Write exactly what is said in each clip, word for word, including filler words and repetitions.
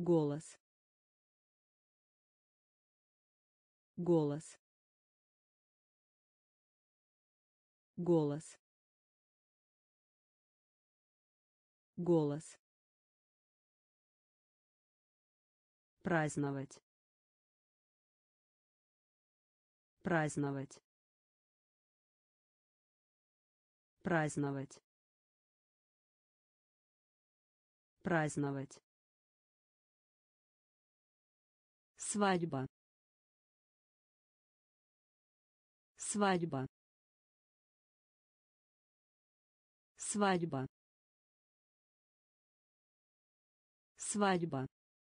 голос, голос, голос, голос, праздновать, праздновать, праздновать, праздновать, свадьба, свадьба, свадьба, свадьба,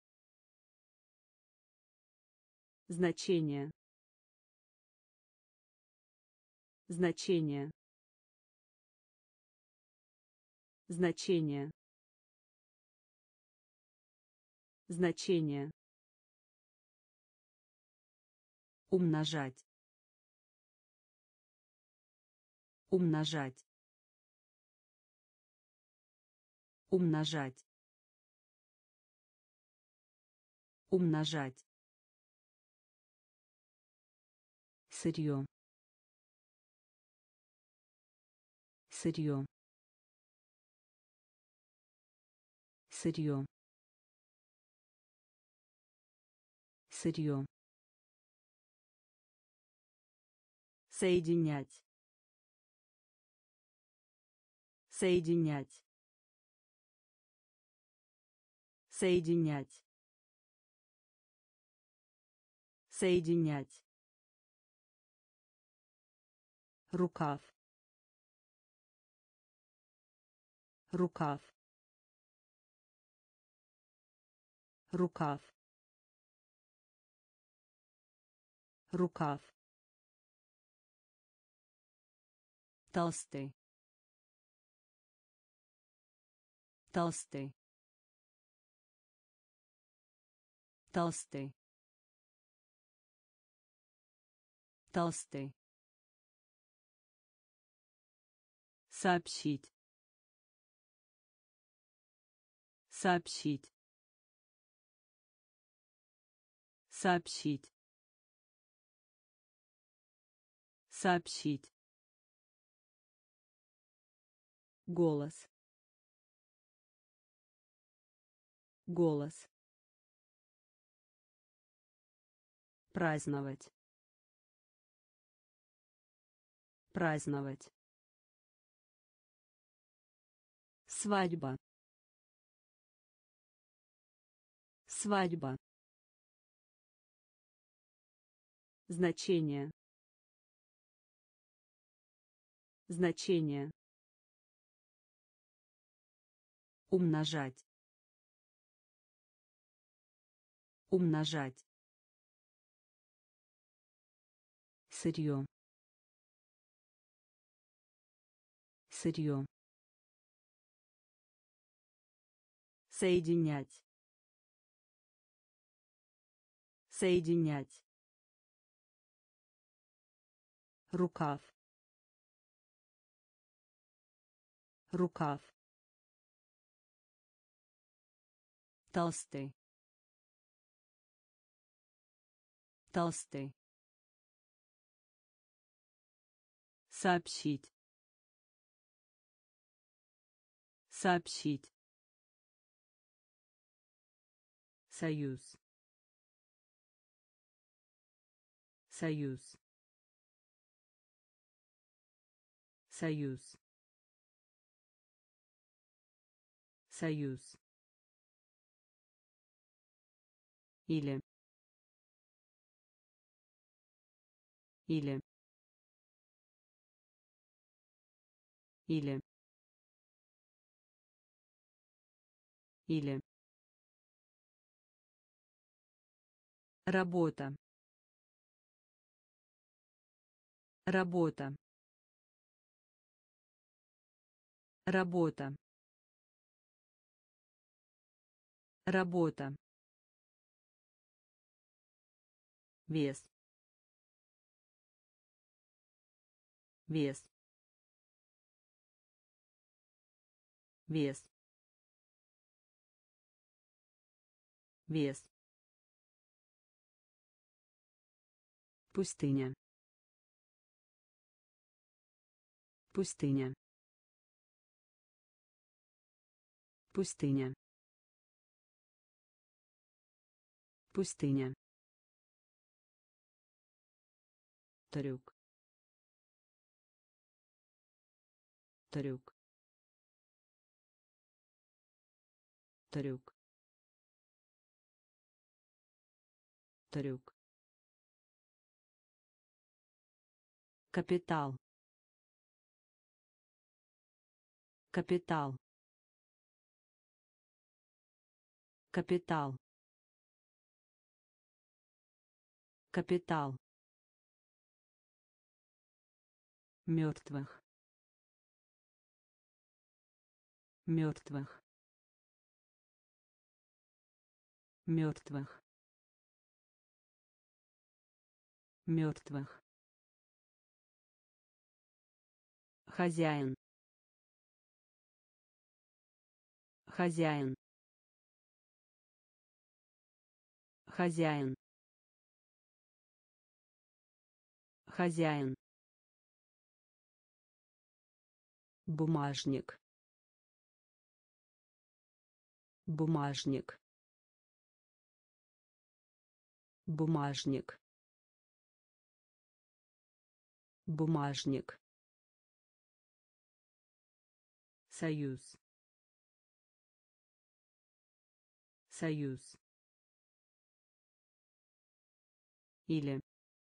значение, значение, значение, значение, умножать, умножать, умножать, умножать, сырье, сырье, сырье, сырье, соединять, соединять, соединять, соединять, рукав, рукав, рукав, рукав, толстый, толстый, толстый, толстый, сообщить, сообщить, сообщить, сообщить, голос, голос, праздновать, праздновать, свадьба, свадьба, значение, значение, умножать, умножать, сырье, сырье, соединять, соединять, рукав, рукав, толстый, толстый, сообщить, сообщить, союз, союз, союз, союз, или, или, или, или, работа, работа, работа, работа, вес, вес, вес, вес, пустыня, пустыня, пустыня, пустыня, трюк, трюк, трюк, трюк, капитал, капитал, капитал, капитал, мертвых, мертвых, мертвых, мертвых, хозяин, хозяин, хозяин, хозяин, бумажник, бумажник, бумажник, бумажник, союз, союз, или,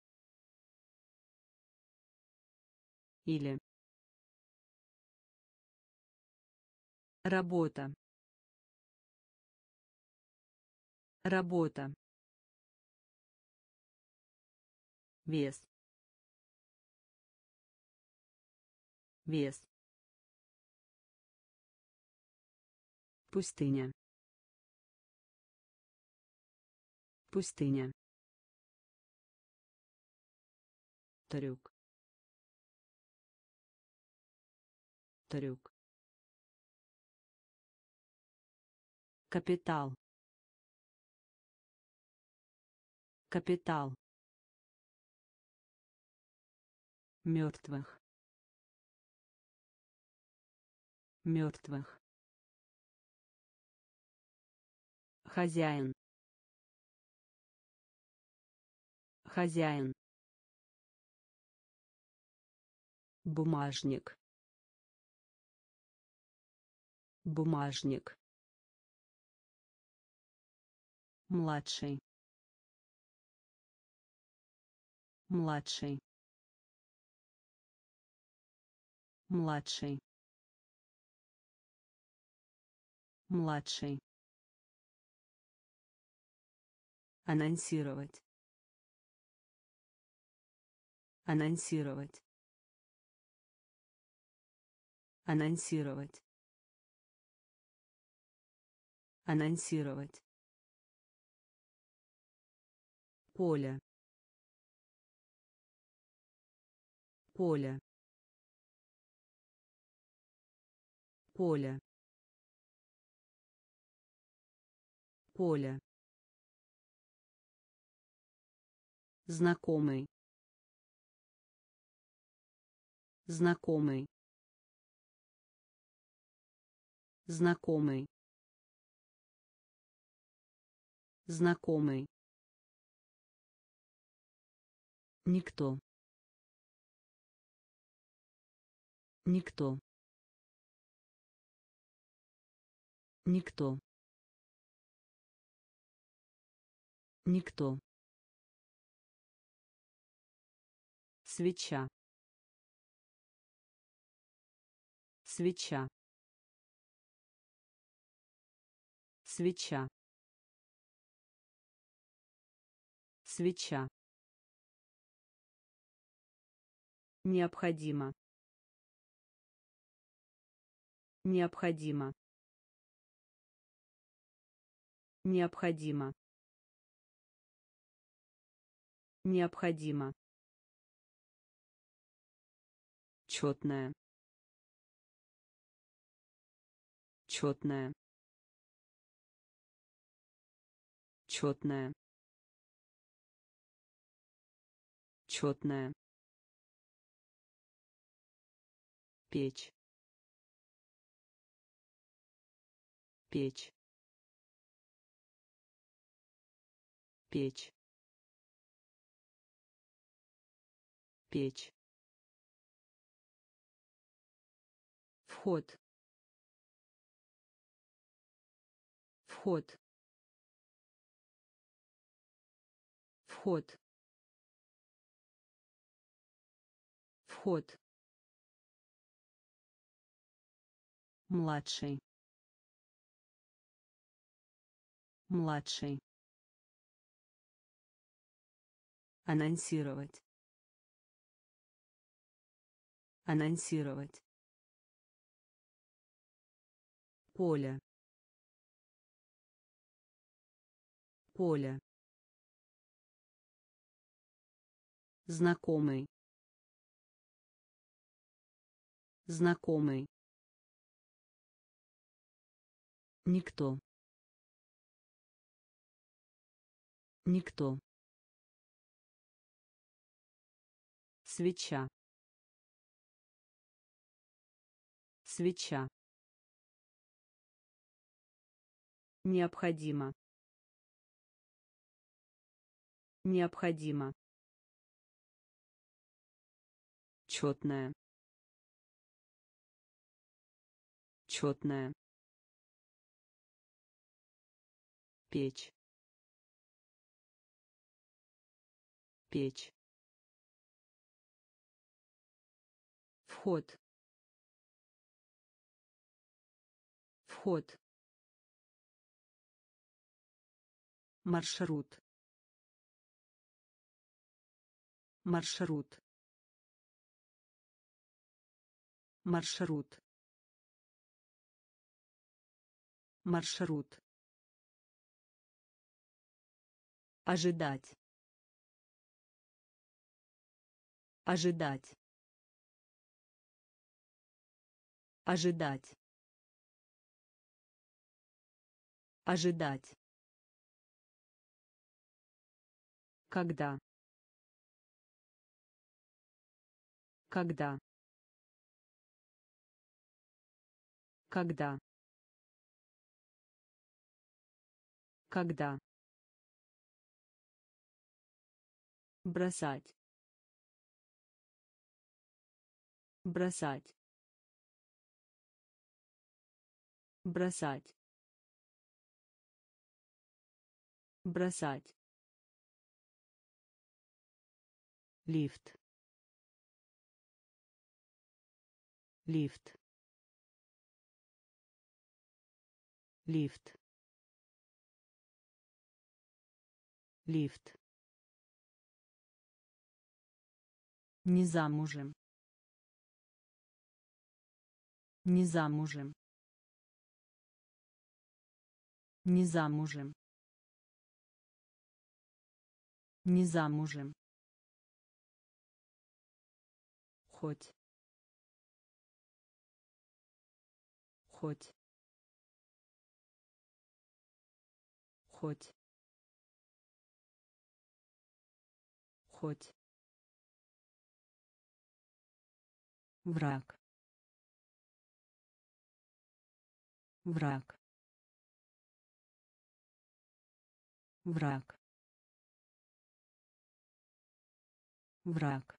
или, работа, работа, вес, вес, пустыня, пустыня, трюк, трюк, капитал, капитал, мертвых, мертвых, хозяин, хозяин, бумажник, бумажник, младший, младший, младший, младший, анонсировать, анонсировать, анонсировать, анонсировать, поле, поле, поле, поле, знакомый, знакомый, знакомый, знакомый, никто, никто, никто, никто, свеча, свеча, свеча, свеча, необходимо, необходимо, необходимо, необходимо, четная, четная, Четная. Четная. Печь. Печь. Печь. Печь. Вход. Вход. Вход. Вход. Младший. Младший. Анонсировать. Анонсировать. Поле. Поле. Знакомый. Знакомый. Никто. Никто. Свеча. Свеча. Необходимо. Необходимо. Четная. Четная. Печь. Печь. Вход. Вход. Маршрут. Маршрут. Маршрут. Маршрут. Ожидать. Ожидать. Ожидать. Ожидать. Когда. Когда. Когда. Когда. Бросать. Бросать. Бросать. Бросать. Лифт. Лифт. Лифт. Лифт. Не замужем. Не замужем. Не замужем. Не замужем. Хоть. Хоть. Хоть. Хоть. Враг. Враг. Враг. Враг.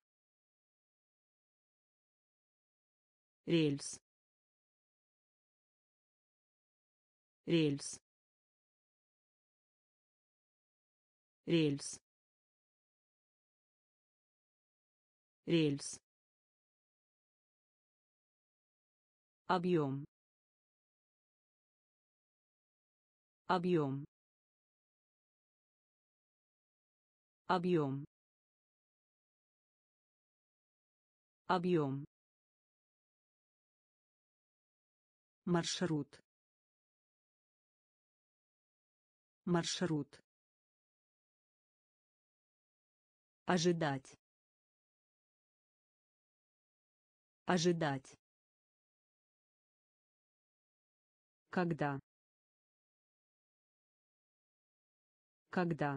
Рельс. Рельс. Рельс. Рельс. Объем. Объем. Объем. Объем. Маршрут. Маршрут. Ожидать. Ожидать. Когда. Когда.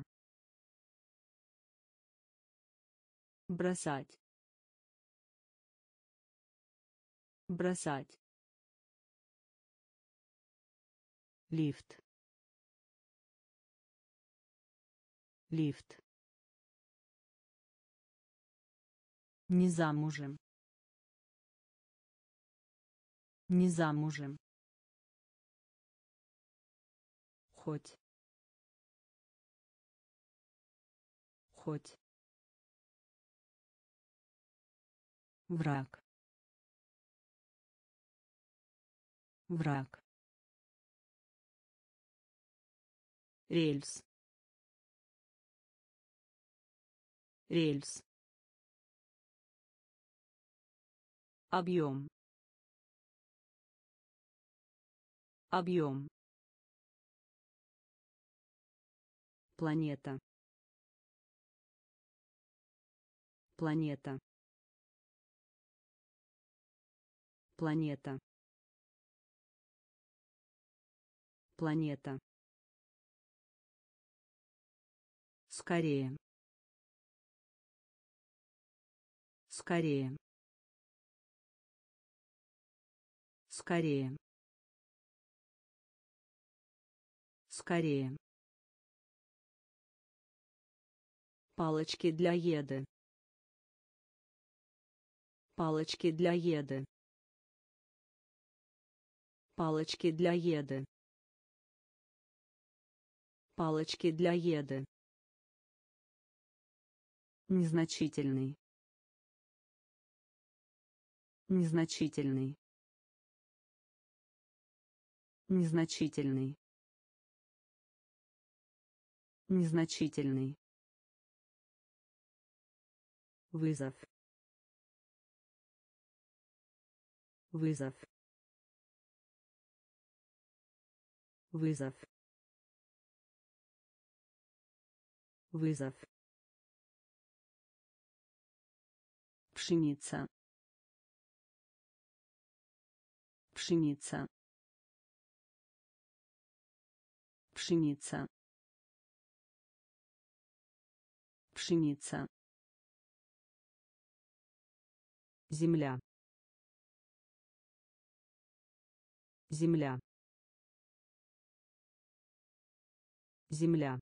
Бросать. Бросать. Лифт. Лифт. Не замужем. Не замужем. Хоть. Хоть. Враг. Враг. Рельс. Рельс. Объем. Объем. Планета. Планета. Планета. Планета. Скорее. Скорее. Скорее. Скорее. Палочки для еды. Палочки для еды. Палочки для еды. Палочки для еды. Незначительный. Незначительный. Незначительный. Незначительный. Вызов. Вызов. Вызов. Вызов. Пшеница. Пшеница. Пшеница. Пшеница. Земля. Земля. Земля.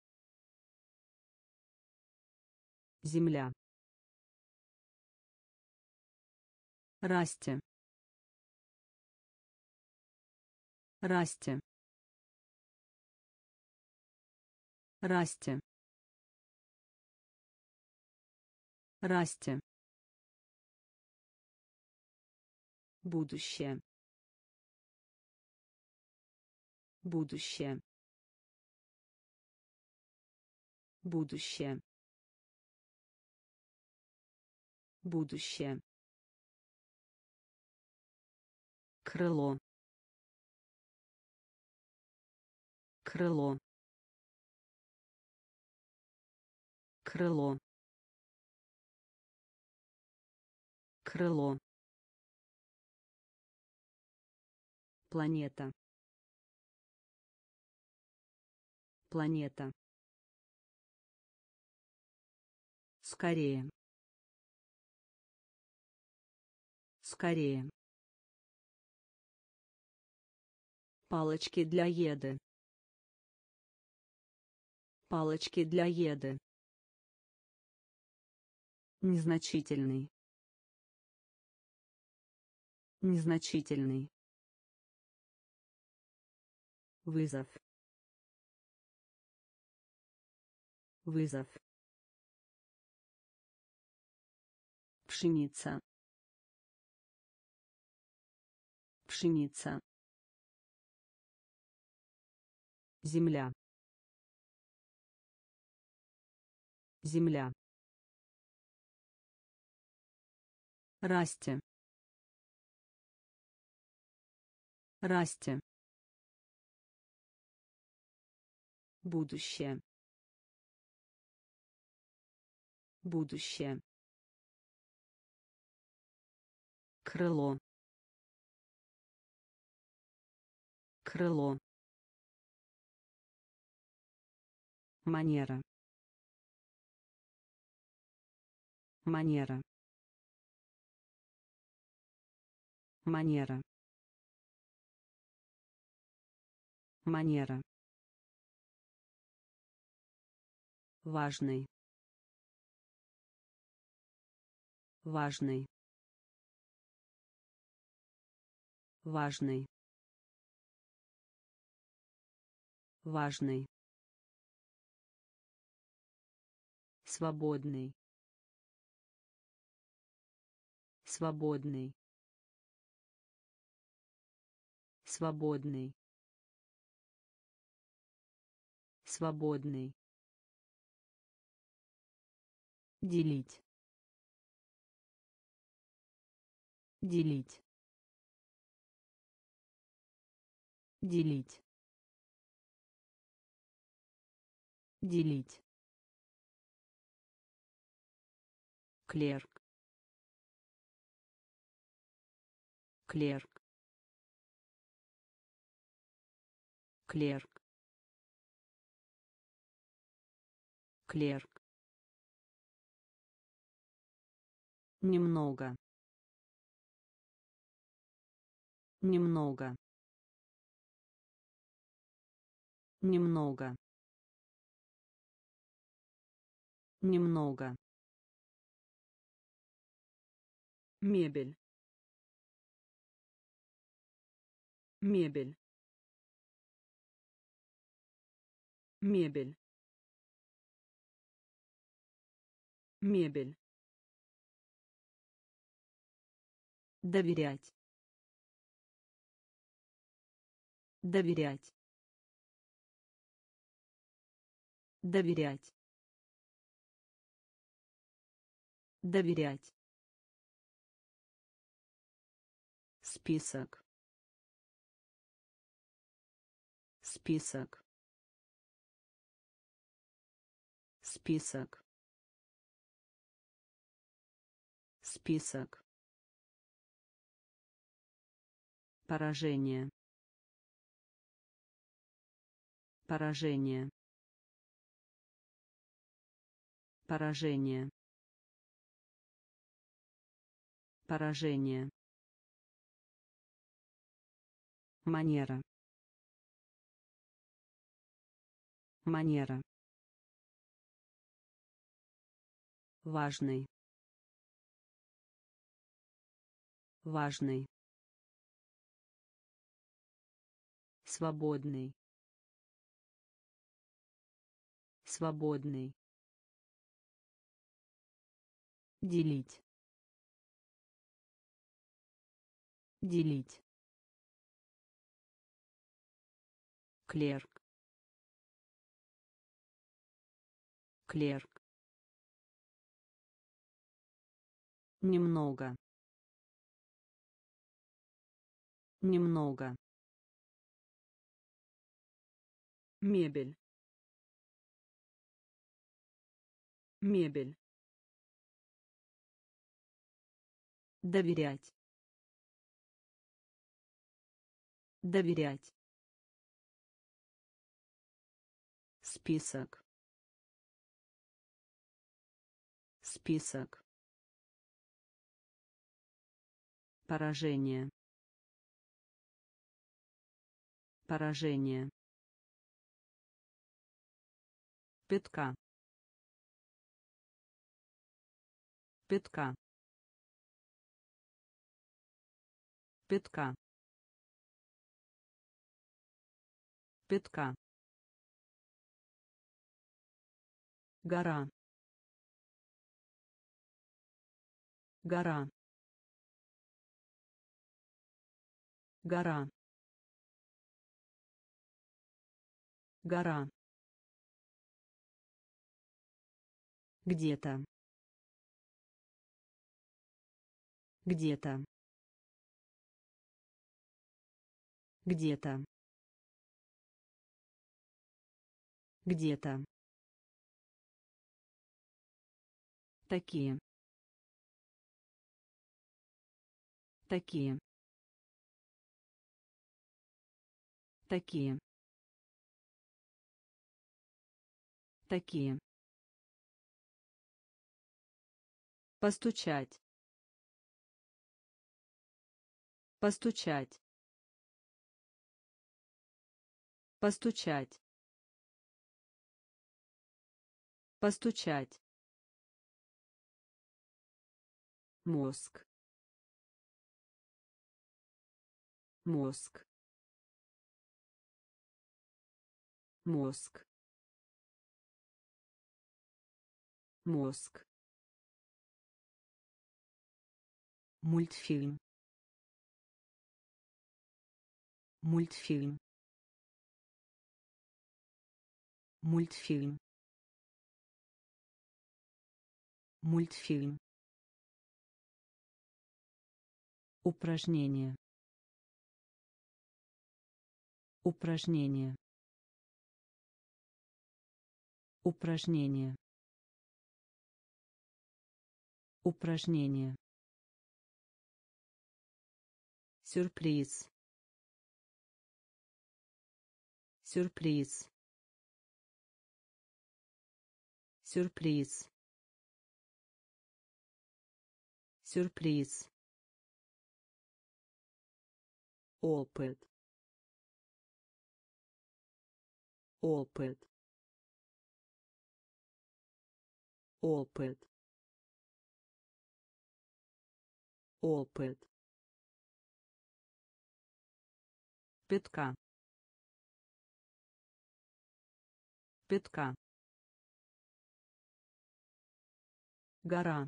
Земля. Расти. Расти. Расти. Расти. Будущее. Будущее. Будущее. Будущее. Крыло. Крыло. Крыло. Крыло. Планета. Планета. Скорее. Скорее. Палочки для еды. Палочки для еды. Незначительный. Незначительный. Вызов. Вызов. Пшеница. Пшеница. Земля. Земля. Расти. Расти. Будущее. Будущее. Крыло. Крыло. Манера. Манера. Манера. Манера. Важный. Важный. Важный. Важный. Свободный. Свободный. Свободный. Свободный. Делить. Делить. Делить. Делить. Клерк. Клерк. Клерк. Клерк. Немного. Немного. Немного. Немного. Мебель. Мебель. Мебель. Мебель. Доверять. Доверять. Доверять. Доверять. Список. Список. Список. Список. Поражение. Поражение. Поражение. Поражение. Манера. Манера. Важный. Важный. Свободный. Свободный. Делить. Делить. Клерк. Клерк. Немного. Немного. Мебель. Мебель. Доверять. Доверять. Список. Список. Поражение. Поражение. Пятка. Пятка. Пятка. Пятка. Гора. Гора. Гора. Гора. Где-то. Где-то. Где-то. Где-то. Такие. Такие. Такие. Такие. Постучать. Постучать. Постучать. Постучать. Мозг. Мозг. Мозг. Мозг. Мультфильм. Мультфильм. Мультфильм. Мультфильм. Упражнение. Упражнение. Упражнение. Упражнение. Сюрприз. Сюрприз. Сюрприз. Сюрприз. Опыт. Опыт. Опыт. Опыт. Пятка. Пятка. Гора.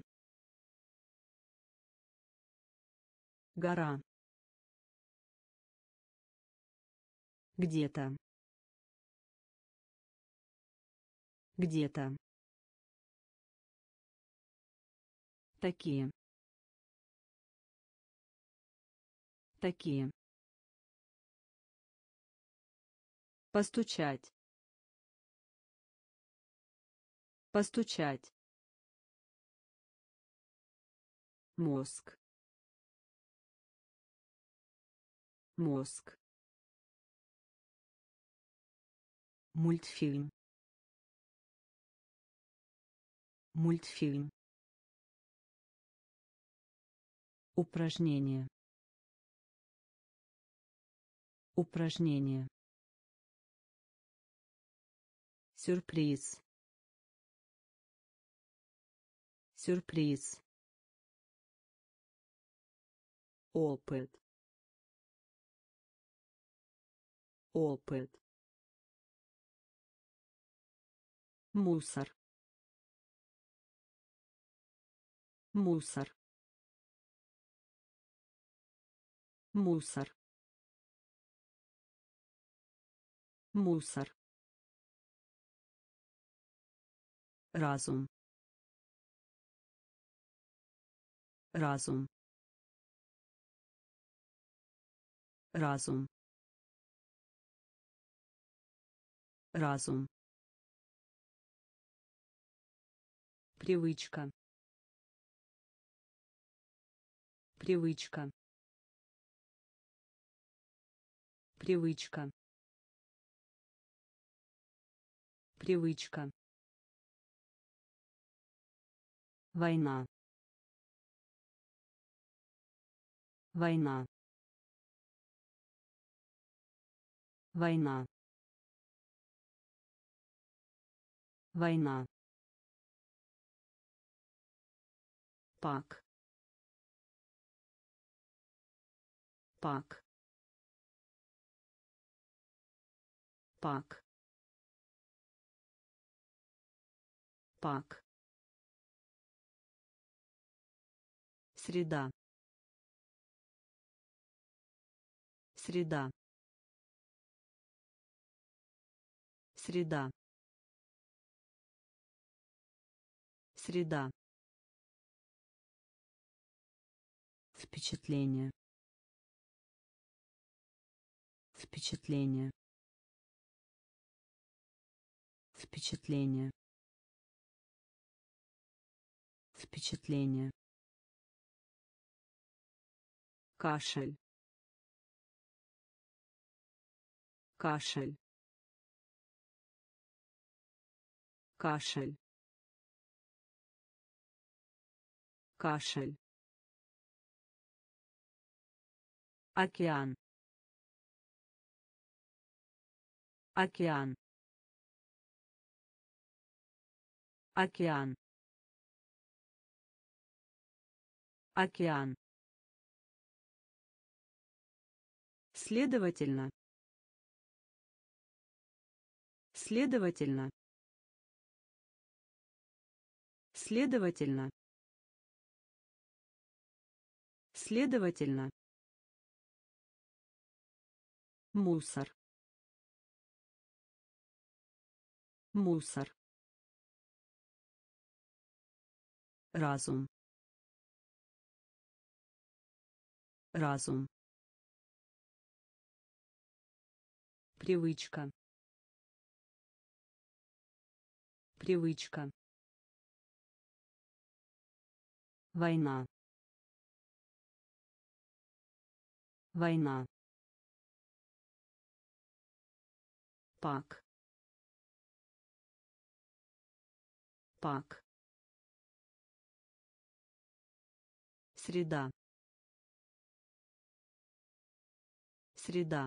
Гора. Где-то. Где-то. Такие. Такие. Постучать. Постучать. Мозг. Мозг. Мультфильм. Мультфильм. Упражнение. Упражнение. Сюрприз. Сюрприз. Опыт. Опыт. Мусор. Мусор. Мусор. Мусор. Разум. Разум. Разум. Разум. Привычка. Привычка. Привычка. Привычка. Война. Война. Война. Война. Пак. Пак. Пак. Пак. Среда. Среда. Среда. Среда. Впечатление. Впечатление. Впечатление. Впечатление. Кашель. Кашель. кашель, кашель, океан, океан, океан, океан. Следовательно. Следовательно. Следовательно. Следовательно. Мусор. Мусор. Разум. Разум. Привычка. Привычка. Война. Война. Пак. Пак. Среда. Среда.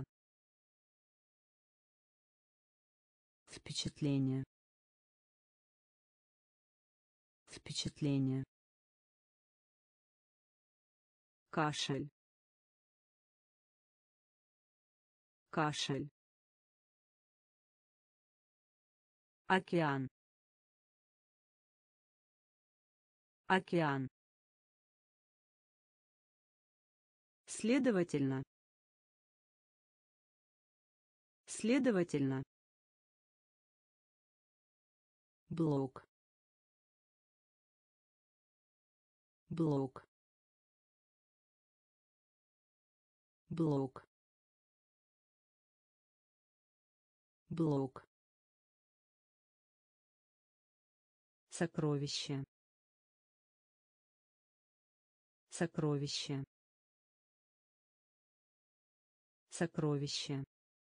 Впечатление. Впечатление. Кашель. Кашель. Океан. Океан. Следовательно. Следовательно. Блок. Блок. Блок. Блок. Сокровище. Сокровище. Сокровище.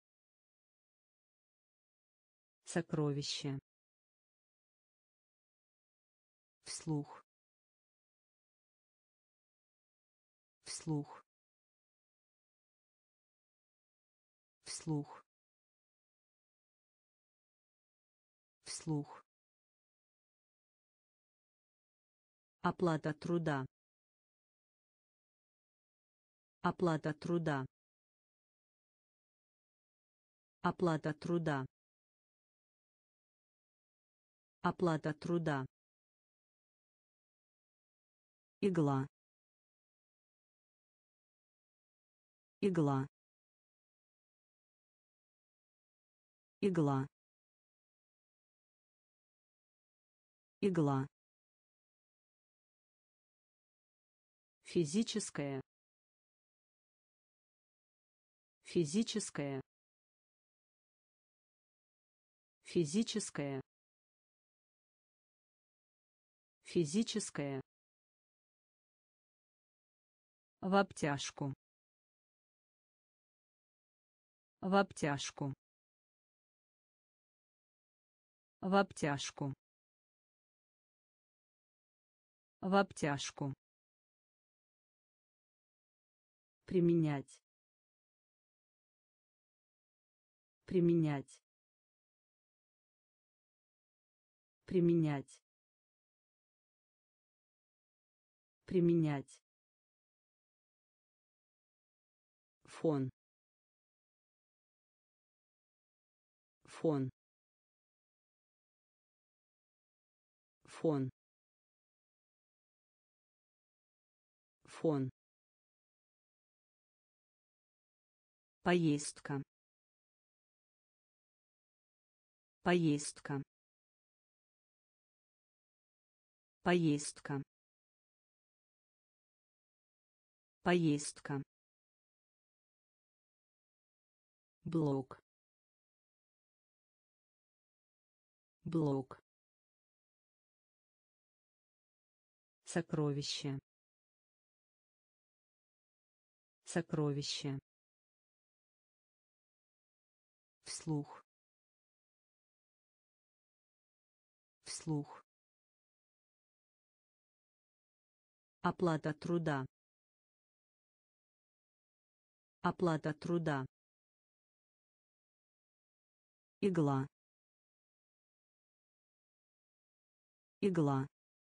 Сокровище. Вслух. Вслух. Вслух. Вслух. Оплата труда. Оплата труда. Оплата труда. Оплата труда. Игла. Игла. Игла. Игла. Физическое. Физическое. Физическое. Физическое. В обтяжку. В обтяжку. В обтяжку. В обтяжку. Применять. Применять. Применять. Применять. Фон. Фон. Фон. Фон. Поездка. Поездка. Поездка. Поездка. Блок. Блок. Сокровище. Сокровище. Вслух. слух, оплата труда, оплата труда, игла, игла,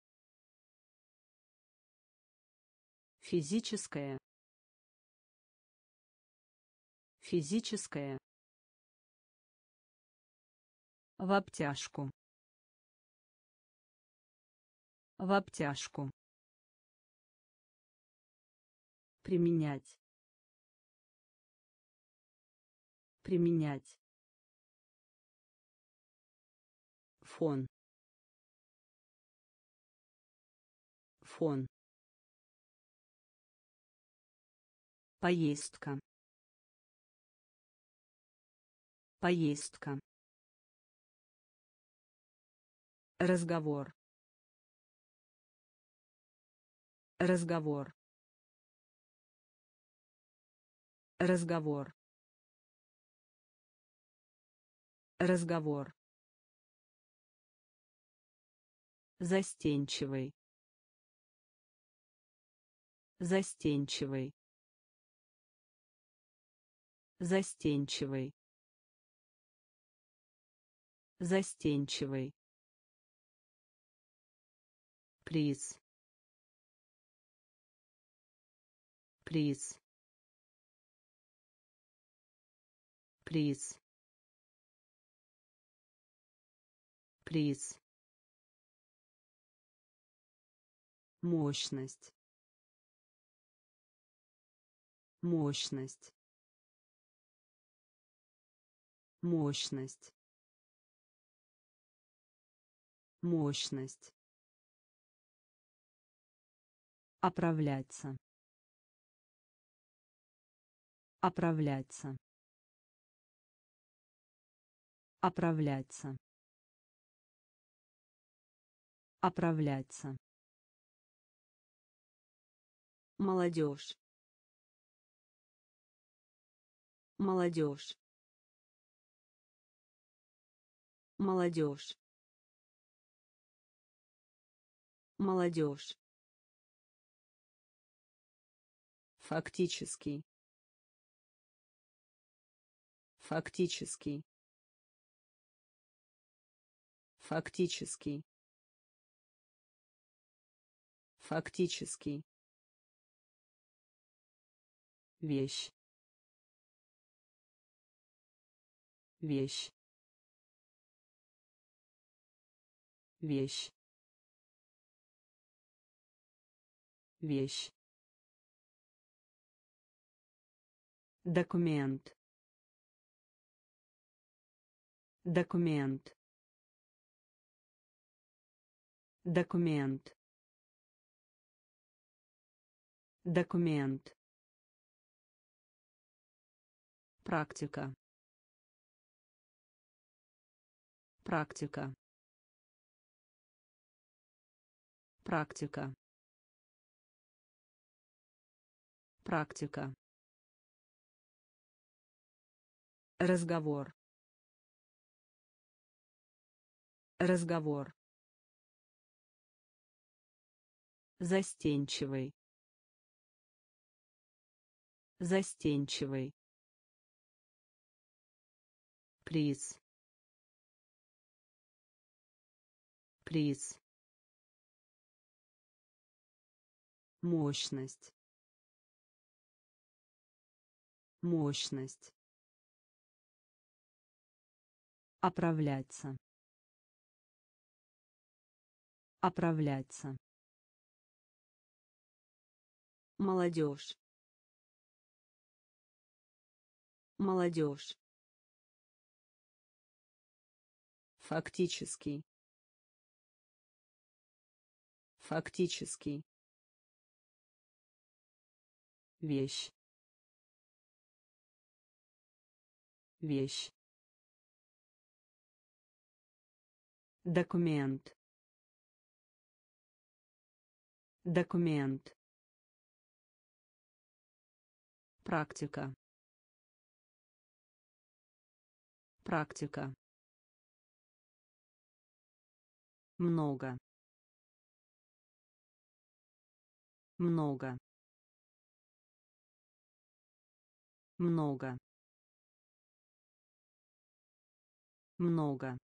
физическое, физическое, в обтяжку, в обтяжку, применять, применять, фон, фон, поездка, поездка, разговор, разговор, разговор, разговор, застенчивый, застенчивый, застенчивый, застенчивый, приз, приз, приз, приз, мощность, мощность, мощность, мощность, оправляться, оправляться, оправляться, оправляться, молодежь, молодежь, молодежь, молодежь, фактический, фактический, фактический, фактический, вещь, вещь, вещь, вещь, документ, документ, документ, документ, практика, практика, практика, практика, разговор, разговор, застенчивый, застенчивый, приз, приз, мощность, мощность, оправляться, оправляться, молодежь, молодежь, фактический, фактический, вещь, вещь, документ, документ, практика, практика, много, много, много, много.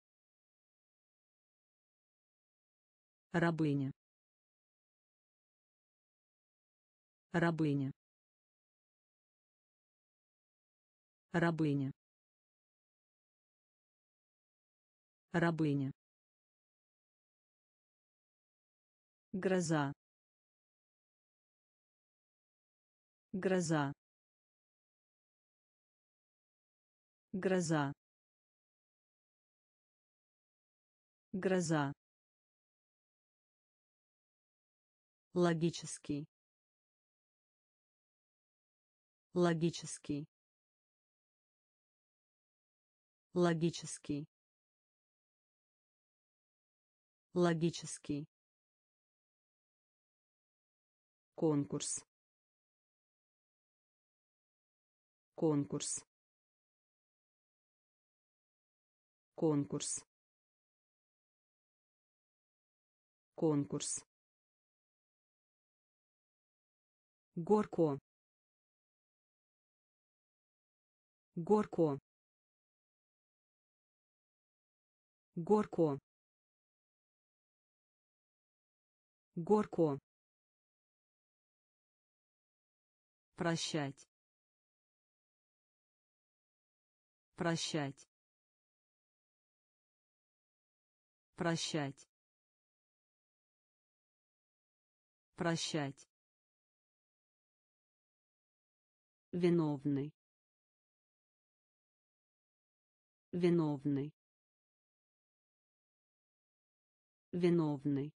Рабыня. Рабыня. Рабыня. Рабыня. Гроза. Гроза. Гроза. Гроза. Логический. Логический. Логический. Логический. Конкурс. Конкурс. Конкурс. Конкурс. Горко. Горко. Горко. Горко. Прощать. Прощать. Прощать. Прощать. Виновный. Виновный. Виновный.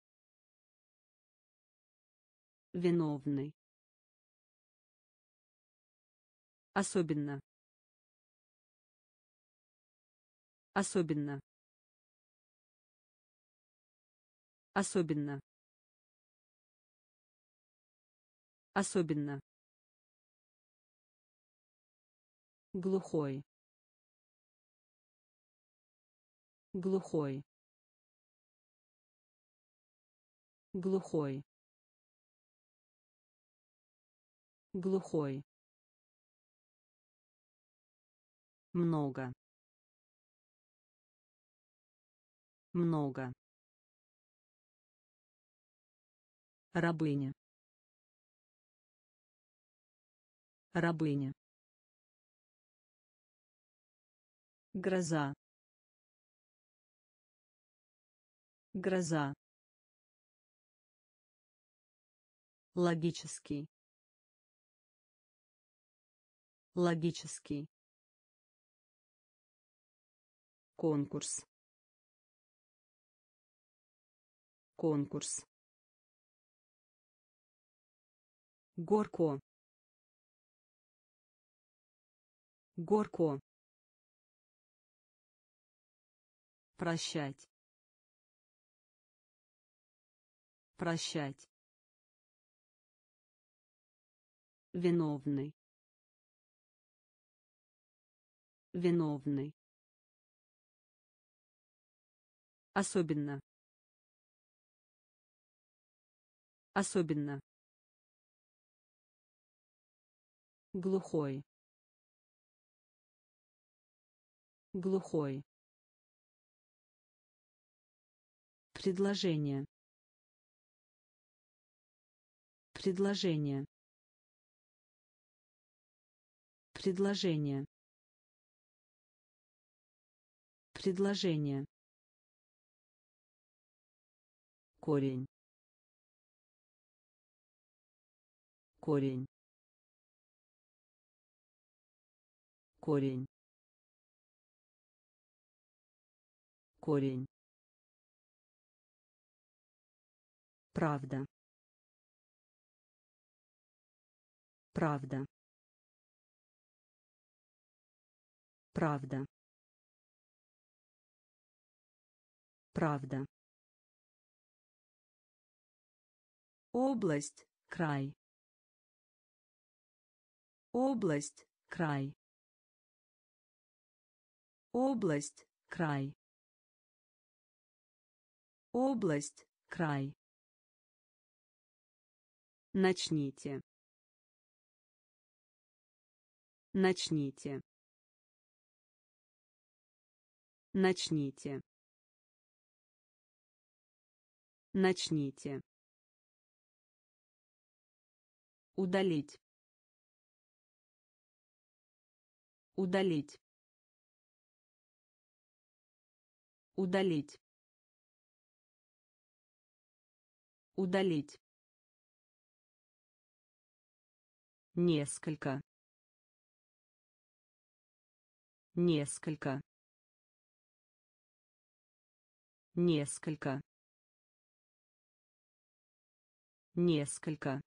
Виновный. Особенно. Особенно. Особенно. Особенно. Глухой. Глухой. Глухой. Глухой. Много. Много. Рабыня. Рабыня. Гроза. Гроза. Логический. Логический. Конкурс. Конкурс. Горко. Горко. Прощать. Прощать. Виновный. Виновный. Особенно. Особенно. Глухой. Глухой. Предложение. Предложение. Предложение. Предложение. Корень. Корень. Корень. Корень. Правда. Правда. Правда. Правда. Область, край. Область, край. Область, край. Область, край. Начните. Начните. Начните. Начните. Удалить. Удалить. Удалить. Удалить. Несколько. Несколько. Несколько. Несколько.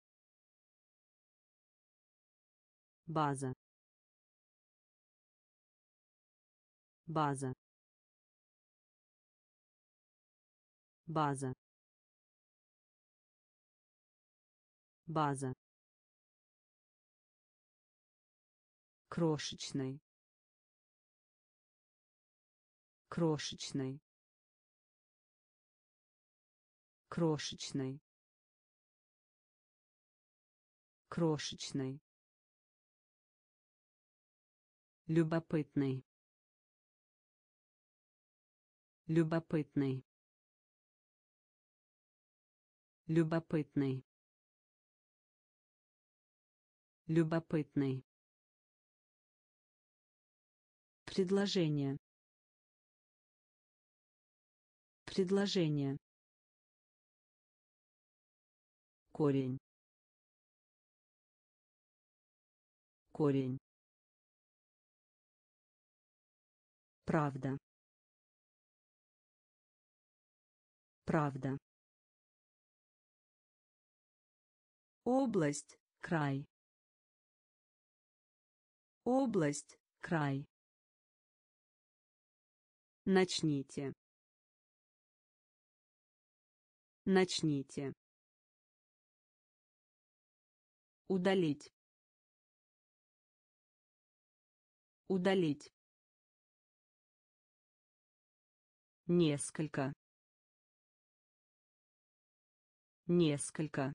База. База. База. База. Крошечный. Крошечный. Крошечный. Крошечный. Любопытный. Любопытный. Любопытный. Любопытный. Предложение. Предложение. Корень. Корень. Правда. Правда. Область, край. Область, край. Начните. Начните. Удалить. Удалить. Несколько. Несколько.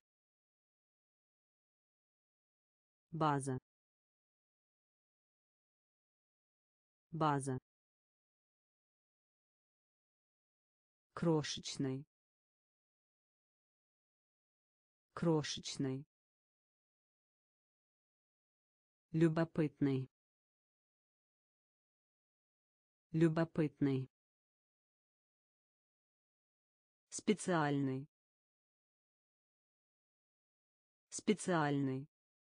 База. База. Крошечный. Крошечный. Любопытный. Любопытный. Специальный. Специальный.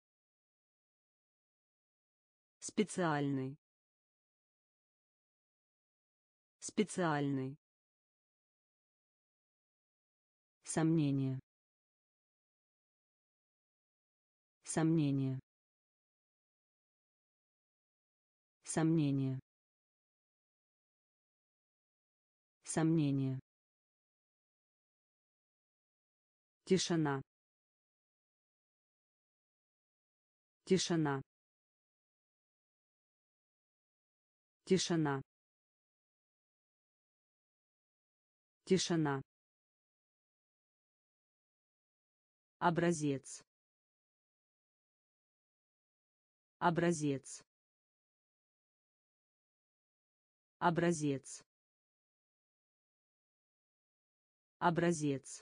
Специальный. Специальный. Сомнение. Сомнение. Сомнение. Сомнение. Тишина. Тишина. Тишина. Тишина. Образец. Образец. Образец. Образец.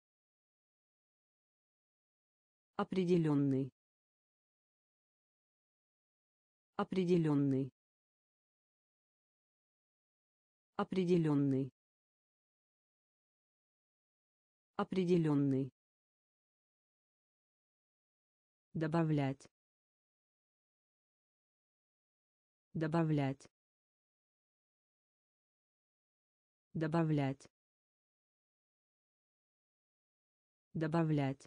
Определенный. Определенный. Определенный. Определенный. Добавлять. Добавлять. Добавлять. Добавлять.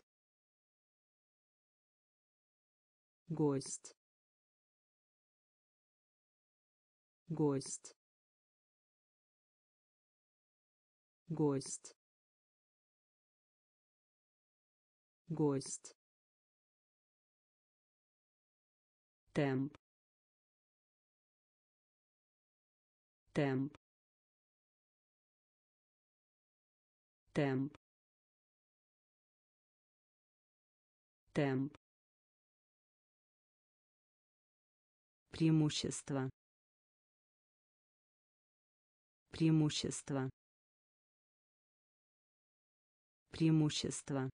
Гость. Гость. Гость. Гость. Темп. Темп. темп, темп, преимущество, преимущество, преимущество,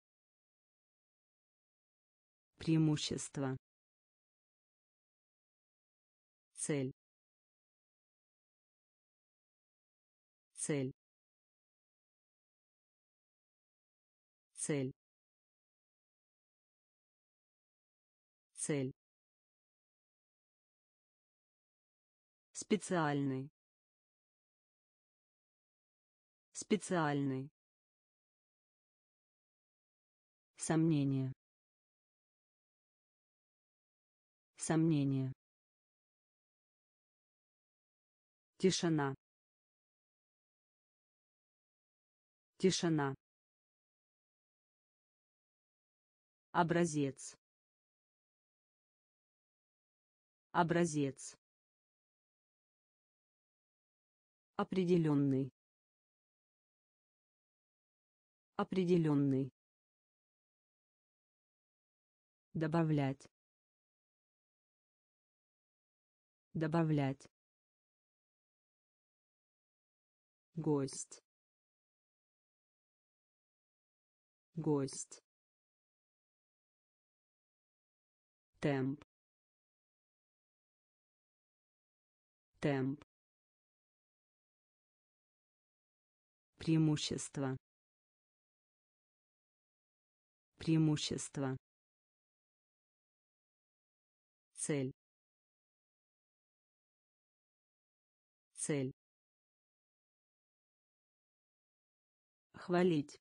преимущество, цель, цель, цель, цель, специальный, специальный, сомнение, сомнение, тишина, тишина, образец, образец, определенный, определенный, добавлять, добавлять, гость, гость, темп, темп, преимущество, преимущество, цель, цель, хвалить,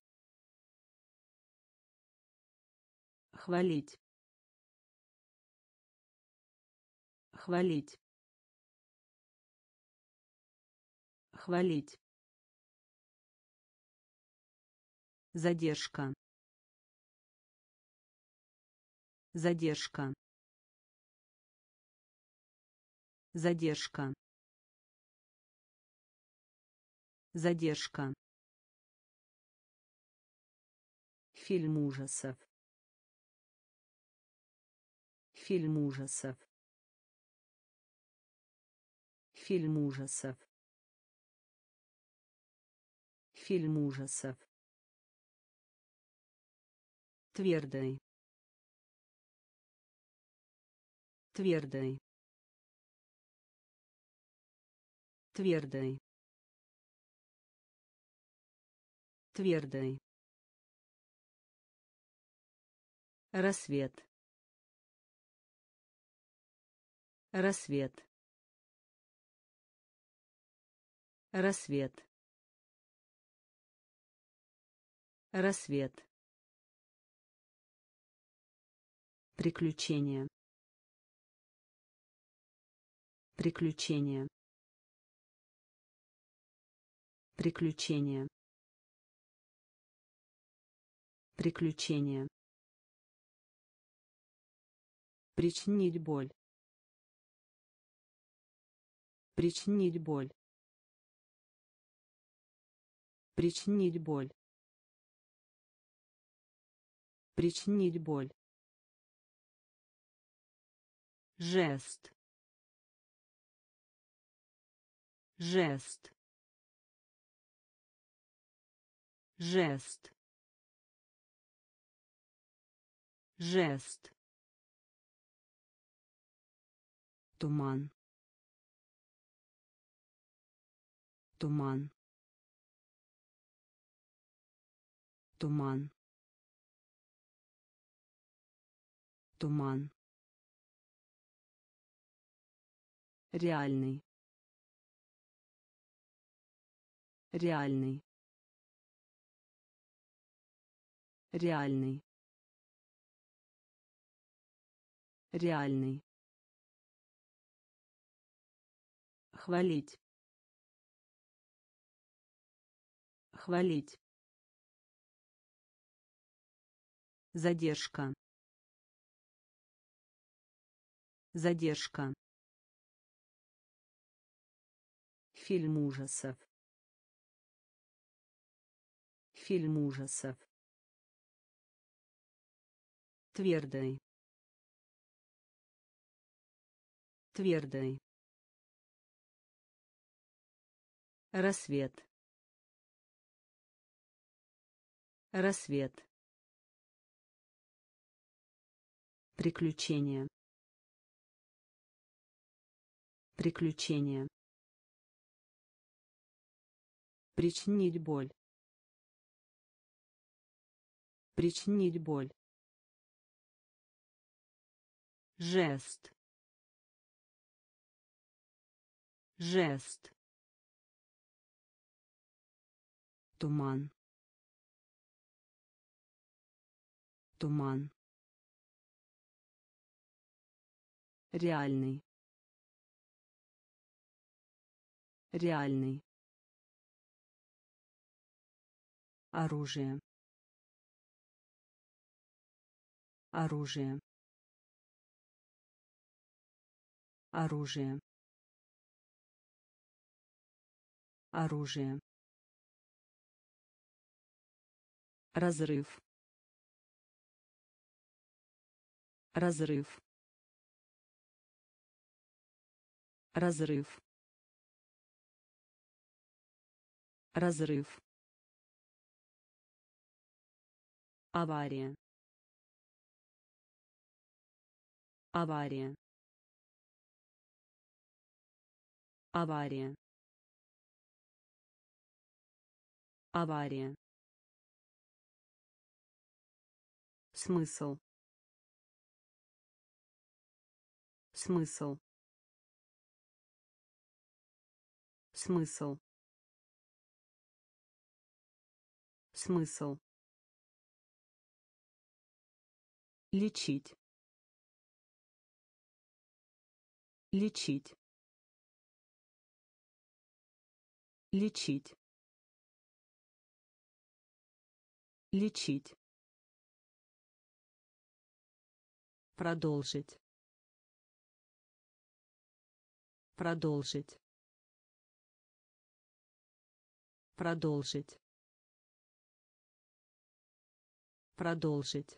хвалить, хвалить, хвалить, задержка, задержка, задержка, задержка, фильм ужасов, фильм ужасов, фильм ужасов, фильм ужасов, твердый, твердый, твердый, твердый, рассвет, рассвет, рассвет, рассвет, приключения, приключения, приключения, приключения, причинить боль, причинить боль, причинить боль, причинить боль, жест, жест, жест, жест, туман, туман, туман, туман, реальный, реальный, реальный, реальный, хвалить, хвалить, задержка, задержка, фильм ужасов, Фильм ужасов. Твердый. Твердый. Рассвет. Рассвет. Приключения. Приключения. Причинить боль. Причинить боль. Жест. Жест. Туман. Туман. Реальный. Реальный. Оружие. Оружие. Оружие. Оружие. Разрыв. Разрыв. Разрыв. Разрыв. Авария. Авария. Авария. Авария. Смысл. Смысл. Смысл. Смысл. Лечить. Лечить. Лечить. Лечить. Продолжить. Продолжить. Продолжить. Продолжить.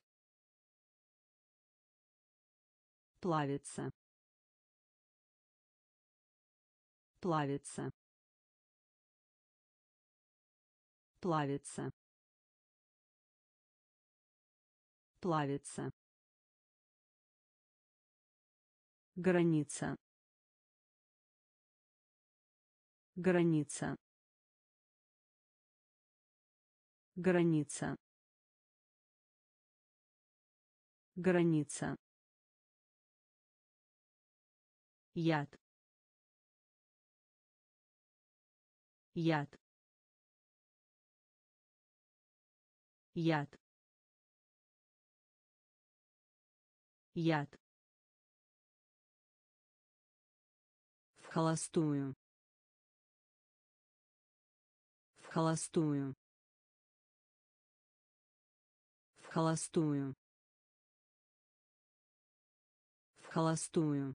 Плавиться. Плавиться. Плавиться. Плавиться. Граница. Граница. Граница. Граница. Яд. Яд. Яд. Яд. В холостую. В холостую. В холостую. В холостую.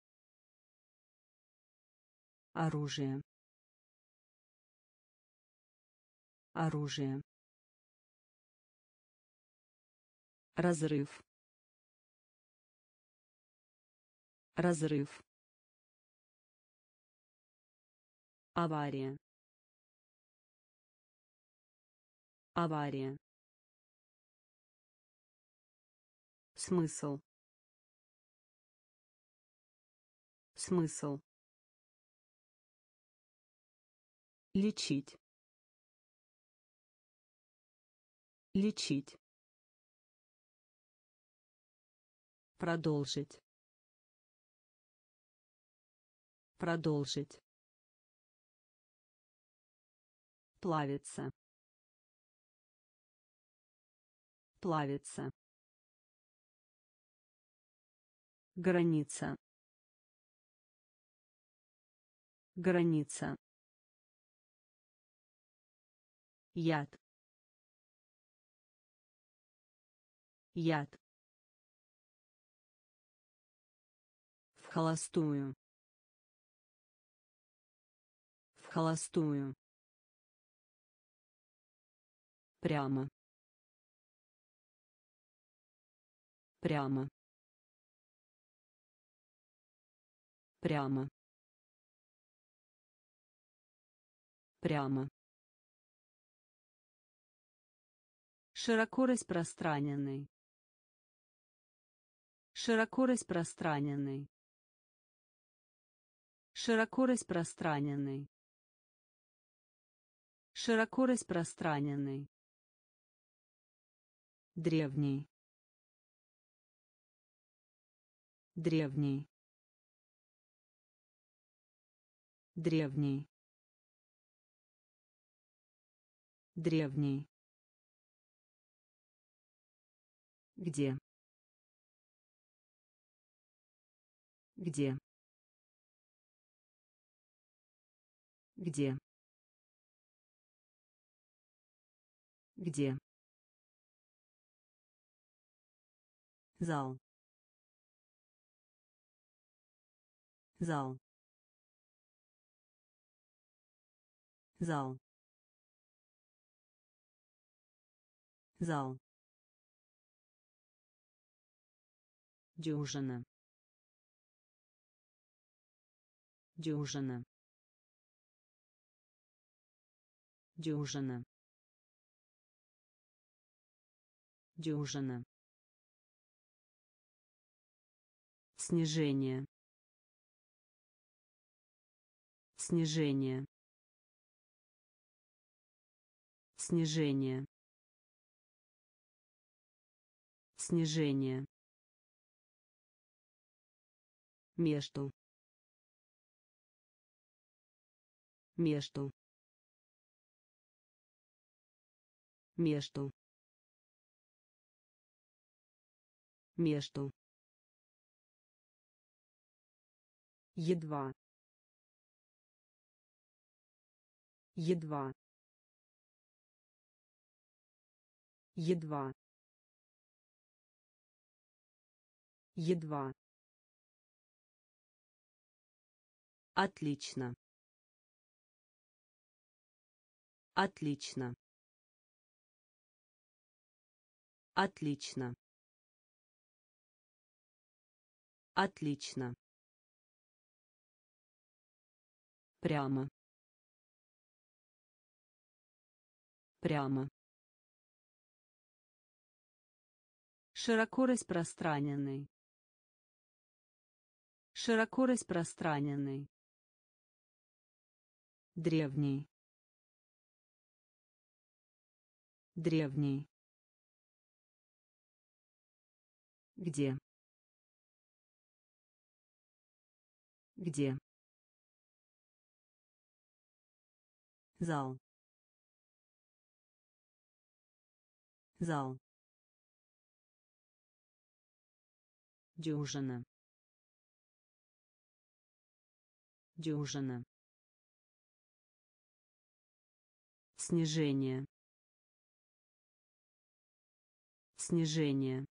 Оружие. Оружие. Разрыв. Разрыв. Авария. Авария. Смысл. Смысл. Лечить. Лечить. Продолжить. Продолжить. Плавиться. Плавиться. Граница. Граница. Яд. Яд. В холостую. В холостую. Прямо. Прямо. Прямо. Прямо. Широко распространенный. Широко распространенный. Широко распространенный. Широко распространенный. Древний. Древний. Древний. Древний. Где? Где? Где? Где? Зал. Зал. Зал. Зал. Дюжина. Дюжина. Дюжина. Дюжина. Снижение. Снижение. Снижение. Снижение. Между. Между. Между. Между. Едва. Едва. Едва. Едва. Отлично. Отлично. Отлично. Отлично. Прямо. Прямо. Широко распространенный. Широко распространенный. Древний. Древний. Где? Где? Зал. Зал. Дюжина. Дюжина. Снижение. Снижение.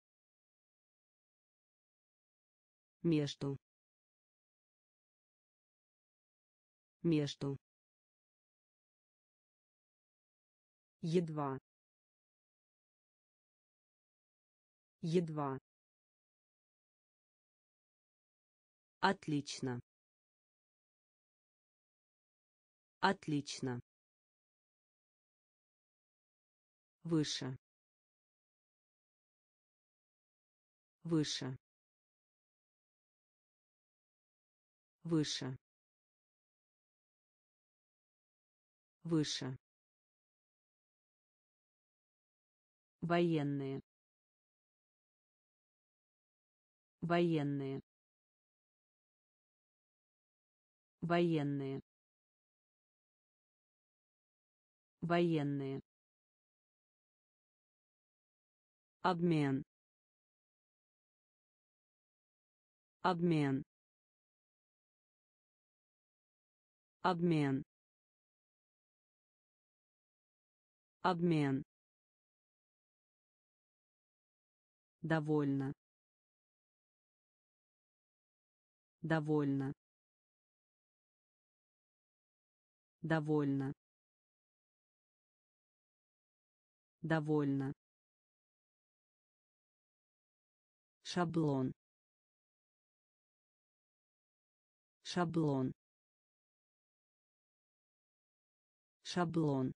Между. Между. Едва. Едва. Отлично. Отлично. Выше. Выше. Выше. Выше. Военные. Военные. Военные. Военные. Обмен. Обмен. Обмен. Обмен. Довольно. Довольно. Довольно. Довольно. Шаблон. Шаблон. Шаблон.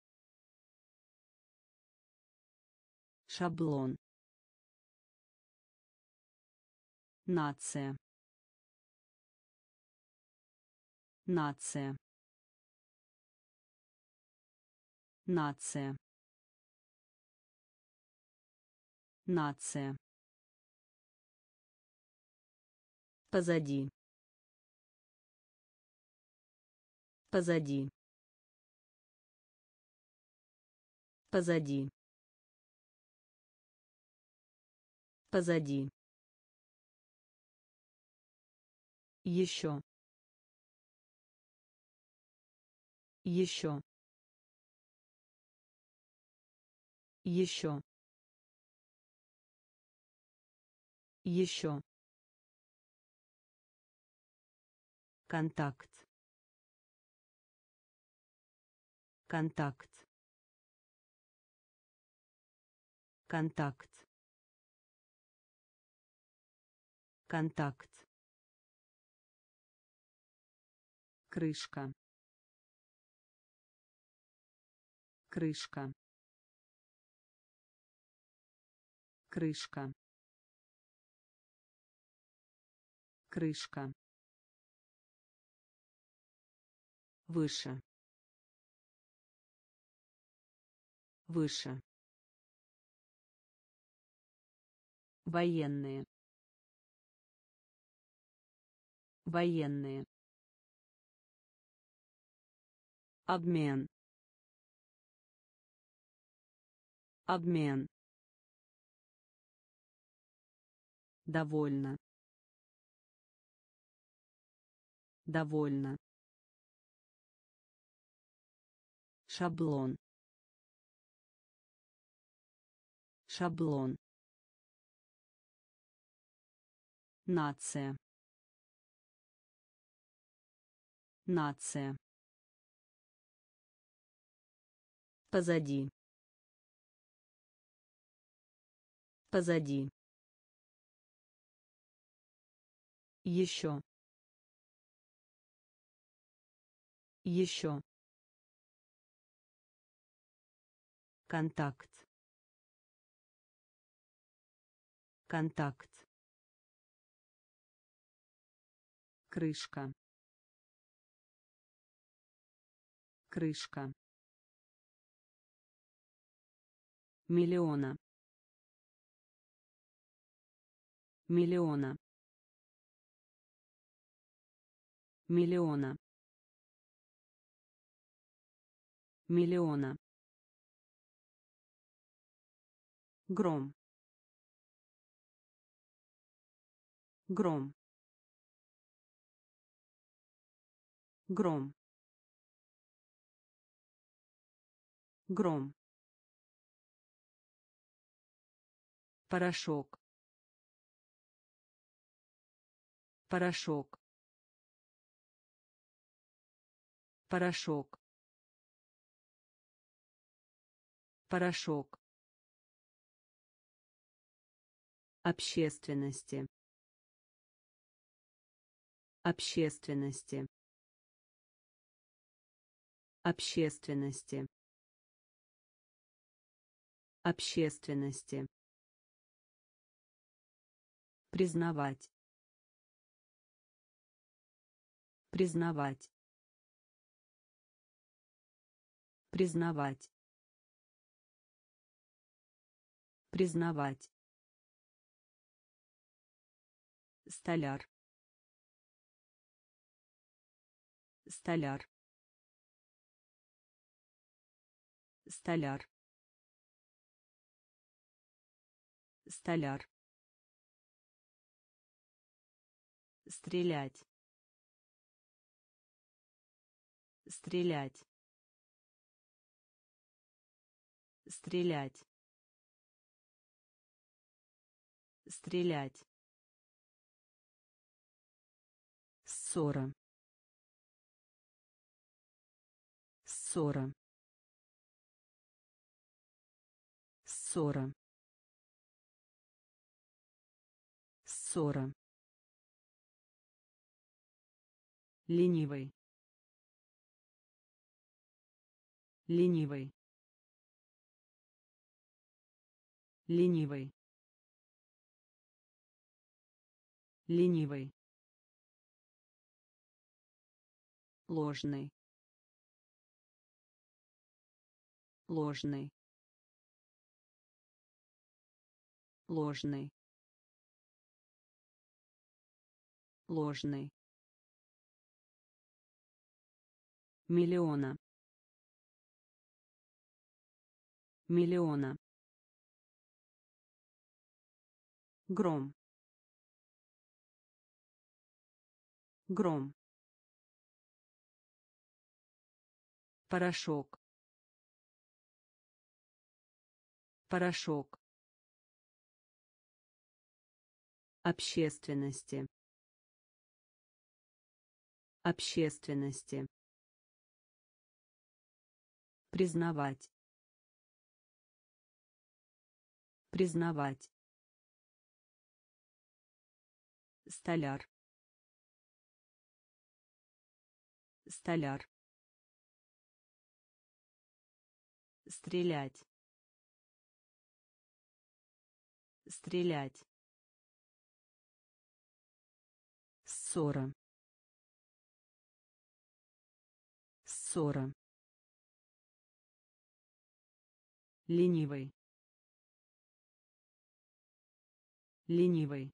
Шаблон. Нация. Нация. Нация. Нация. Позади. Позади. Позади. Позади. Еще. Еще. Еще. Еще. Контакт. Контакт. Контакт. Контакт. Крышка. Крышка. Крышка. Крышка. Выше. Выше. Военные. Военные. Обмен. Обмен. Довольно. Довольно. Шаблон. Шаблон. Нация. Нация. Позади. Позади. Еще. Еще. Контакт. Контакт. Крышка. Крышка. Миллиона. Миллиона. Миллиона. Миллиона. Гром. Гром. Гром. Гром. Порошок. Порошок. Порошок. Порошок. Общественности. Общественности. Общественности. Общественности. Признавать. Признавать. Признавать. Признавать. Столяр. Столяр. Столяр. Столяр. Стрелять. Стрелять. Стрелять. Стрелять. Ссора. Ссора. ссора, ссора, ленивый, ленивый, ленивый, ленивый, ложный, ложный, ложный, ложный, миллиона, миллиона, гром, гром, порошок, порошок, общественности, общественности, признавать, признавать, столяр, столяр, стрелять, стрелять, ссора, ссора, ленивый, ленивый,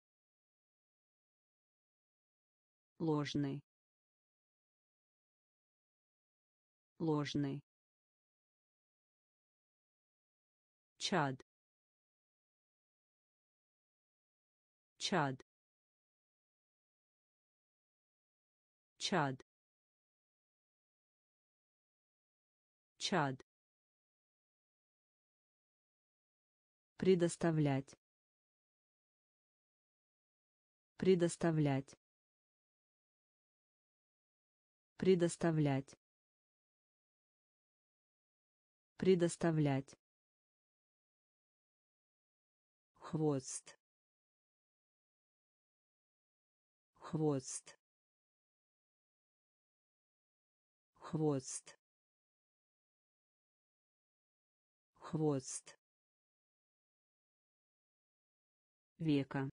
ложный, ложный, чад, чад, чад, чад, предоставлять, предоставлять, предоставлять, предоставлять, хвост, хвост, хвост, хвост, века,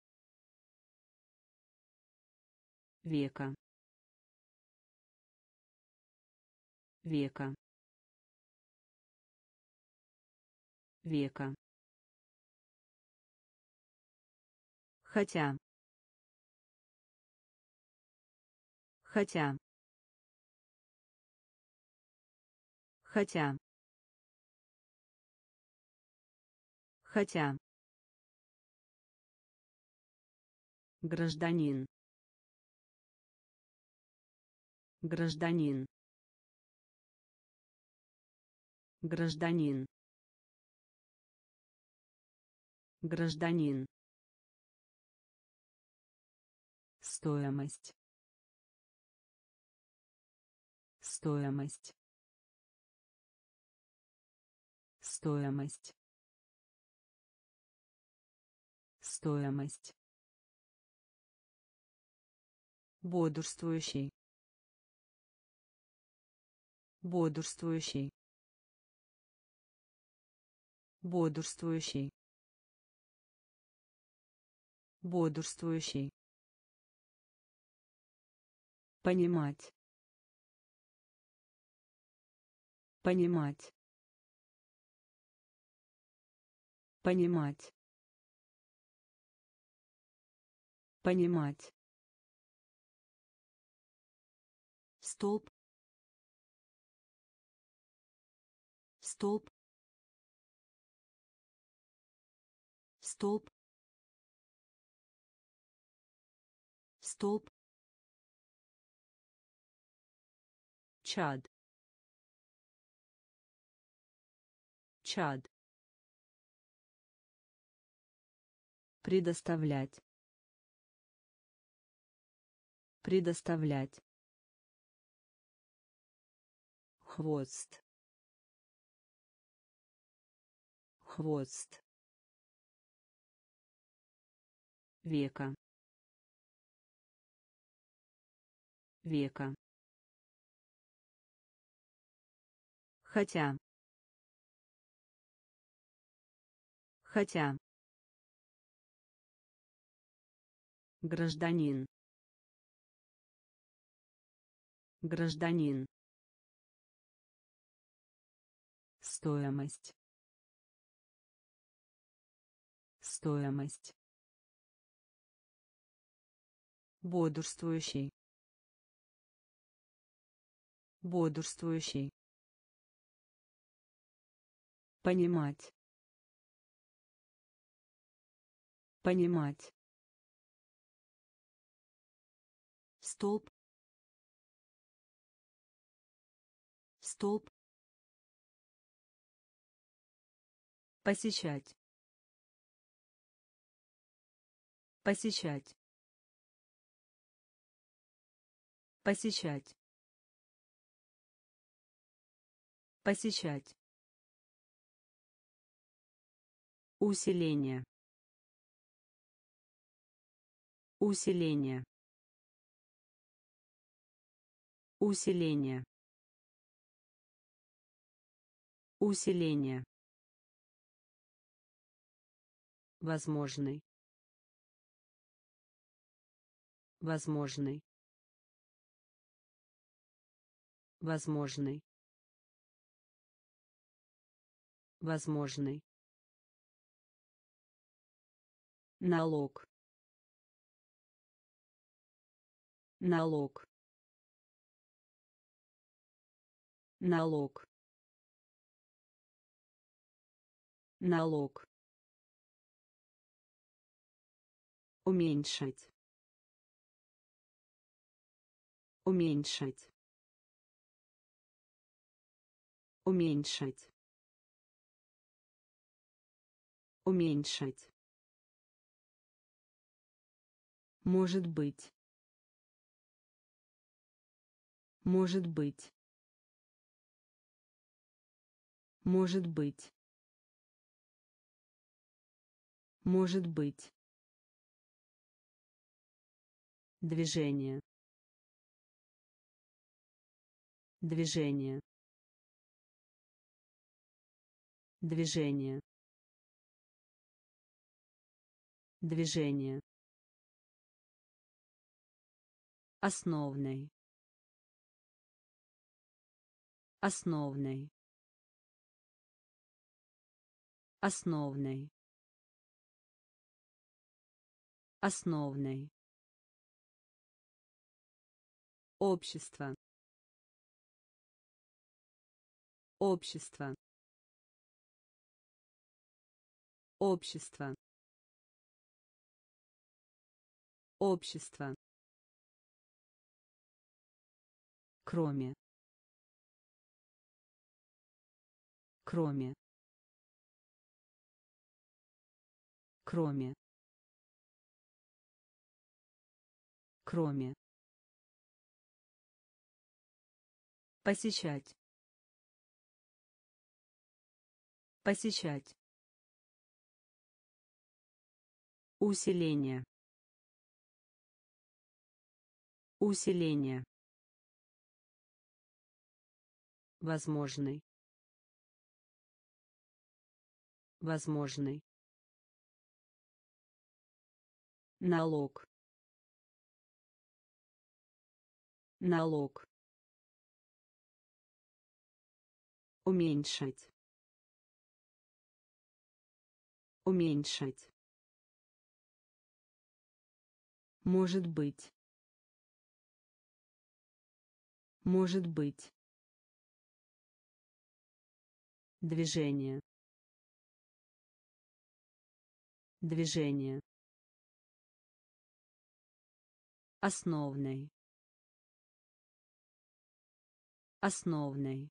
века, века, века, хотя, хотя, хотя, хотя, гражданин, гражданин, гражданин, гражданин, стоимость, стоимость, стоимость, стоимость, бодрствующий, бодрствующий, бодрствующий, бодрствующий, понимать, понимать, понимать, понимать, столб, столб, столб, столб, чад, чад, предоставлять, предоставлять, хвост, хвост, века, века, хотя, хотя, гражданин, гражданин, стоимость, стоимость, бодрствующий, бодрствующий, понимать, понимать, столб, столб, посещать, посещать, посещать, посещать, усиление, усиление, усиление, усиление, возможный, возможный, возможный, возможный, налог, налог, налог, налог, уменьшить, уменьшить, уменьшить, уменьшить, может быть, может быть, может быть, может быть, движение, движение, движение, движение, основной, основной, основной, основной, общество, общество, общество, общество, кроме, кроме, кроме, кроме, посещать, посещать, усиление, усиление, возможный, возможный, налог, налог, уменьшить, уменьшить, может быть, может быть, движение, движение, основной, основной,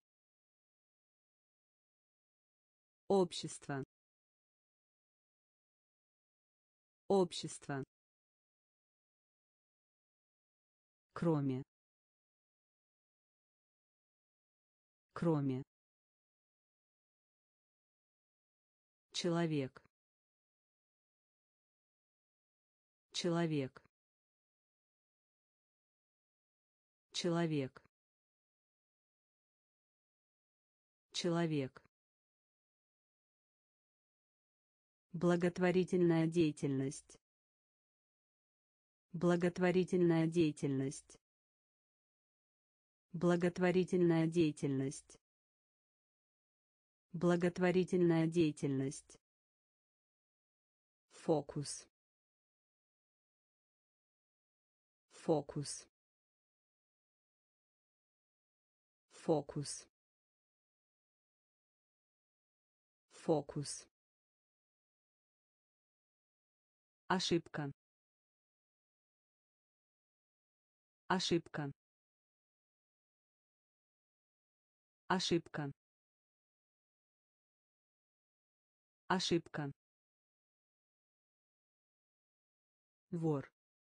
общество, общество, кроме, кроме, Человек. Человек. Человек. Человек. Благотворительная деятельность. Благотворительная деятельность. Благотворительная деятельность. Благотворительная деятельность. Фокус. Фокус. Фокус. Фокус. Ошибка. Ошибка. Ошибка. Ошибка. Вор.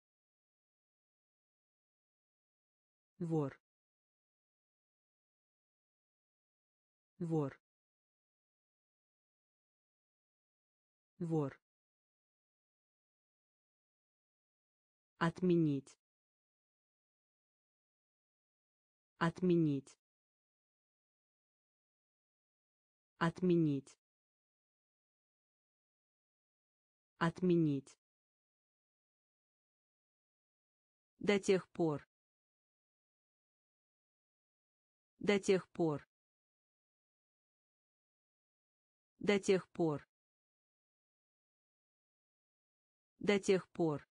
Вор. Вор. Вор. Отменить. Отменить. Отменить. Отменить. До тех пор. До тех пор. До тех пор. До тех пор.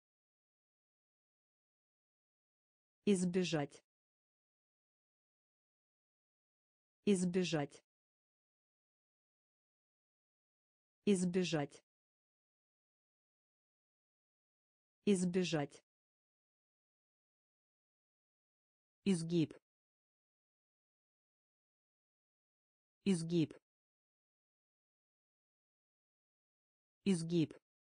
Избежать. Избежать. Избежать. Избежать. Изгиб. Изгиб. Изгиб.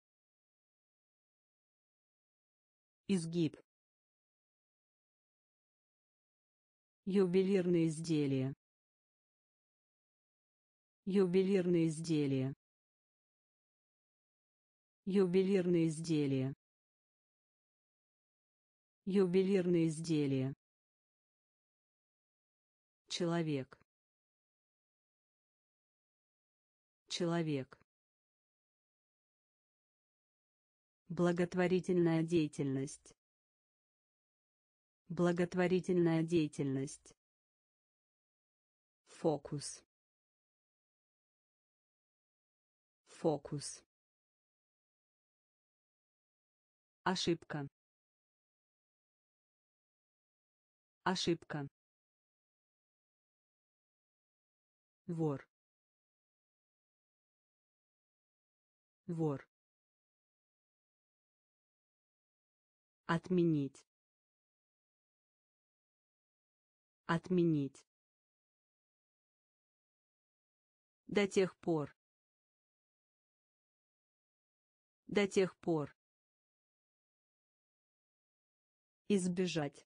Изгиб. Ювелирные изделия. Ювелирные изделия. Ювелирные изделия. Ювелирные изделия. Человек. Человек. Благотворительная деятельность. Благотворительная деятельность. Фокус. Фокус. Ошибка. Ошибка. Вор. Вор. Отменить. Отменить. До тех пор. До тех пор. Избежать.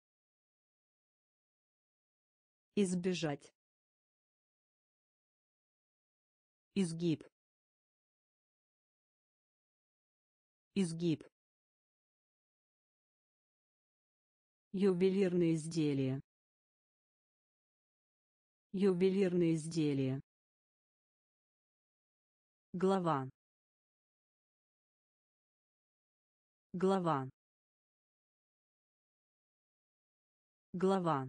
Избежать. Изгиб. Изгиб. Ювелирные изделия. Ювелирные изделия. Глава. Глава. Глава.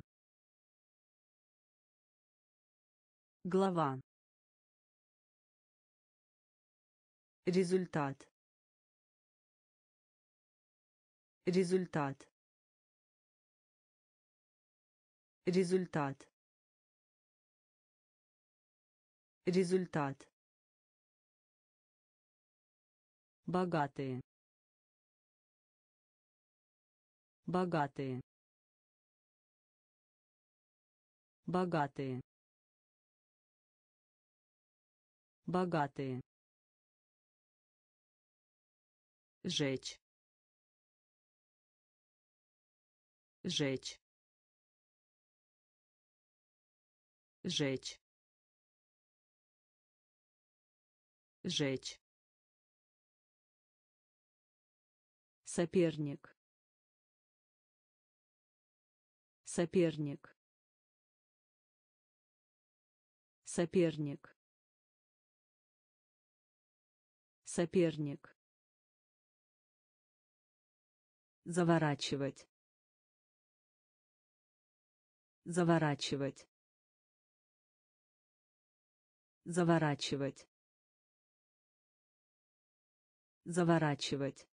Глава. Результат. Результат. Результат. Результат. Богатые. Богатые. Богатые. Богатые. Жечь. Жечь. Жечь. Жечь. Соперник. Соперник. Соперник. Соперник. Заворачивать. Заворачивать. Заворачивать. Заворачивать.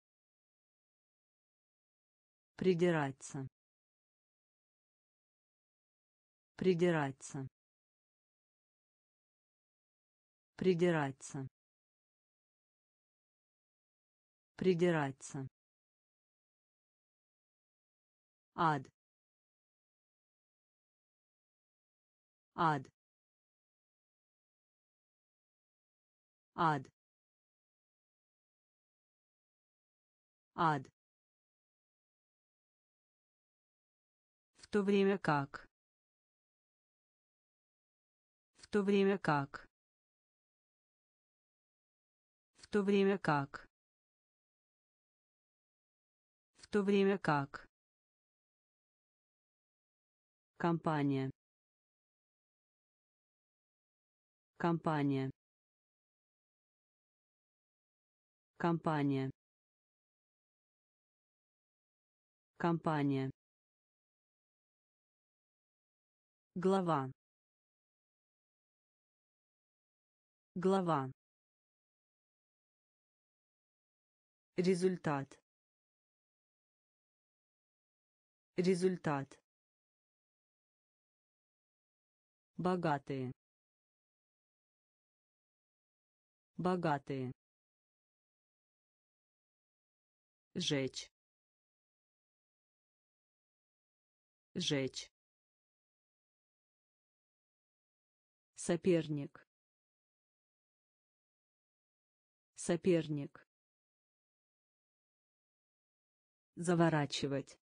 Придираться. Придираться. Придираться. Придираться. Ад. Ад. Ад. Ад. В то время как. В то время как. В то время как. В то время как. Компания. Компания. Компания. Компания. Глава. Глава. Результат. Результат. Богатые. Богатые. Жечь. Жечь. Соперник. Соперник. Заворачивать.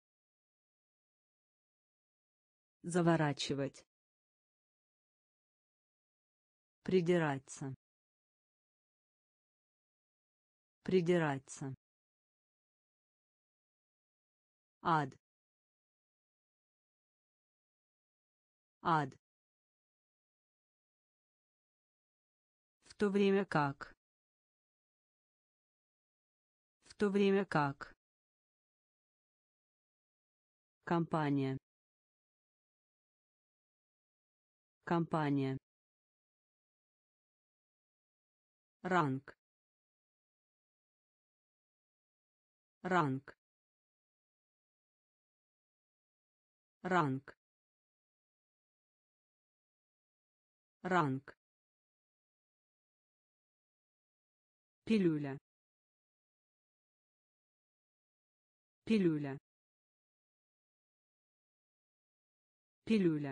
Заворачивать. Придираться. Придираться. Ад. Ад. В то время как. В то время как. Компания. Компания. Ранг. Ранг. Ранг. Ранг. Пилюля. Пилюля. Пилюля.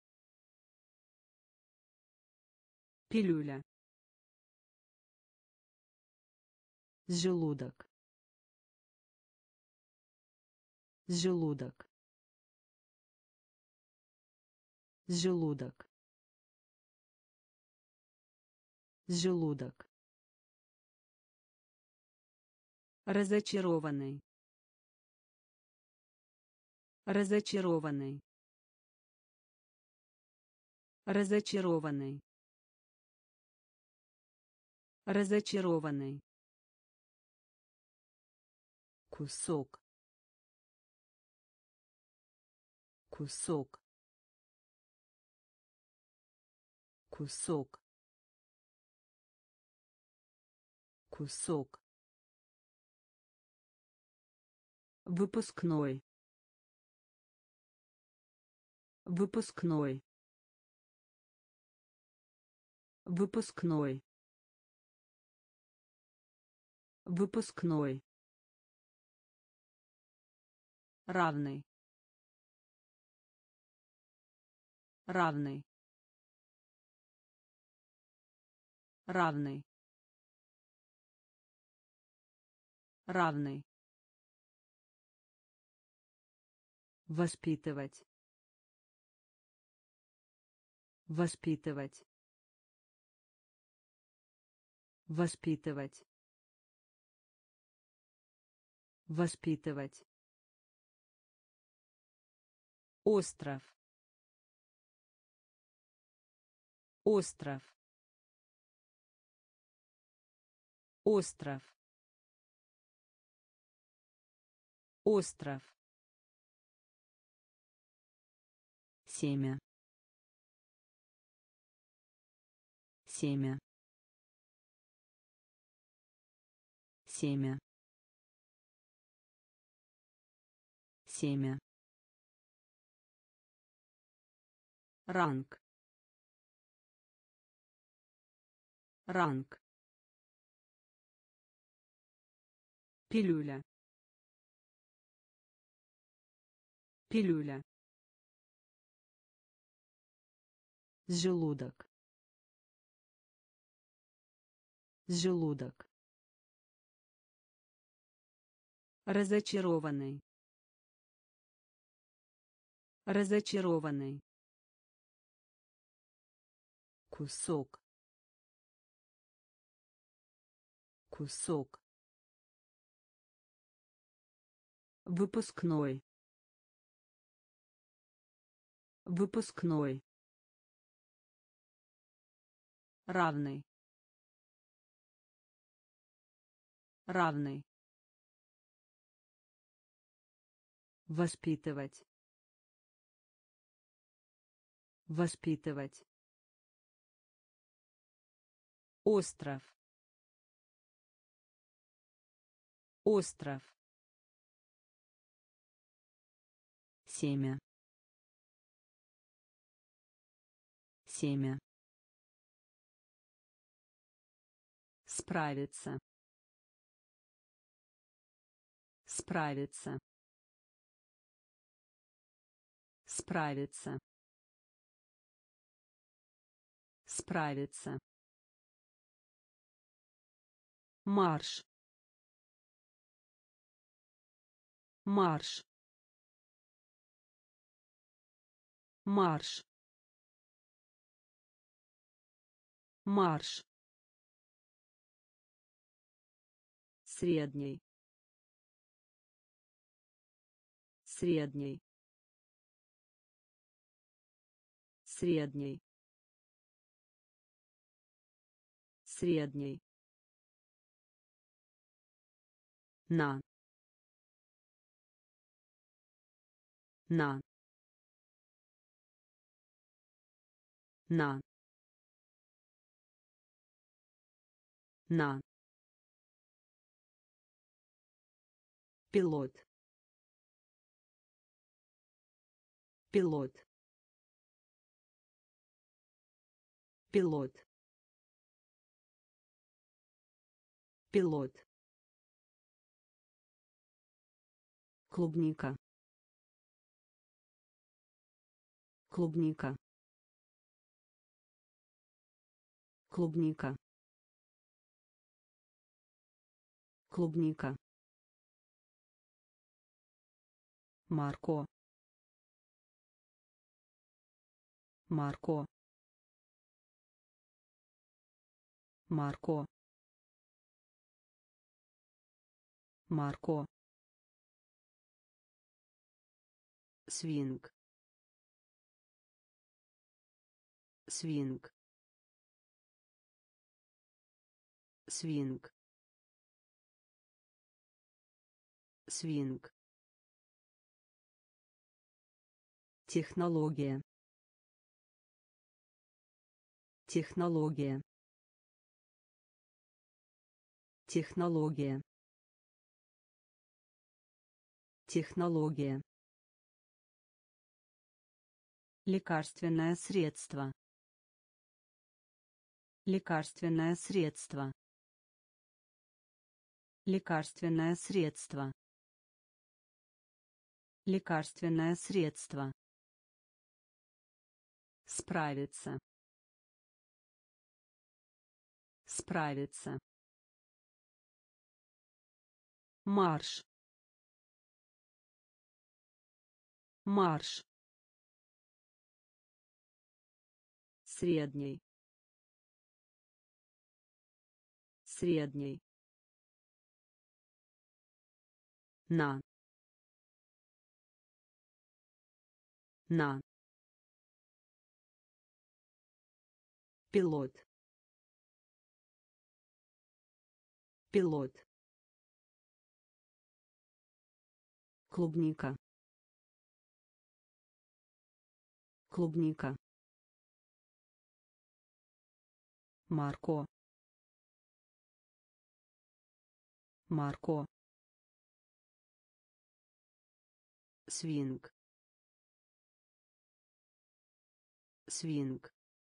Пилюля. Желудок. Желудок. Желудок. Желудок. Разочарованный. Разочарованный. Разочарованный. Разочарованный. Кусок. Кусок. Кусок. Кусок. Выпускной. Выпускной. Выпускной. Выпускной. Равный. Равный. Равный. Равный. Воспитывать. Воспитывать. Воспитывать. Воспитывать. Остров. Остров. Остров. Остров. Семя. Семя. Семя. Семя. Ранг. Ранг. Пилюля. Пилюля. Желудок. Желудок. Разочарованный. Разочарованный. Кусок. Кусок. Выпускной. Выпускной. Равный. Равный. Воспитывать. Воспитывать. Остров. Остров. Семя. Семя. Справиться. Справиться. Справиться. Справиться. Марш. Марш. Марш. Марш. Средний. Средний. Средний. Средний. На. На. На. На. Пилот. Пилот. Пилот. Пилот. Клубника. Клубника. Клубника. Клубника. Марко. Марко. Марко. Марко. Свинг. Свинг. Свинг. Свинг. Технология. Технология. Технология. Технология. Лекарственное средство. Лекарственное средство. Лекарственное средство. Лекарственное средство. Справиться. Справиться. Марш. Марш. Средний. средний, на, на, пилот, пилот, клубника, клубника, Марко, Марко, свинг, свинг,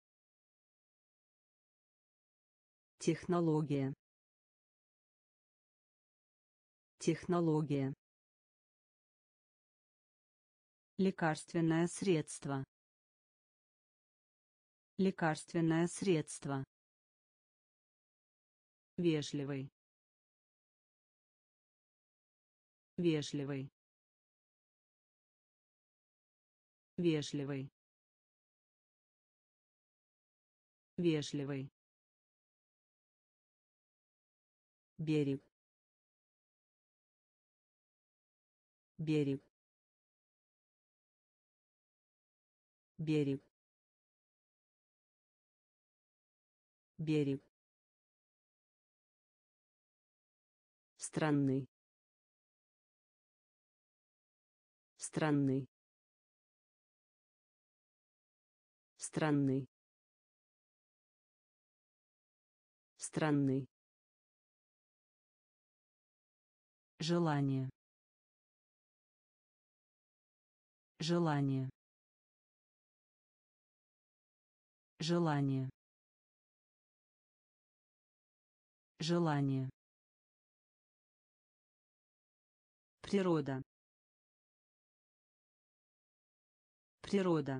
технология, технология, лекарственное средство, лекарственное средство, вежливый, вежливый, вежливый, вежливый, берег, берег, берег, берег, странный, странный, странный, странный, желание, желание, желание, желание, природа, природа,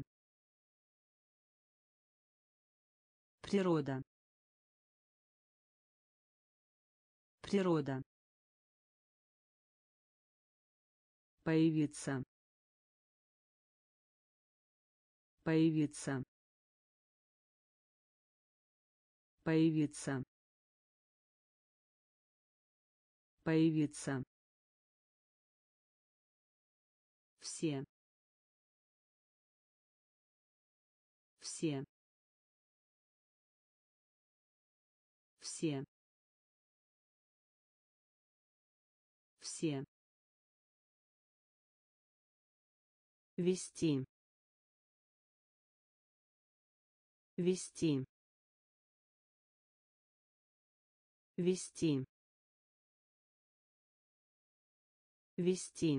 природа, природа, появиться, появиться, появиться, появиться, все, все, все, все, вести, вести, вести, вести,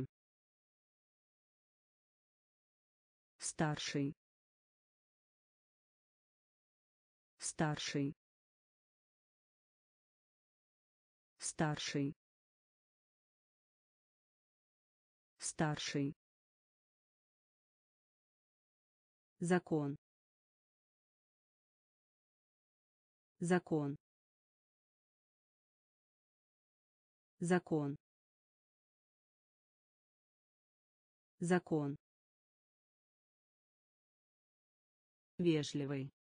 старший, старший, старший, старший, закон, закон, закон, закон, вежливый,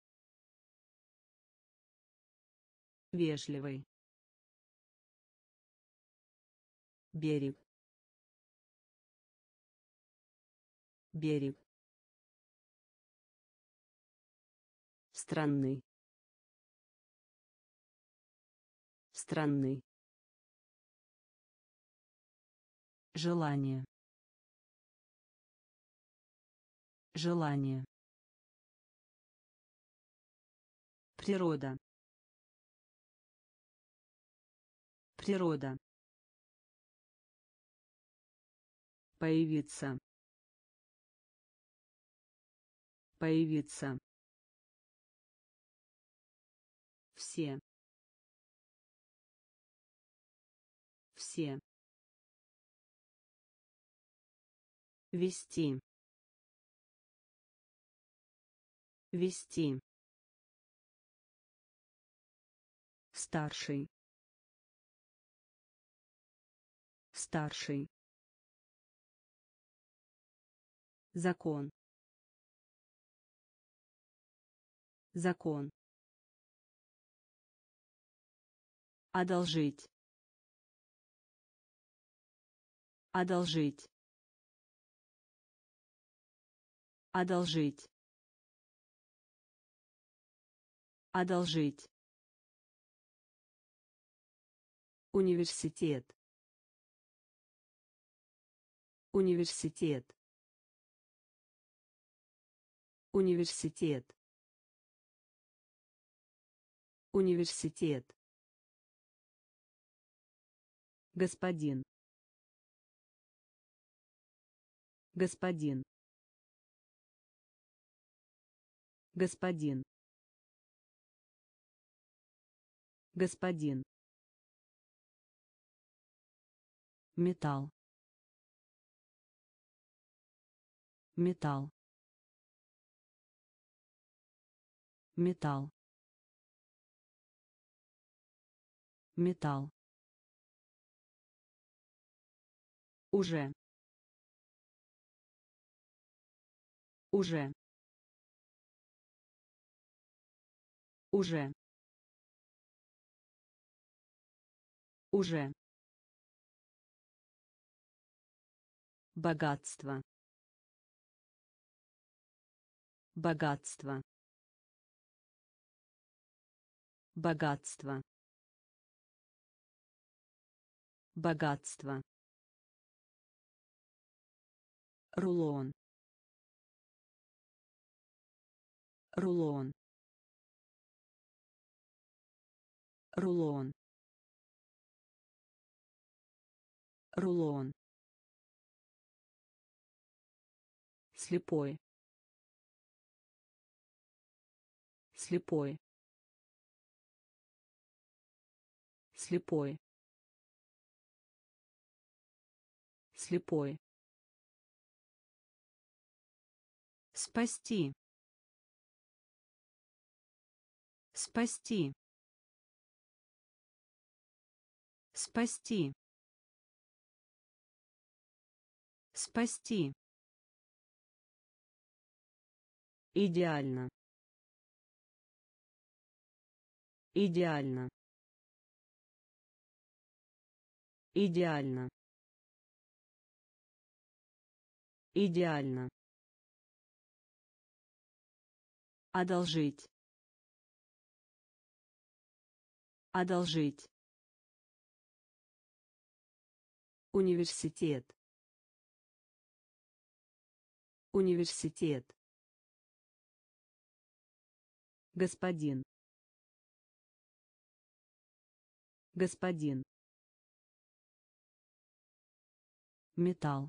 вежливый, берег, берег, странный, странный, желание, желание, природа, природа, появиться, появиться, все, все, вести, вести, старший, старший, закон, закон, Одолжить. Одолжить. Одолжить. Одолжить. Университет. Университет. Университет. Университет. Господин. Господин. Господин. Господин. Металл. Металл. Металл. Металл. Уже. Уже. Уже. Уже. Богатство. Богатство. Богатство. Богатство. Рулон. Рулон. Рулон. Рулон. Слепой. Слепой. Слепой. Слепой. Спасти. Спасти. Спасти. Спасти. Идеально. Идеально. Идеально. Идеально. Одолжить. Одолжить. Университет. Университет. Господин. Господин. Металл.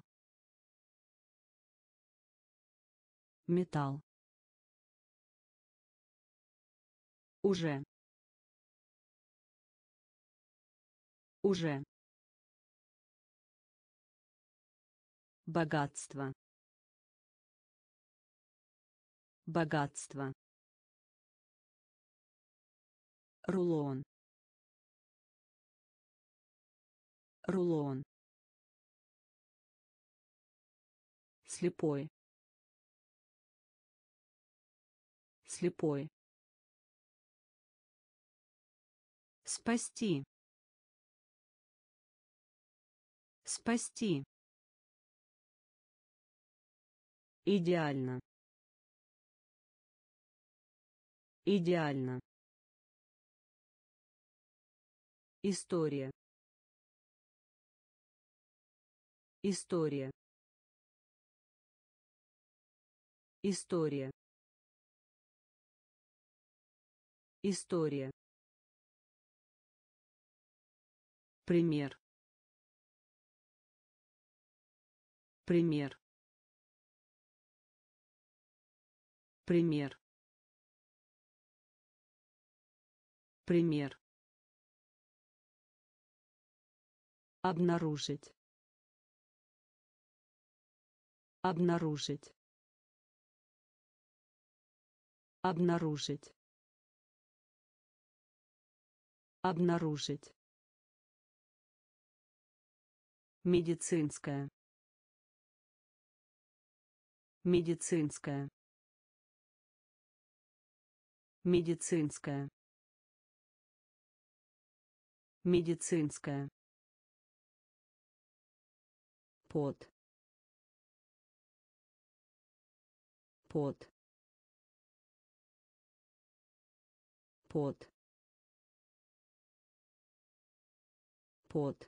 Металл. Уже. Уже. Богатство. Богатство. Рулон. Рулон. Слепой. Слепой. Спасти. Спасти. Идеально. Идеально. История. История. История. История. Пример. Пример. Пример. Пример. Обнаружить. Обнаружить. Обнаружить. Обнаружить. Медицинская. Медицинская. Медицинская. Медицинская. Пот. Пот. Пот. Пот.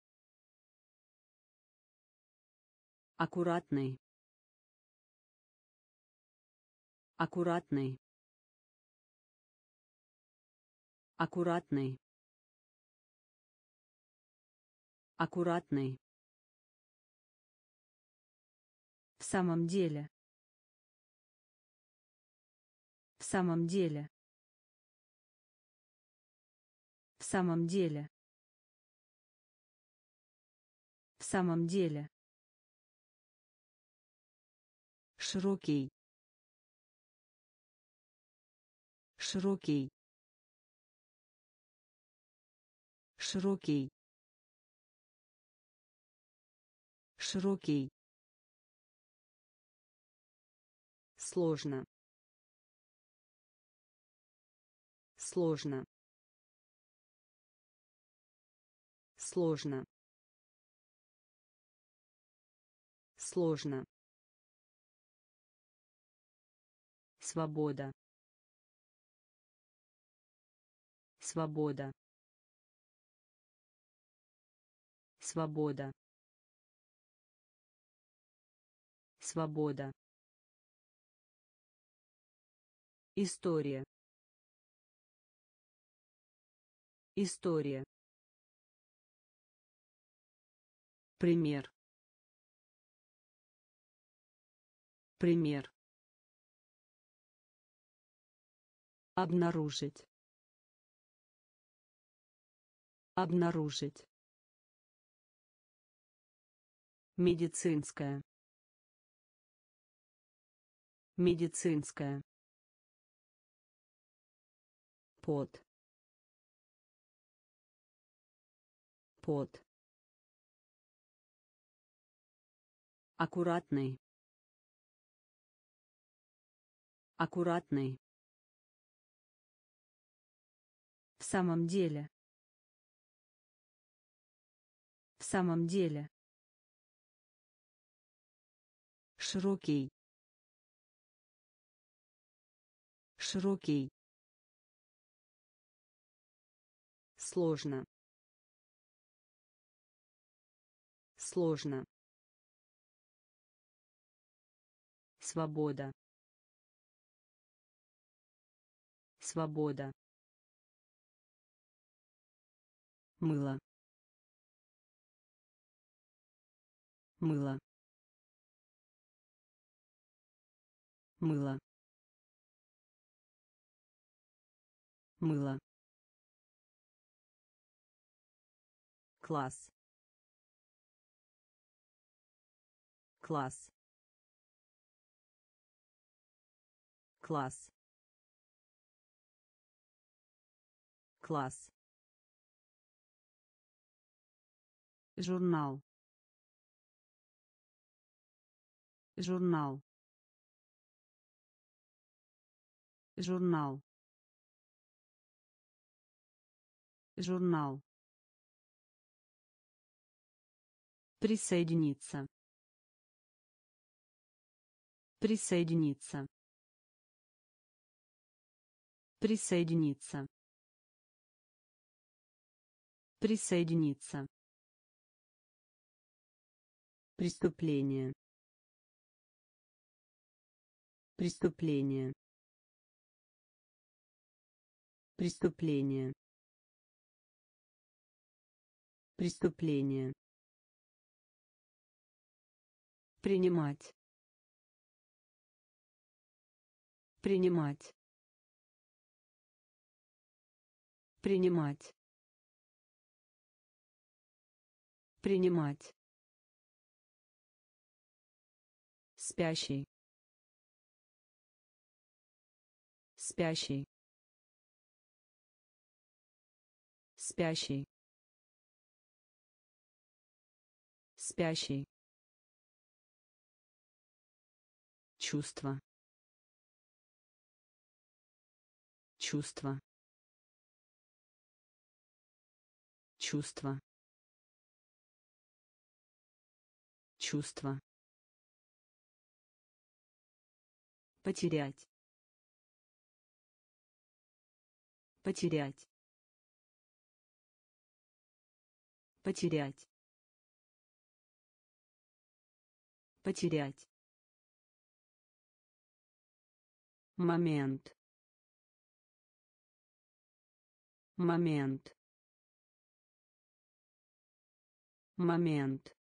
Аккуратный. Аккуратный. Аккуратный. Аккуратный. В самом деле. В самом деле. В самом деле. В самом деле. Широкий. Широкий. Широкий. Широкий. Сложно. Сложно. Сложно. Сложно. Свобода. Свобода. Свобода. Свобода. История. История. Пример. Пример. Обнаружить. Обнаружить. Медицинская. Медицинская. Пот. Пот. Аккуратный. Аккуратный. В самом деле. В самом деле. Широкий. Широкий. Сложно. Сложно. Свобода. Свобода. Мыло. Мыло. Мыло. Мыло. Класс. Класс. Класс. Класс. Журнал. Журнал. Журнал. Журнал. Присоединиться. Присоединиться. Присоединиться. Присоединиться. Преступление. Преступление. Преступление. Преступление. Принимать. Принимать. Принимать. Принимать. Спящий. Спящий. Спящий. Спящий. Чувство. Чувство. чувство, чувство, потерять, потерять, потерять, потерять, момент, момент, момент,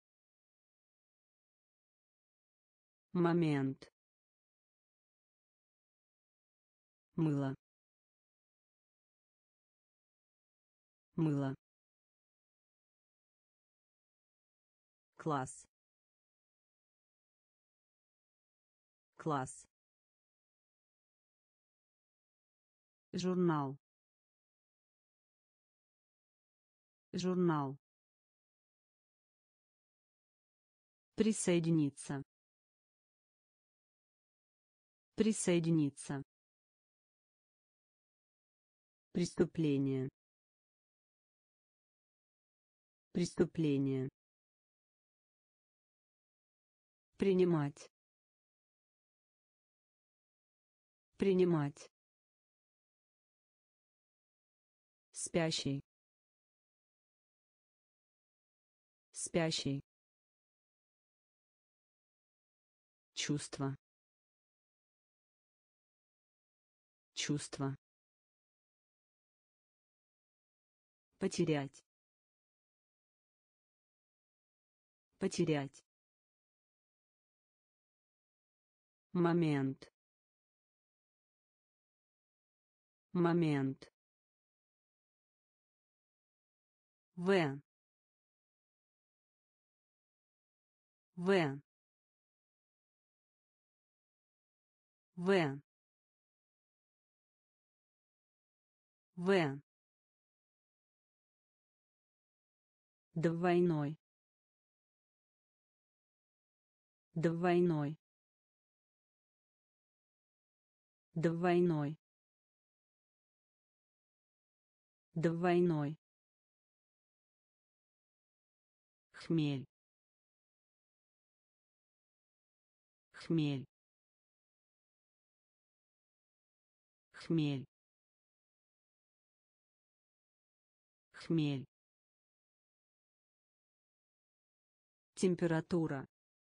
момент, мыло, мыло, класс, класс, журнал, журнал, присоединиться, присоединиться, преступление, преступление, принимать, принимать, спящий, спящий, чувство, чувство, потерять, потерять, момент, момент, в, в, в, в, двойной, двойной, двойной, двойной, хмель, хмель, хмель, хмель, температура,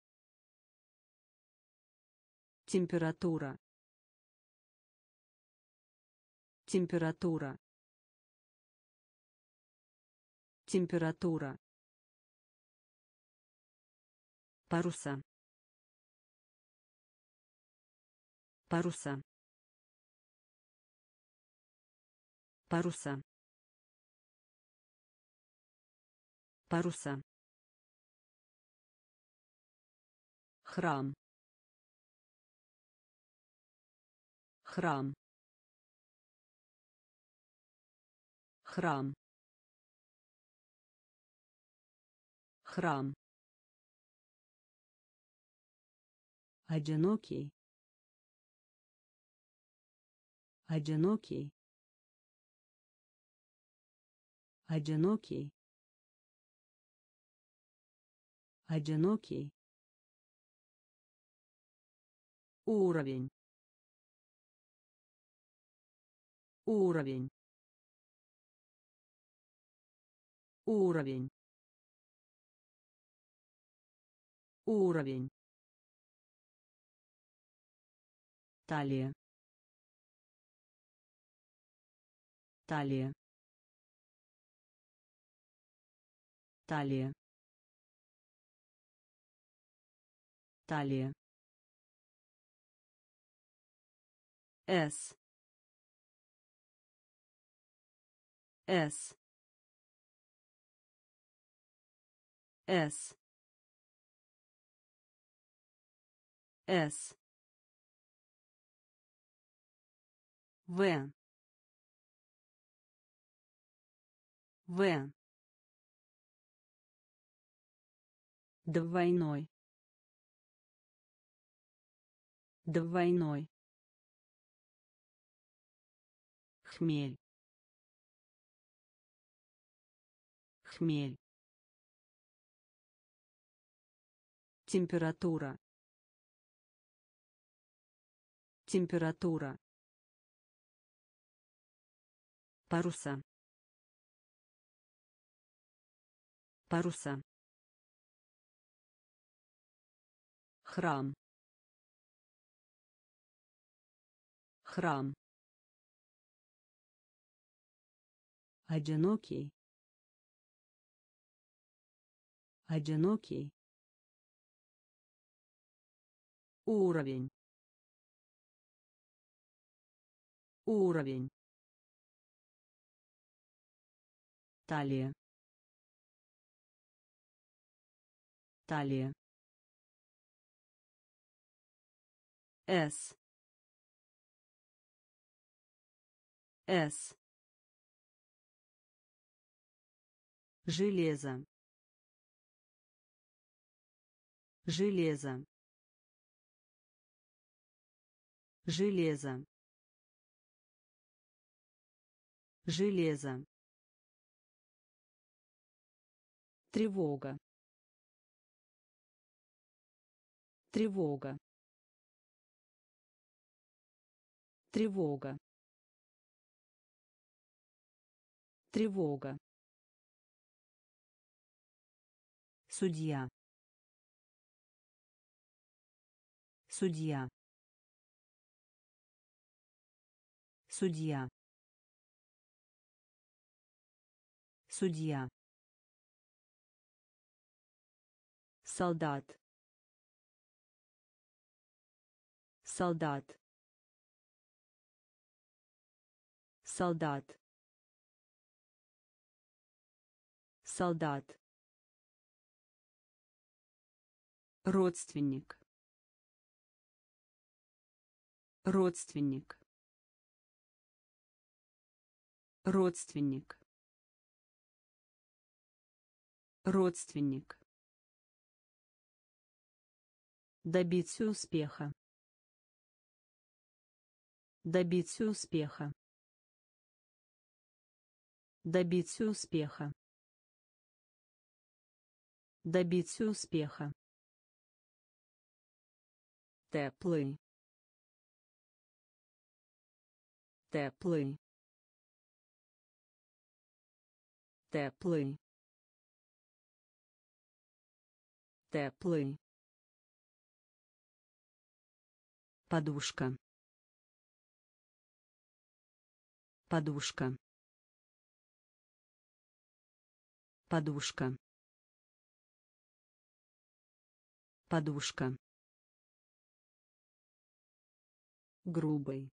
температура, температура, температура, паруса, паруса, паруса, паруса, храм, храм, храм, храм, одинокий, одинокий, одинокий, одинокий, уровень, уровень, уровень, уровень, талия, талия, талия, талия, С, С, С, С, В, В, двойной, двойной, хмель, хмель, температура, температура, паруса, паруса, храм, храм, одинокий, одинокий, уровень, уровень, талия, талия, С, С, железо, железо, железо, железо, тревога, тревога, тревога, тревога, судья, судья, судья, судья, солдат, солдат, солдат, солдат, родственник, родственник, родственник, родственник, добиться успеха, добиться успеха, добиться успеха, добиться успеха, теплый, теплый, теплый, теплый, подушка, подушка, подушка, подушка, грубый,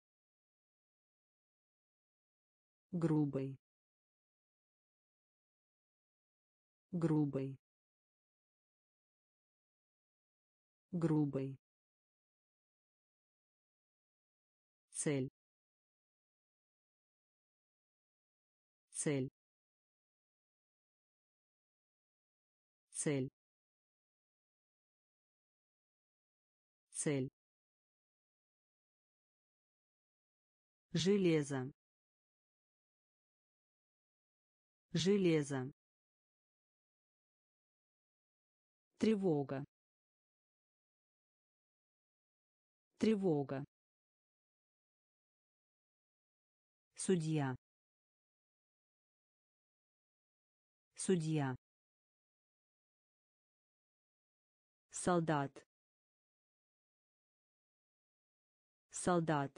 грубый, грубый, грубый, цель, цель, цель, цель, железо, железо, тревога, тревога, судья, судья, солдат, солдат,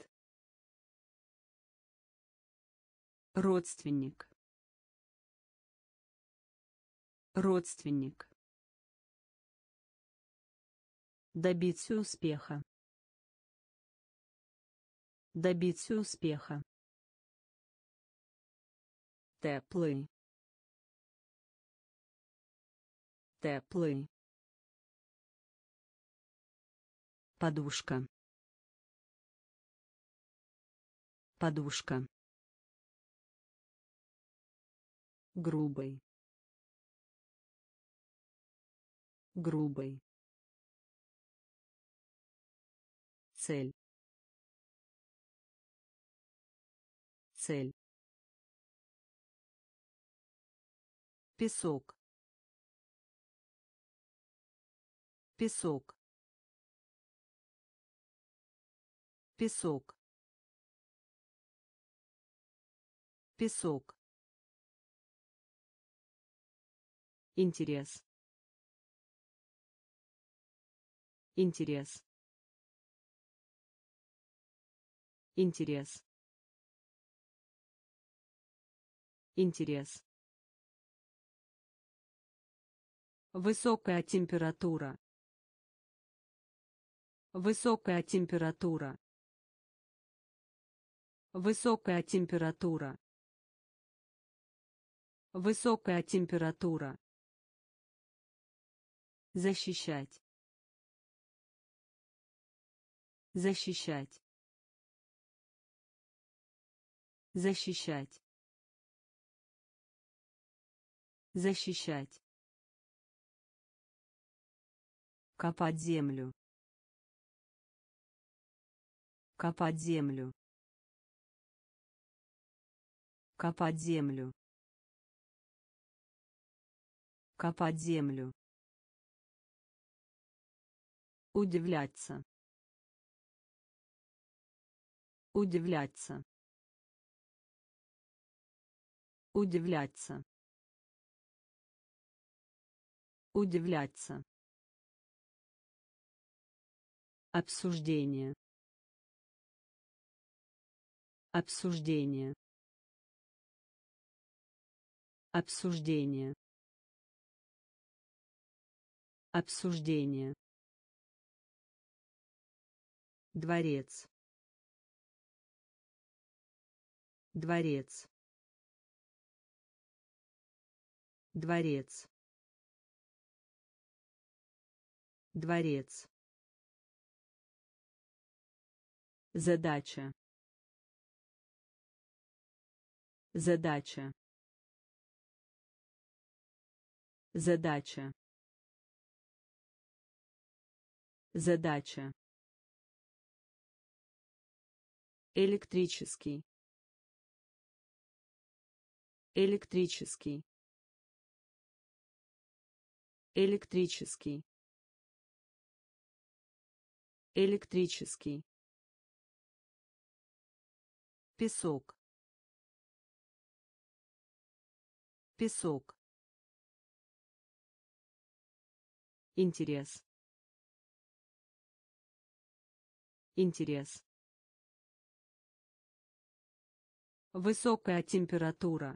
родственник, родственник, добиться успеха, добиться успеха, теплый, теплый, подушка, подушка, грубый, грубый, цель, цель, песок, песок, песок, песок, интерес, интерес, интерес, интерес, высокая температура, высокая температура, высокая температура, высокая температура, защищать, защищать, защищать, защищать, копать землю, копать землю, копать землю, копать землю, удивляться, удивляться, удивляться, удивляться, обсуждение, обсуждение, обсуждение, обсуждение, дворец, дворец, дворец, дворец, задача, задача, задача, задача, электрический, электрический, электрический, электрический, песок, песок, интерес, интерес, высокая температура,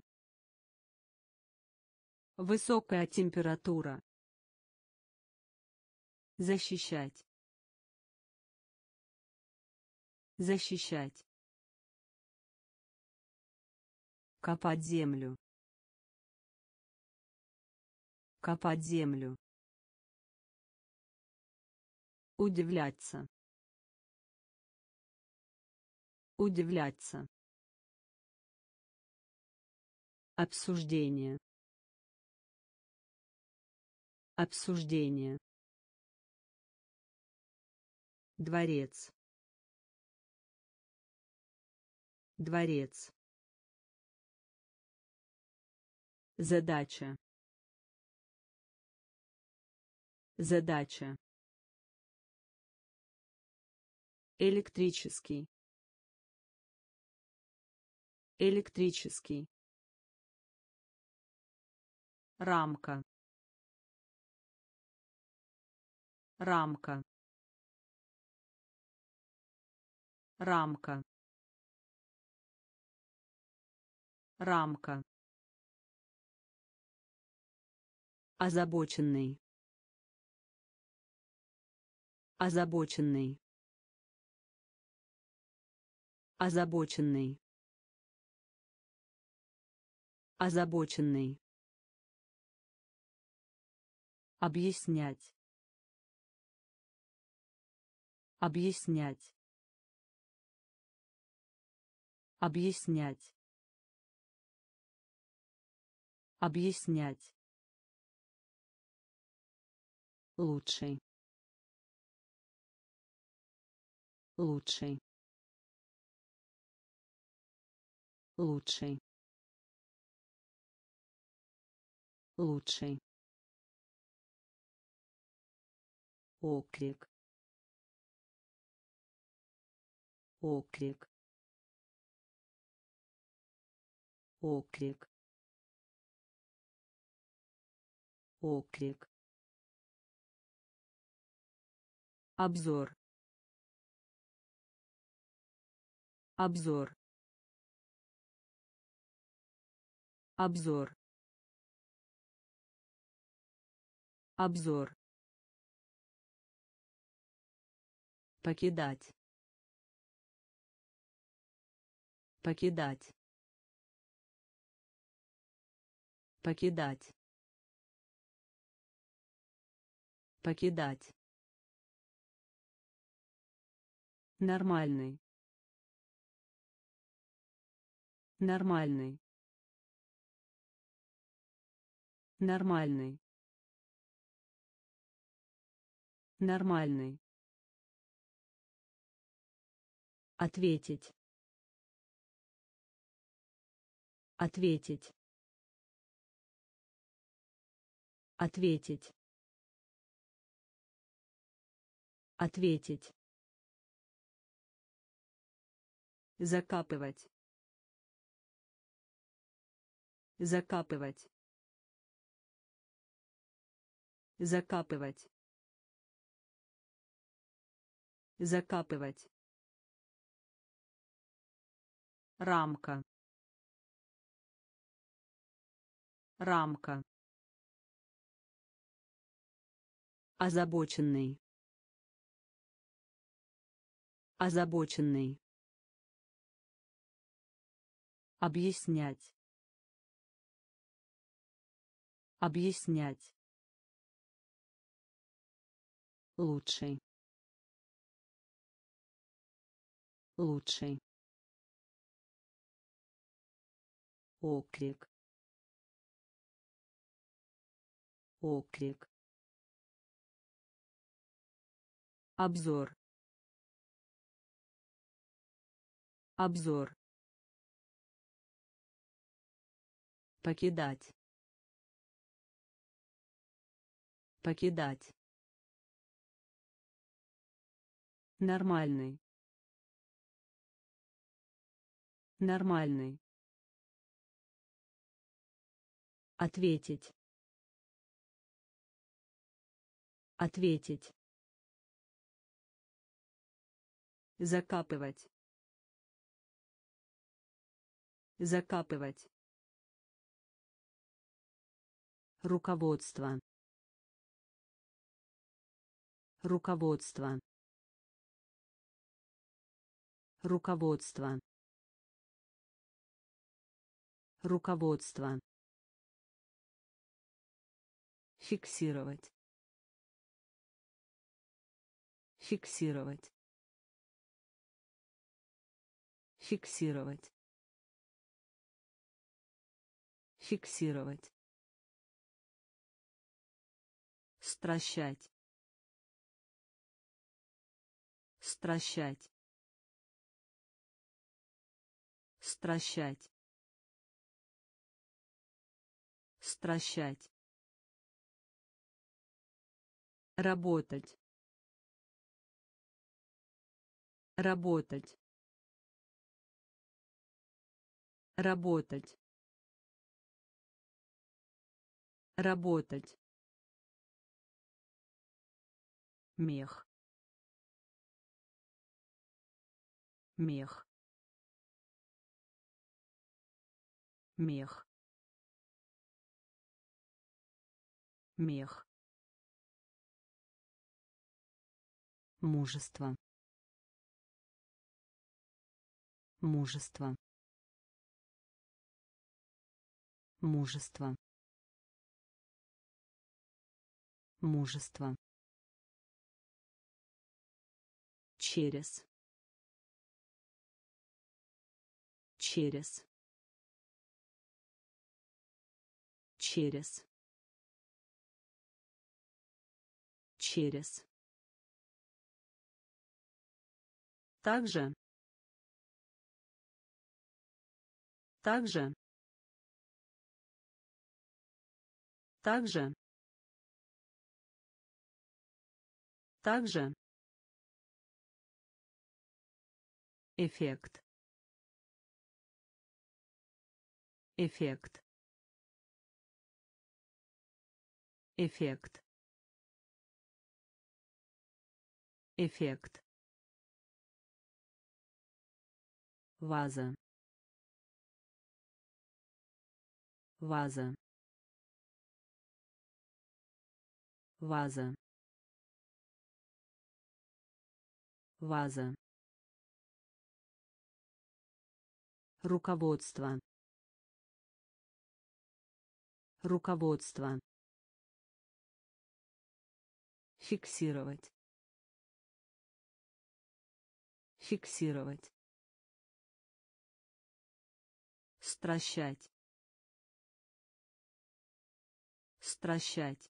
высокая температура, защищать, защищать, копать землю, копать землю, удивляться, удивляться, обсуждение, обсуждение, дворец, дворец, задача, задача, электрический, электрический, рамка, рамка, рамка, рамка, озабоченный, озабоченный, озабоченный, озабоченный, объяснять, объяснять, объяснять, объяснять, лучший, лучший, лучший, лучший, оклик, оклик, оклик, оклик, обзор, обзор, обзор, обзор, покидать, покидать, покидать, покидать, нормальный, нормальный, нормальный, нормальный, ответить, ответить, ответить, ответить, закапывать, закапывать, закапывать, закапывать, рамка, рамка, озабоченный, озабоченный, объяснять, объяснять, лучший, лучший, оклик, оклик, обзор, обзор, покидать, покидать, нормальный, нормальный, ответить, ответить, закапывать, закапывать, руководство, руководство, руководство, руководство, фиксировать, фиксировать, фиксировать, фиксировать, стращать, стращать, стращать, стращать, работать, работать, работать, работать, мех, мех, мех, мех, мужество, мужество, мужество, мужество, через, через, через, через, также, также, Также. Также. Эффект. Эффект. Эффект. Эффект. Ваза. Ваза. Ваза. Ваза. Руководство. Руководство. Фиксировать. Фиксировать. Стращать. Стращать.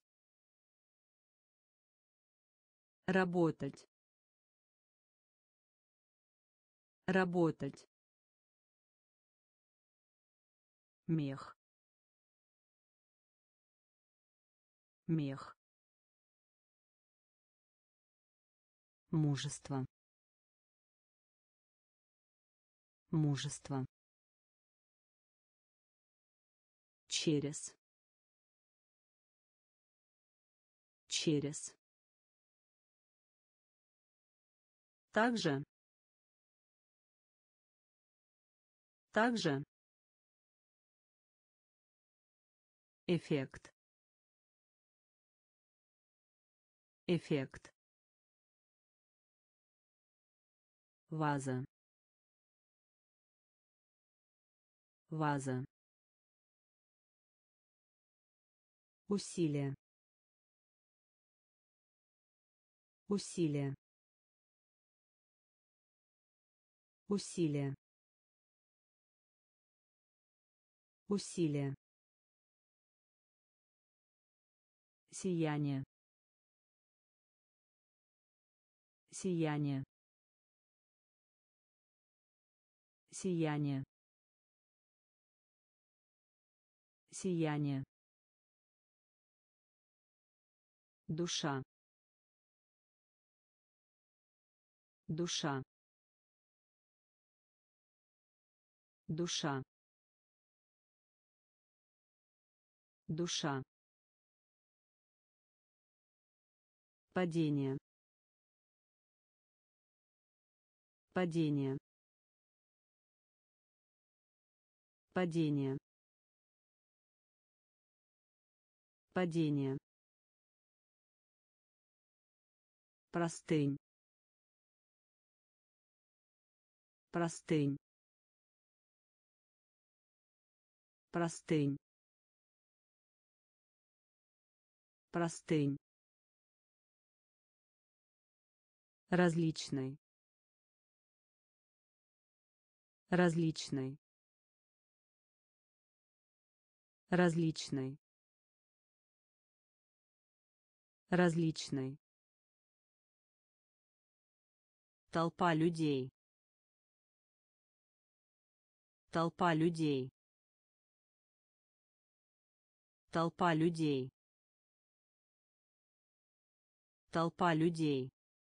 Работать. Работать. Мех. Мех. Мужество. Мужество. Через. Через. Также. Также. Эффект. Эффект. Ваза. Ваза. Усилие. Усилие. Усилие. Усилие. Сияние. Сияние. Сияние. Сияние. Душа. Душа. Душа. Душа. Падение. Падение. Падение. Падение. Простынь. Простынь. Простынь. Простынь. Различный. Различный. Различный. Различный. Толпа людей. Толпа людей. Толпа людей. Толпа людей.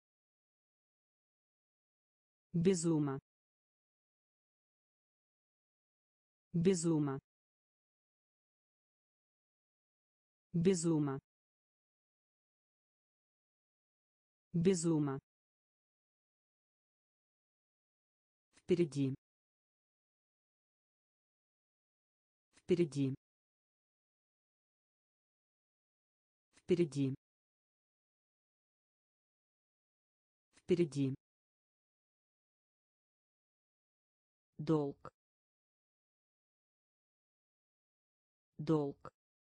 Безума. Безума. Безума. Безума. Впереди. Впереди. Впереди. Впереди. Долг. Долг.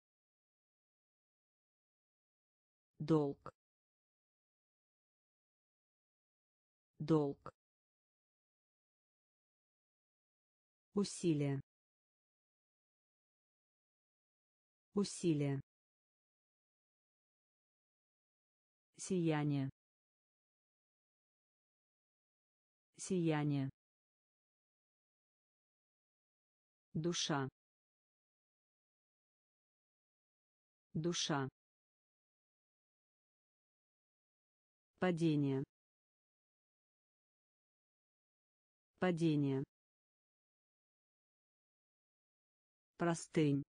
Долг. Долг. Усилие. Усилие. Сияние. Сияние. Душа. душа, падение, падение, простынь,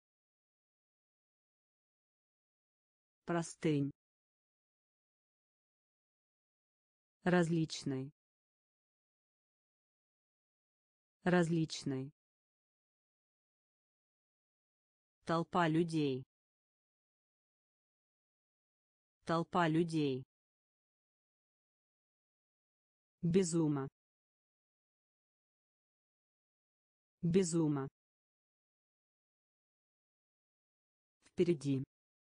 простынь, различный, различный, толпа людей, толпа людей, безума, безума, впереди,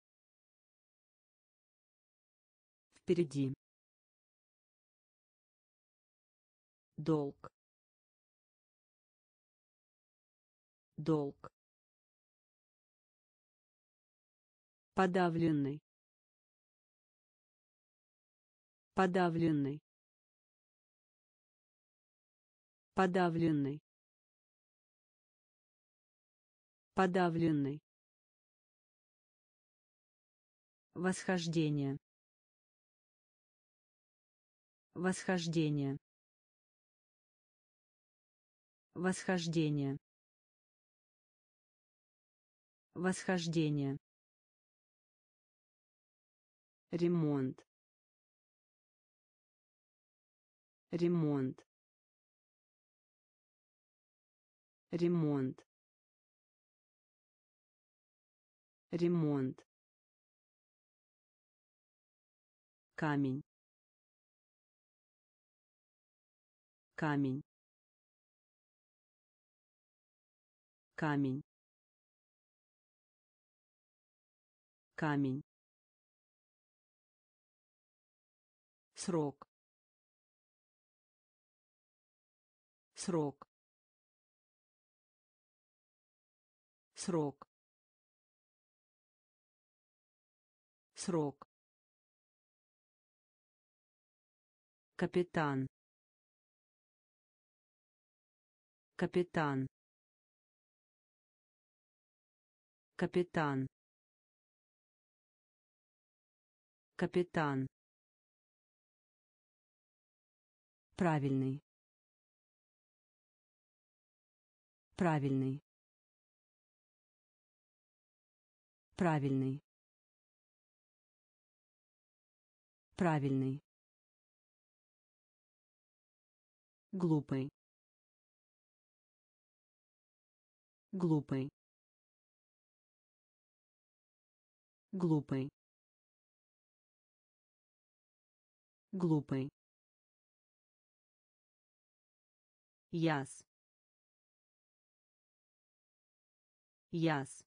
впереди, долг, долг, подавленный, подавленный, подавленный, подавленный, восхождение, восхождение, восхождение, восхождение, ремонт, ремонт, ремонт, ремонт, камень, камень, камень, камень, срок, срок, срок, срок, капитан, капитан, капитан, капитан, правильный, правильный, правильный, правильный, глупый, глупый, глупый, глупый, яс, яс,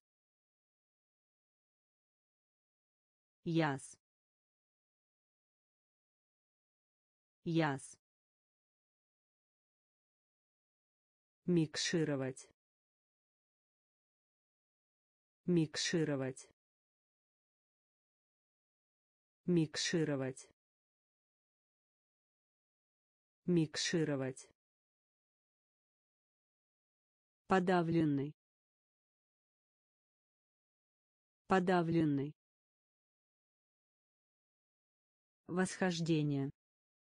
яс, яс, микшировать, микшировать, микшировать, микшировать, подавленный, подавленный, восхождение,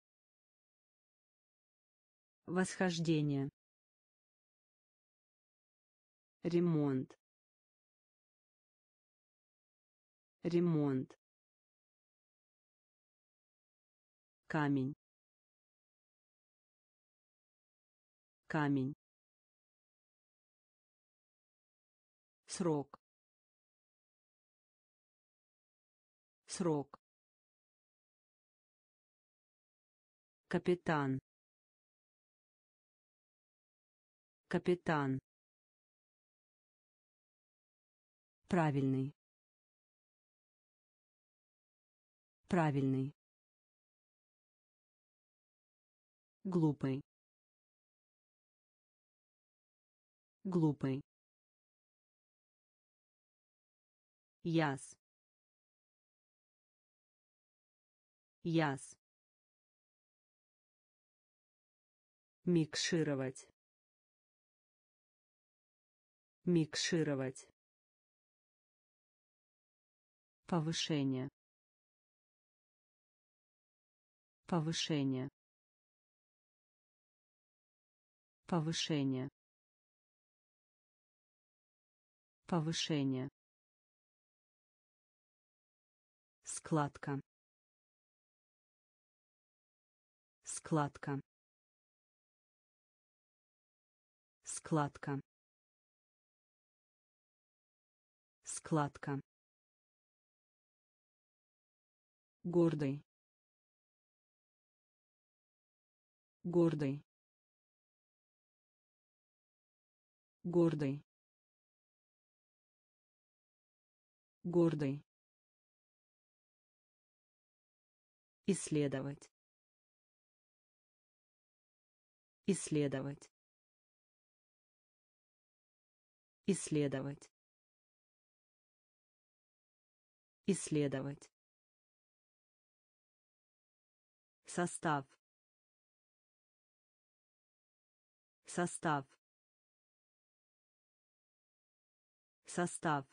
восхождение, ремонт, ремонт, камень, камень, срок, срок, капитан, капитан, правильный, правильный, глупый, глупый, яс, яс, микшировать, микшировать, Повышение. Повышение. Повышение. Повышение. Складка. Складка. Складка. Складка. Гордый. Гордый. Гордый. Гордый. Исследовать. Исследовать. Исследовать. Исследовать. Состав. Состав. Состав.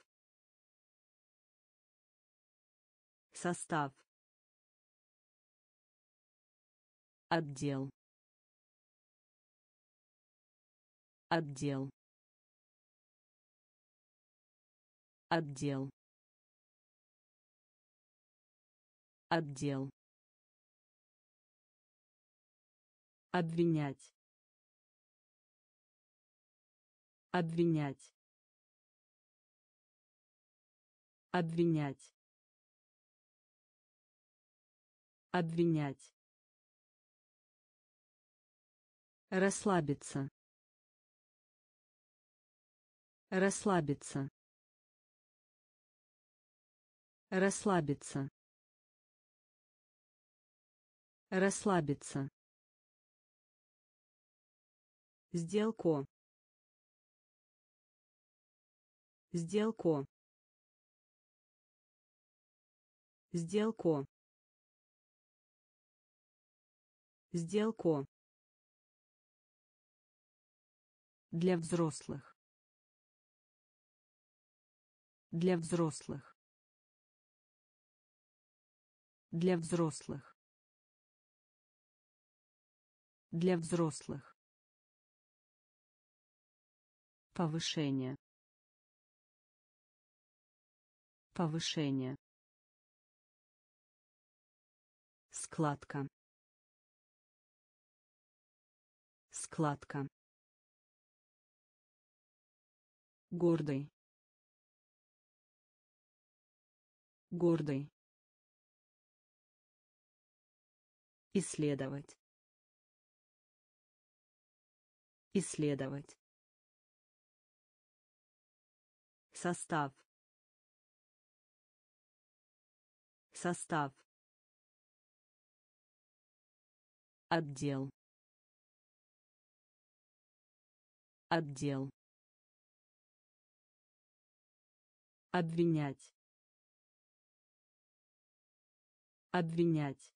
Состав. Отдел. Отдел. Отдел. Отдел. Обвинять. Обвинять. Обвинять. Обвинять. Расслабиться. Расслабиться. Расслабиться. Расслабиться. Сделку. Сделку. Сделку. Сделку. Для взрослых. Для взрослых. Для взрослых. Для взрослых. Повышение. Повышение. Складка. Складка. Гордый. Гордый. Исследовать. Исследовать. Состав. Состав. Отдел. Отдел. Обвинять. Обвинять.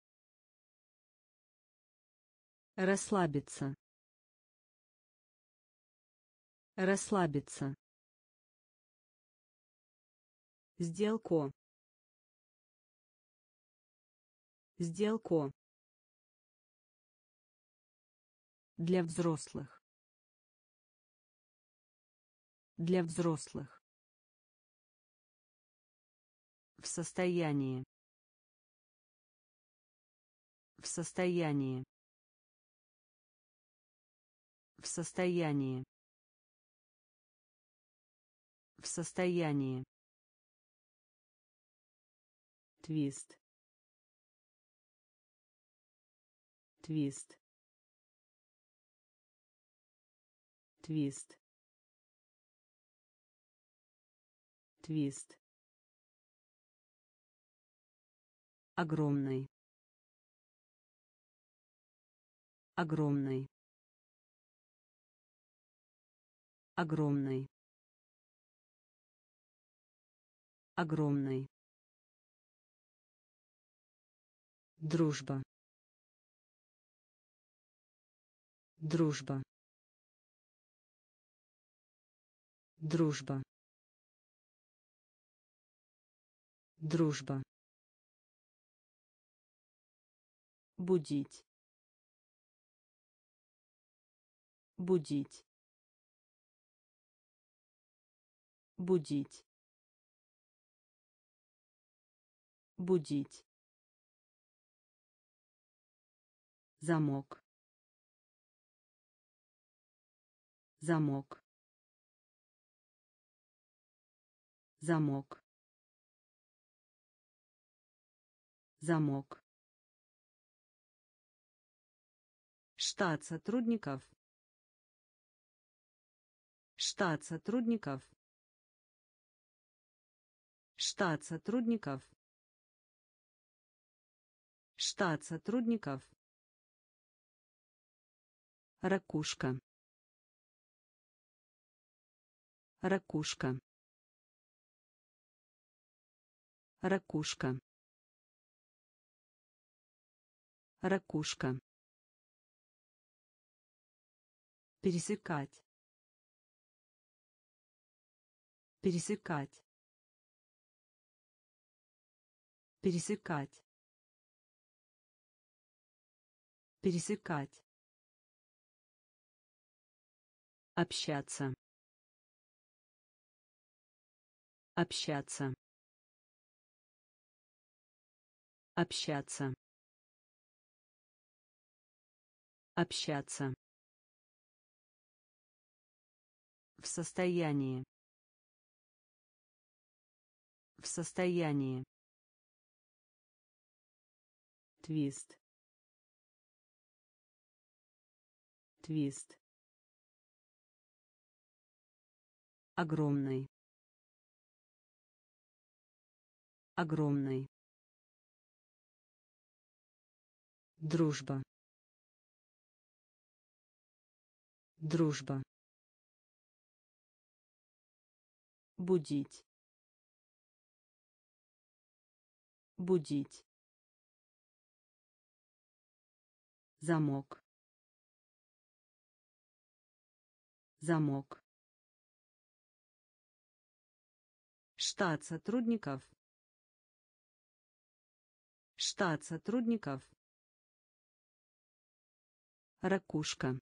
Расслабиться. Расслабиться. Сделку. Сделку. Для взрослых. Для взрослых. В состоянии. В состоянии. В состоянии. В состоянии. Твист. Твист. Твист. Твист. Огромный. Огромный. Огромный. Огромный. Дружба. Дружба. Дружба. Дружба. Будить. Будить. Будить. Будить. Замок. Замок. Замок. Замок. Штат сотрудников. Штат сотрудников. Штат сотрудников. Штат сотрудников. Ракушка. Ракушка. Ракушка. Ракушка. Пересекать. Пересекать. Пересекать. Пересекать. Общаться. Общаться. Общаться. Общаться. В состоянии. В состоянии. Твист. Твист. Огромный. Огромный. Дружба. Дружба. Будить. Будить. Замок. Замок. Штат сотрудников. Штат сотрудников. Ракушка.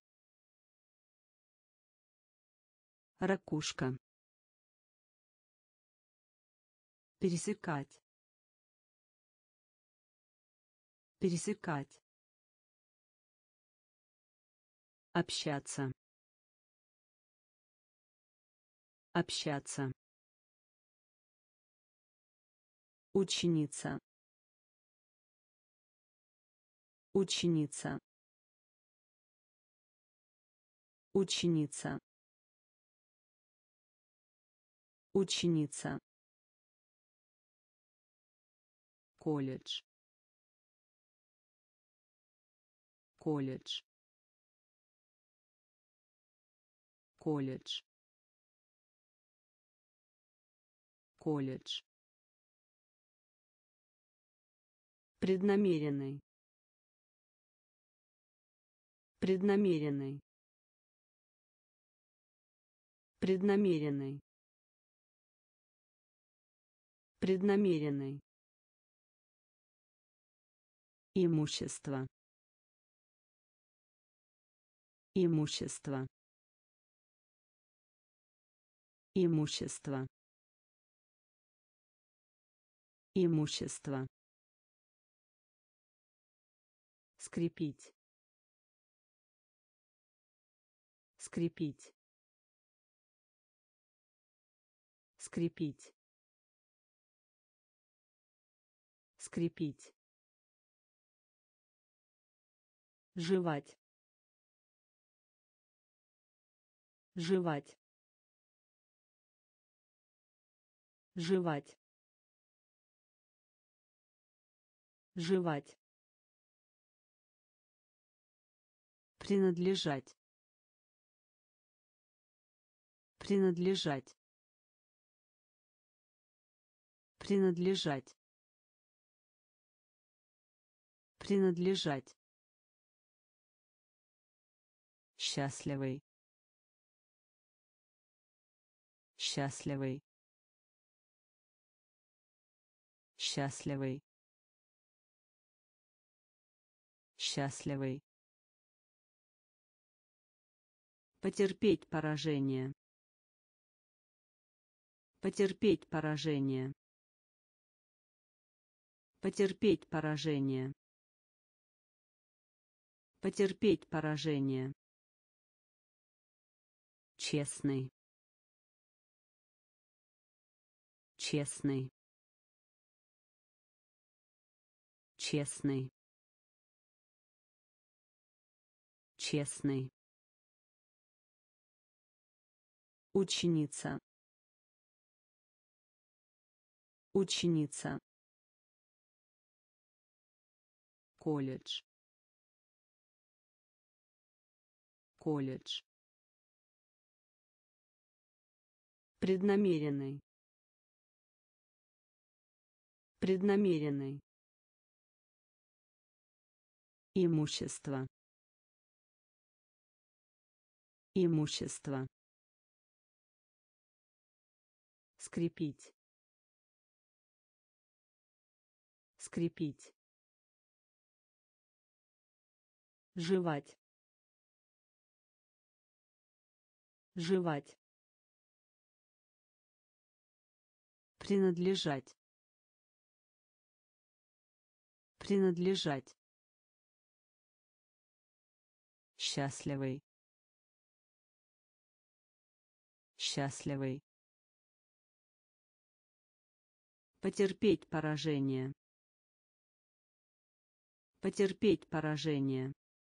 Ракушка. Пересекать. Пересекать. Общаться. Общаться. Ученица. Ученица. Ученица. Ученица. Колледж. Колледж. Колледж. Колледж. Преднамеренный. Преднамеренный. Преднамеренный. Преднамеренный. Имущество. Имущество. Имущество. Имущество. Скрепить. Скрепить. Скрепить. Скрепить. Жевать. Жевать. Жевать. Жевать. Принадлежать. Принадлежать. Принадлежать. Принадлежать. Счастливый. Счастливый. Счастливый. Счастливый. Потерпеть поражение. Потерпеть поражение. Потерпеть поражение. Потерпеть поражение. Честный. Честный. Честный. Честный. Ученица. Ученица. Колледж. Колледж. Преднамеренный. Преднамеренный. Имущество. Имущество. Скрепить. Скрепить. Жевать. Жевать. Принадлежать. Принадлежать. Счастливый. Счастливый. Потерпеть поражение. Потерпеть поражение.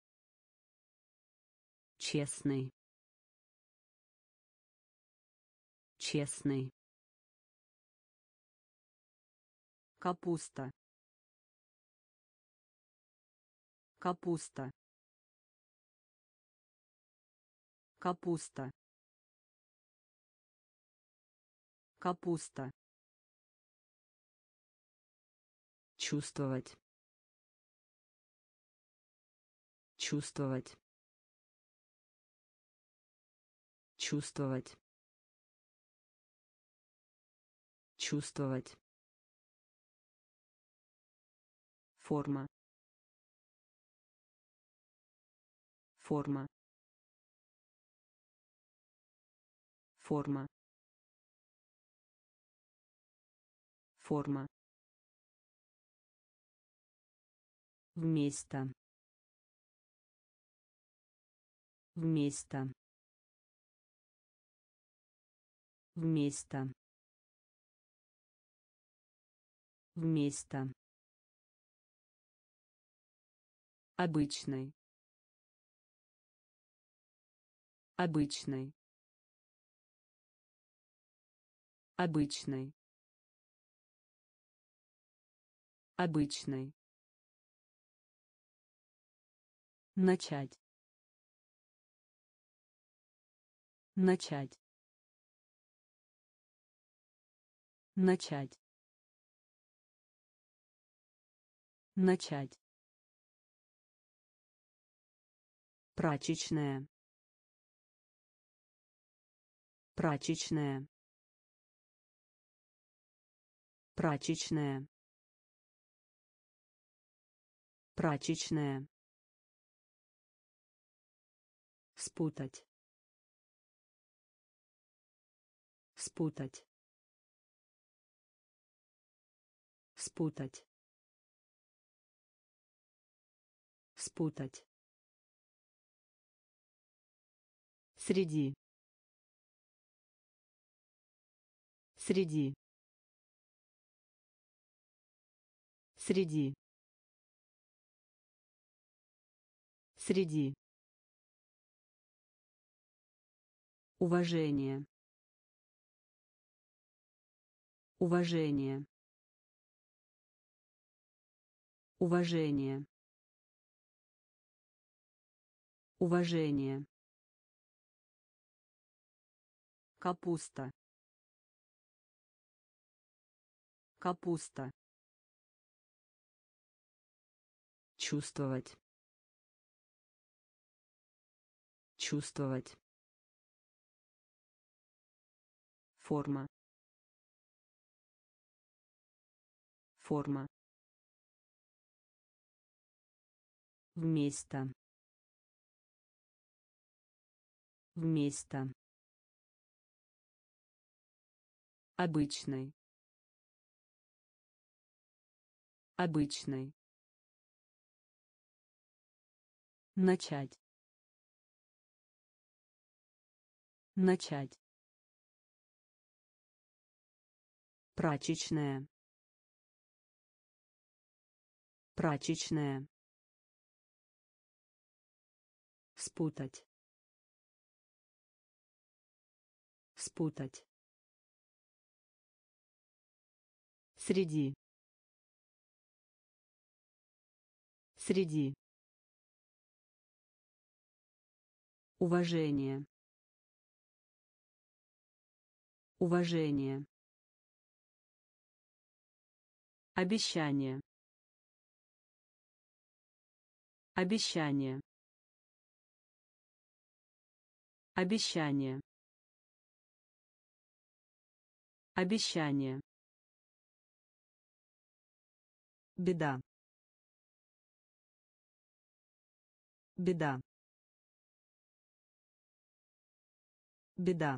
Честный. Честный. Капуста. Капуста. Капуста. Капуста. Чувствовать. Чувствовать. Чувствовать. Чувствовать. Форма. Форма. Форма. Форма. Вместо. Вместо. Вместо. Вместо. Обычный. Обычный. Обычный. Обычный. Начать. Начать. Начать. Начать. Прачечная. Прачечная. Прачечная. Прачечная. Спутать. Спутать. Спутать. Спутать. Среди. Среди. Среди. Среди. Уважение. Уважение. Уважение. Уважение. Капуста. Капуста. Чувствовать. Чувствовать. Форма. Форма. Вместо. Вместо. Обычный. Обычный. Начать. Начать. Прачечная. Прачечная. Спутать. Спутать. Среди. Среди. Уважение. Уважение. Обещание. Обещание. Обещание. Обещание. Беда. Беда. Беда.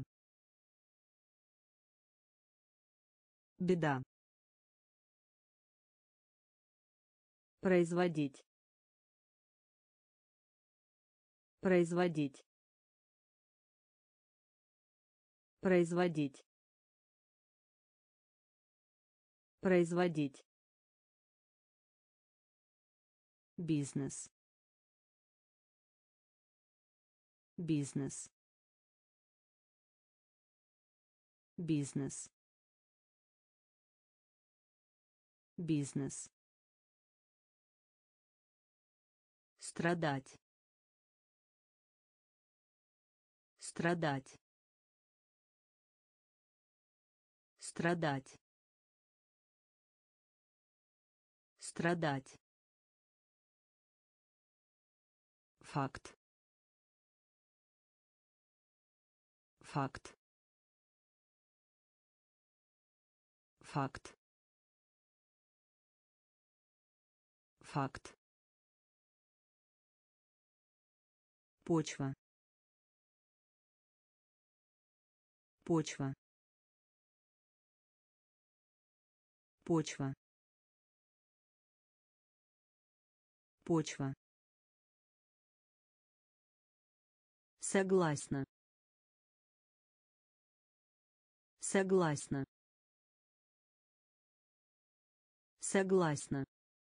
Беда. Производить. Производить. Производить. Производить. Бизнес. Бизнес. Бизнес. Бизнес. Страдать. Страдать. Страдать. Страдать. Факт. Факт. Факт. Факт. Почва. Почва. Почва. Почва. Согласна. Согласна. Согласна.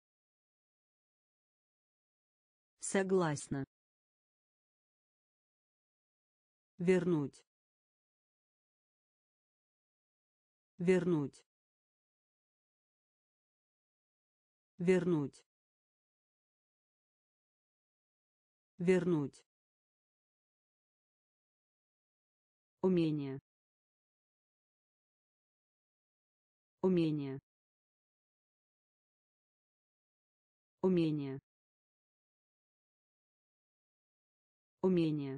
Согласна. Вернуть. Вернуть. Вернуть. Вернуть. Умение. Умение. Умение. Умение.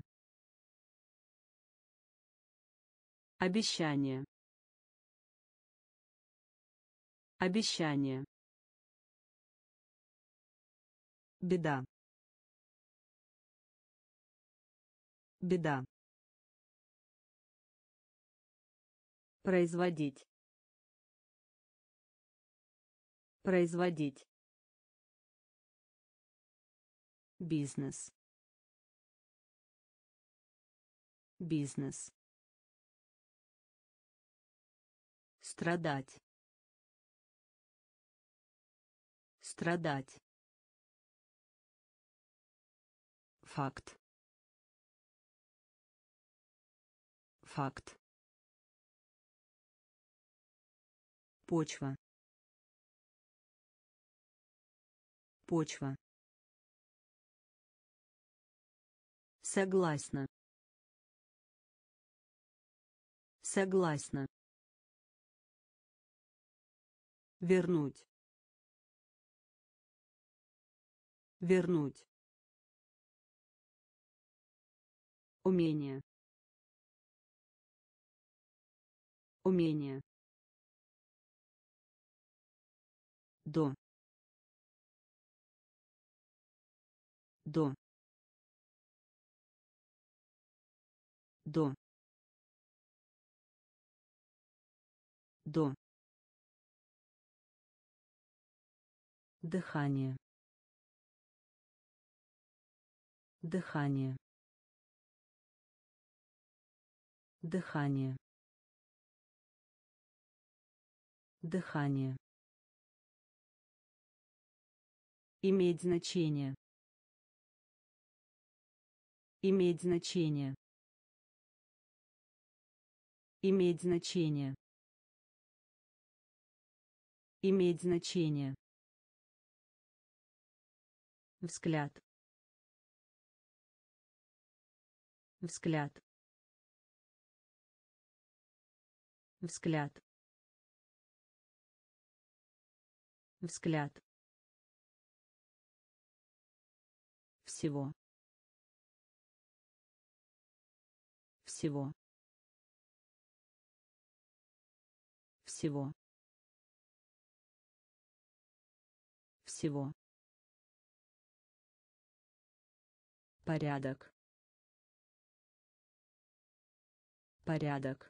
Обещание. Обещание. Беда. Беда. Производить. Производить. Бизнес. Бизнес. Страдать. Страдать. Факт. Факт. Почва. Почва. Согласна. Согласна. Вернуть. Вернуть. Умение. Умение. До. До. До. До. Дыхание. Дыхание. Дыхание. Дыхание. Иметь значение. Иметь значение. Иметь значение. Иметь значение. Взгляд. Взгляд. Взгляд. Взгляд. Всего. Всего. Всего. Всего. Порядок. Порядок.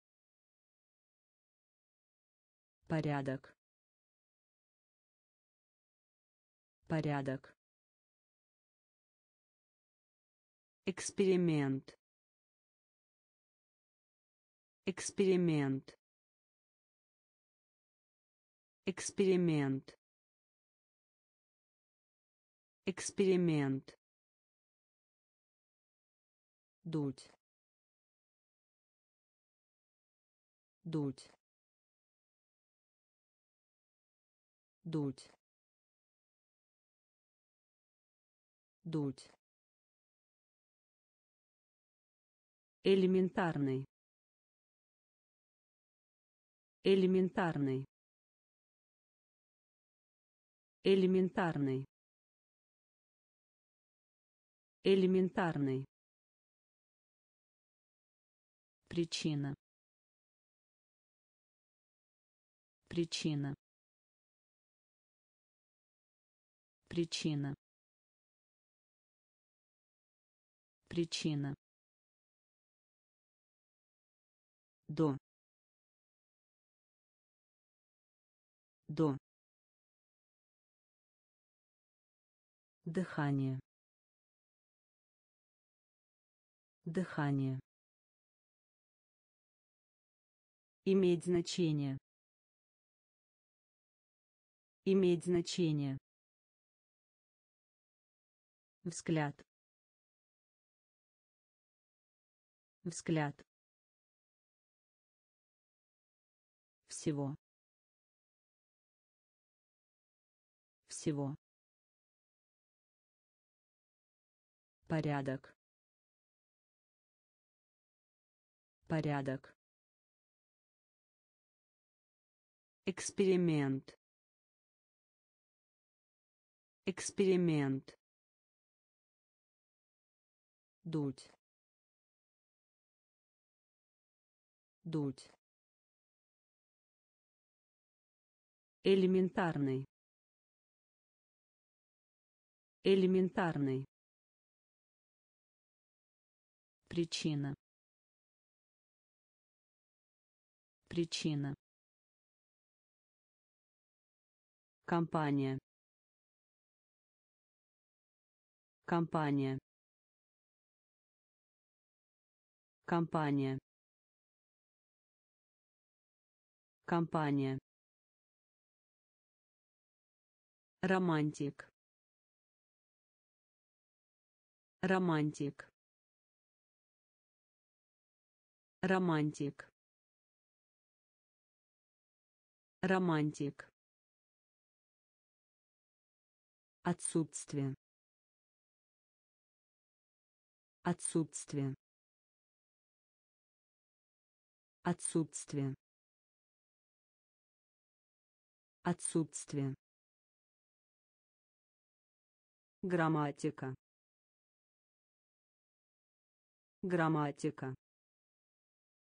Порядок. Порядок. Эксперимент. Эксперимент. Эксперимент. Эксперимент. Дуть. Дуть. Дуть. Дуть. Элементарный. Элементарный. Элементарный. Элементарный. Причина. Причина. Причина. Причина. До. До. Дыхание. Дыхание. Иметь значение. Иметь значение. Взгляд. Взгляд. Всего. Всего. Порядок. Порядок. Эксперимент. Эксперимент. Дуть. Дуть. Элементарный. Элементарный. Причина. Причина. Компания. Компания. Компания. Компания. Романтик. Романтик. Романтик. Романтик. Отсутствие. Отсутствие. Отсутствие. Отсутствие. Грамматика. Грамматика.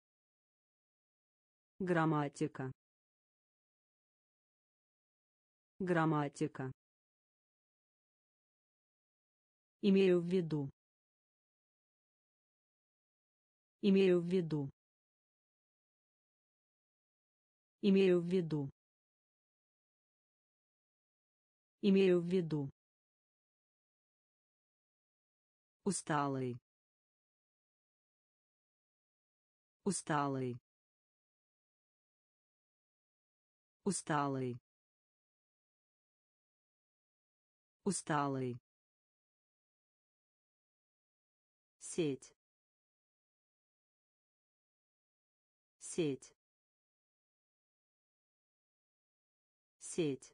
Грамматика. Грамматика. Имею в виду. Имею в виду. Имею в виду. Имею в виду. Усталый. Усталый. Усталый. Усталый. Сеть. Сеть. Сеть.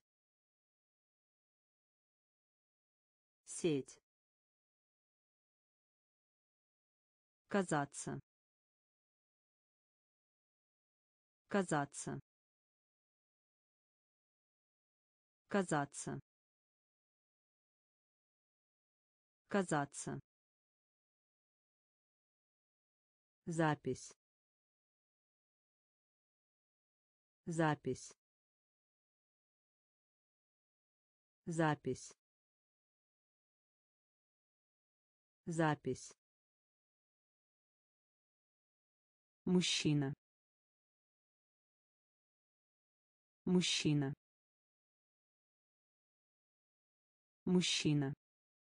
Сеть. Казаться. Казаться. Казаться. Казаться. Запись. Запись. Запись. Запись. Мужчина. Мужчина. Мужчина.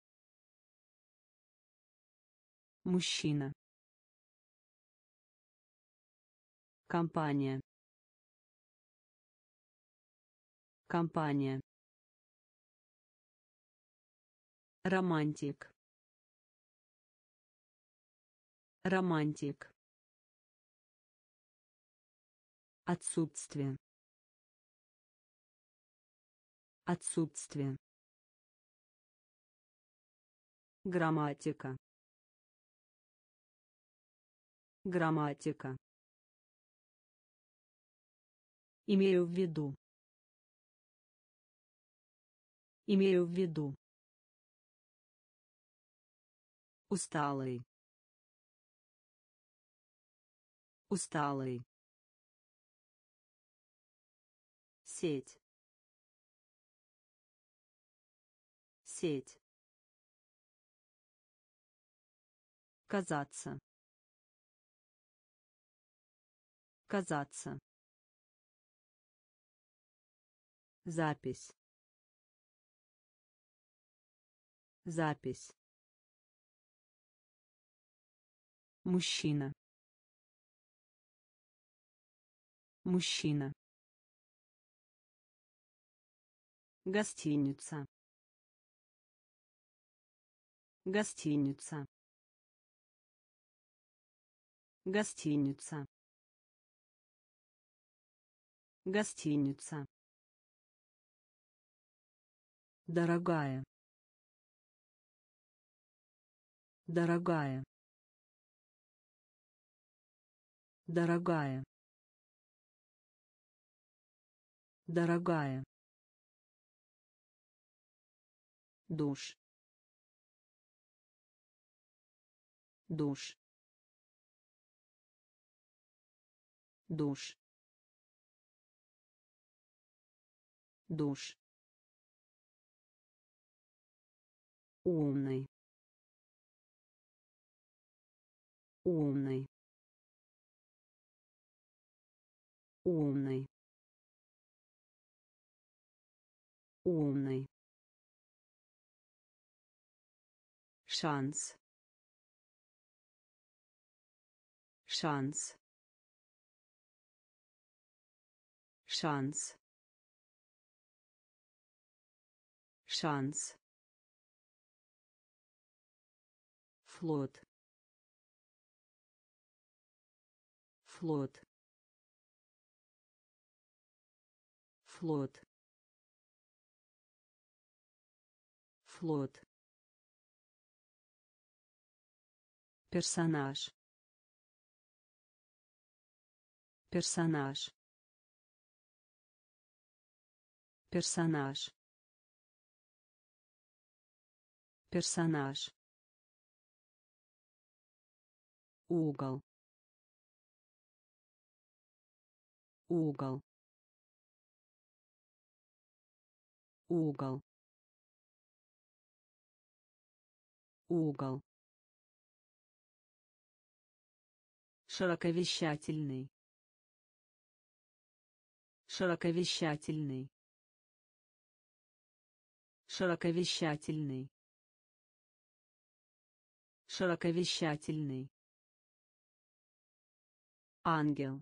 Мужчина. Компания. Компания. Романтик. Романтик. Отсутствие. Отсутствие. Грамматика. Грамматика. Имею в виду. Имею в виду. Усталый. Усталый. Сеть. Сеть. Казаться. Казаться. Запись. Запись. Мужчина. Мужчина. Гостиница. Гостиница. Гостиница. Гостиница. Дорогая. Дорогая. Дорогая. Дорогая. Душ. Душ. Душ. Душ. Умный. Умный. Умный. Умный. Шанс. Шанс. Шанс. Шанс. Флот. Флот. Флот. Флот. Персонаж. Персонаж. Персонаж. Персонаж. Угол. Угол. угол, угол, широковещательный, широковещательный, широковещательный, широковещательный, ангел,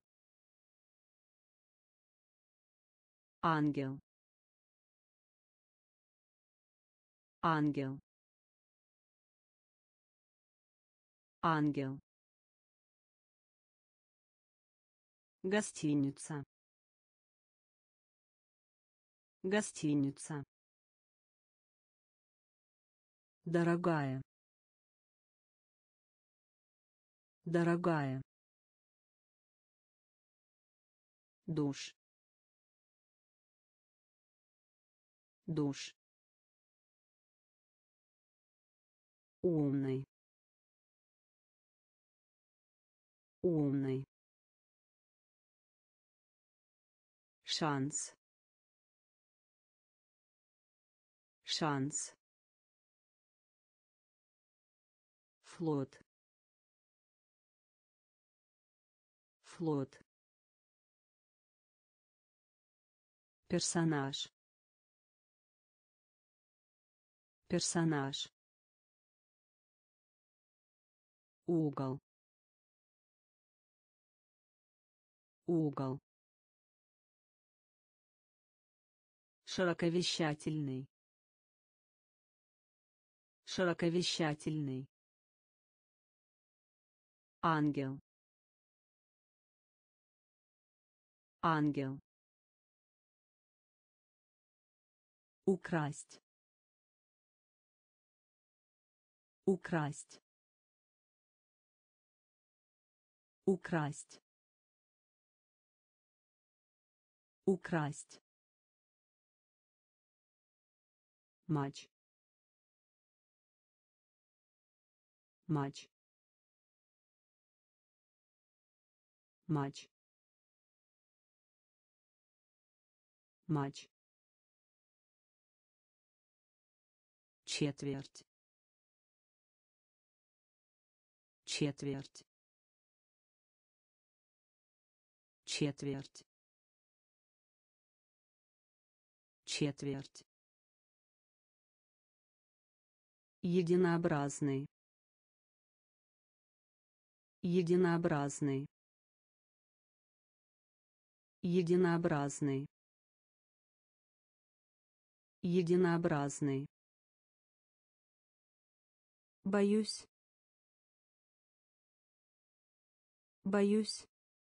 ангел, ангел, ангел, гостиница, гостиница, дорогая, дорогая, душ, душ, умный, умный, шанс, шанс, флот, флот, персонаж, персонаж, угол, угол, широковещательный, широковещательный, ангел, ангел, украсть, украсть, украсть, украсть, матч, матч, матч, матч, четверть, четверть, четверть, четверть, единообразный, единообразный, единообразный, единообразный, боюсь, боюсь,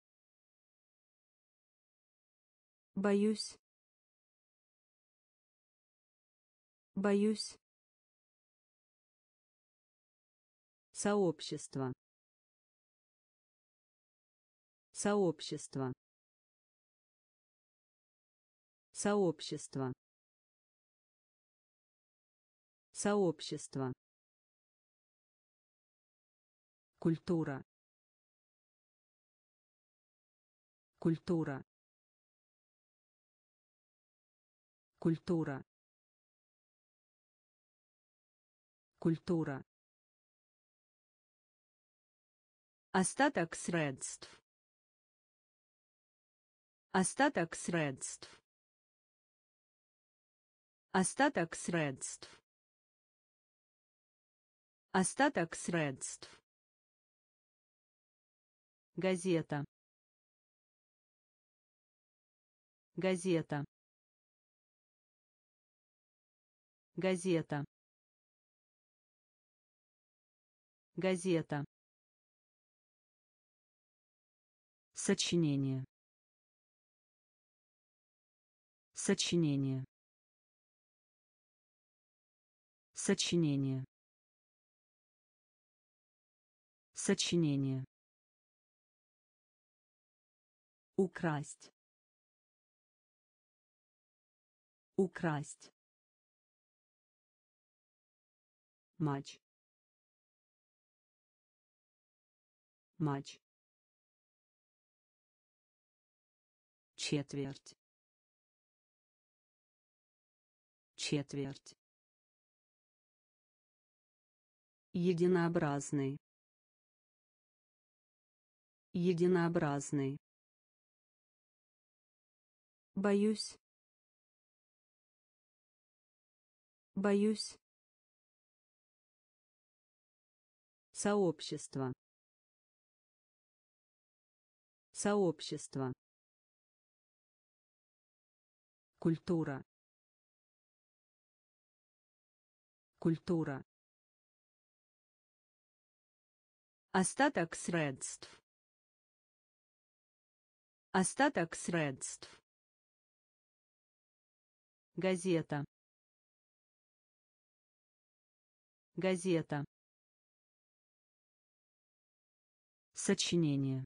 боюсь, боюсь, сообщество, сообщество, сообщество, сообщество, культура, культура, культура, культура, остаток средств, остаток средств, остаток средств, остаток средств, газета, газета, газета, газета, сочинение, сочинение, сочинение, сочинение, украсть, украсть, матч, матч, четверть, Четверть. Единообразный. Единообразный. Боюсь. Боюсь. Сообщество. Сообщество. Культура. Культура. Остаток средств. Остаток средств. Газета. Газета. Сочинение.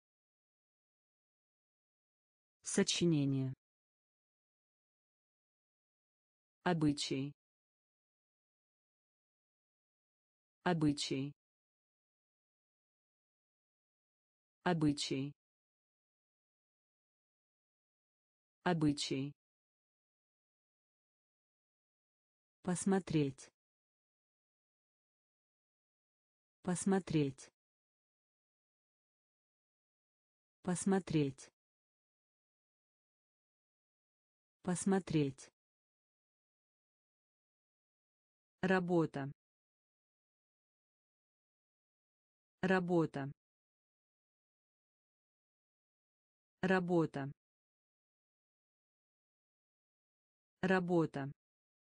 Сочинение. Обычай. Обычай. Обычай. Обычай. Посмотреть. Посмотреть. Посмотреть. Посмотреть. Работа. Работа. Работа. Работа.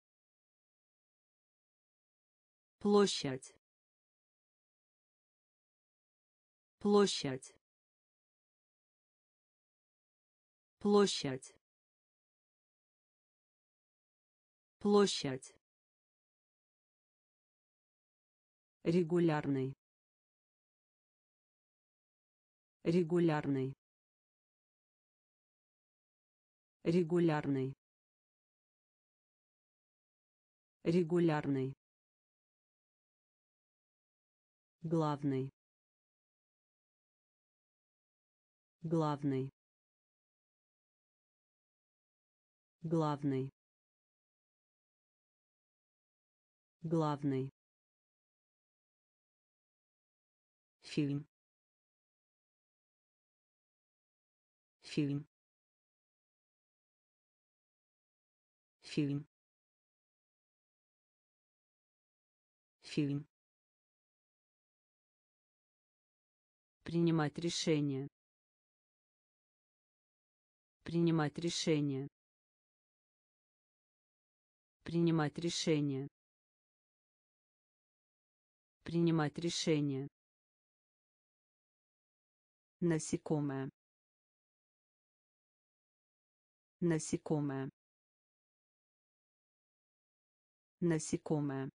Площадь. Площадь. Площадь. Площадь. Регулярный. Регулярный. Регулярный. Регулярный. Главный. Главный. Главный. Главный. Фильм. Фильм. Фильм. Фильм. Принимать решение. Принимать решение. Принимать решение. Принимать решение. Насекомое. Насекомое. Насекомое.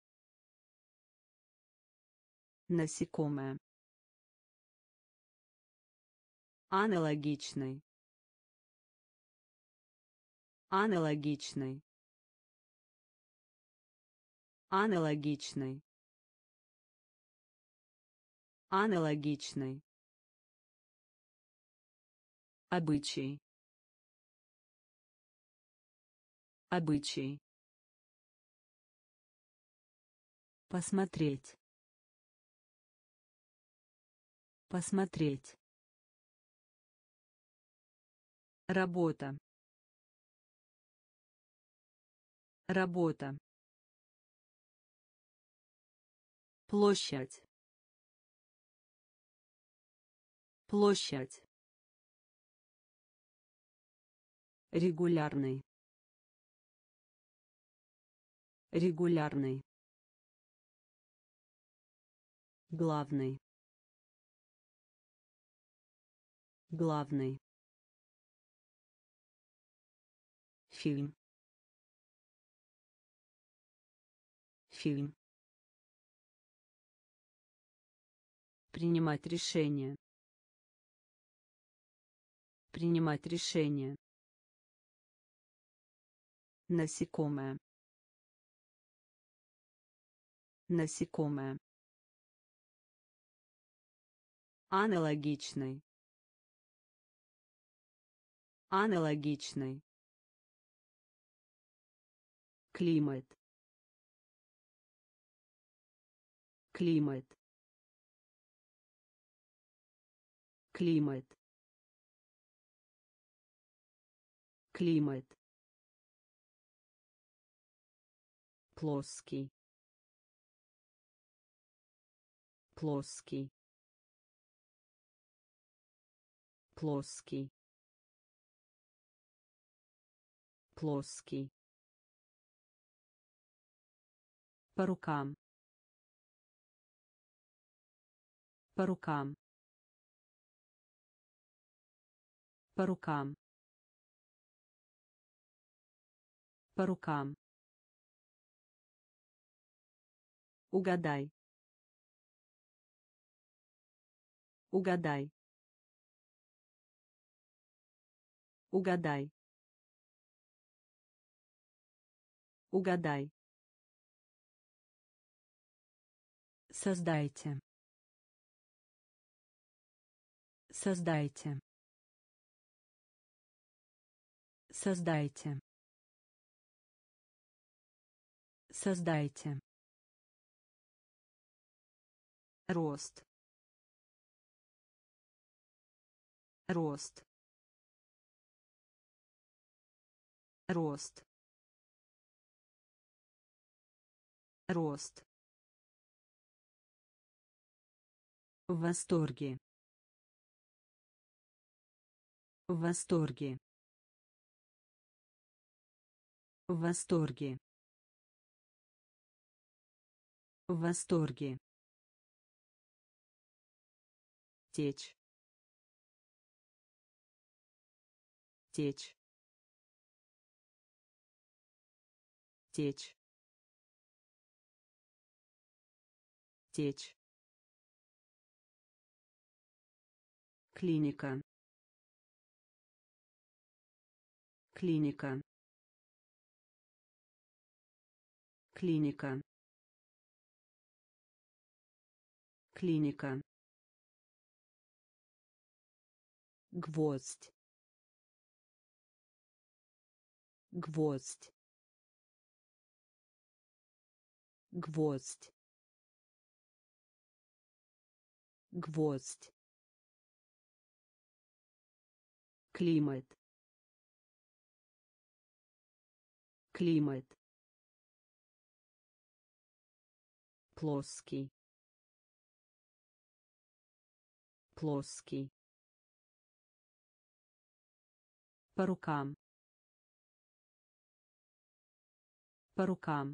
Насекомое. Аналогичный. Аналогичный. Аналогичный. Аналогичный. Обычай. Обычай. Посмотреть. Посмотреть. Работа. Работа. Площадь. Площадь. Регулярный. Регулярный. Главный. Главный. Фильм. Фильм. Принимать решение. Принимать решение. Насекомое. Насекомое. Аналогичный. Аналогичный. Климат. Климат. Климат. Климат. Плоский. Плоский. Плоский. Плоский. По рукам. По рукам. По рукам. По рукам. Угадай. Угадай. Угадай. Угадай. Создайте. Создайте. Создайте. Создайте. Рост. Рост. Рост. Рост. В восторге. В восторге. В восторге. В восторге. Течь. Течь. Течь. Течь. Клиника. Клиника. Клиника. Клиника. Гвоздь. Гвоздь. Гвоздь. Гвоздь. Климат. Климат. Плоский. Плоский. По рукам. По рукам.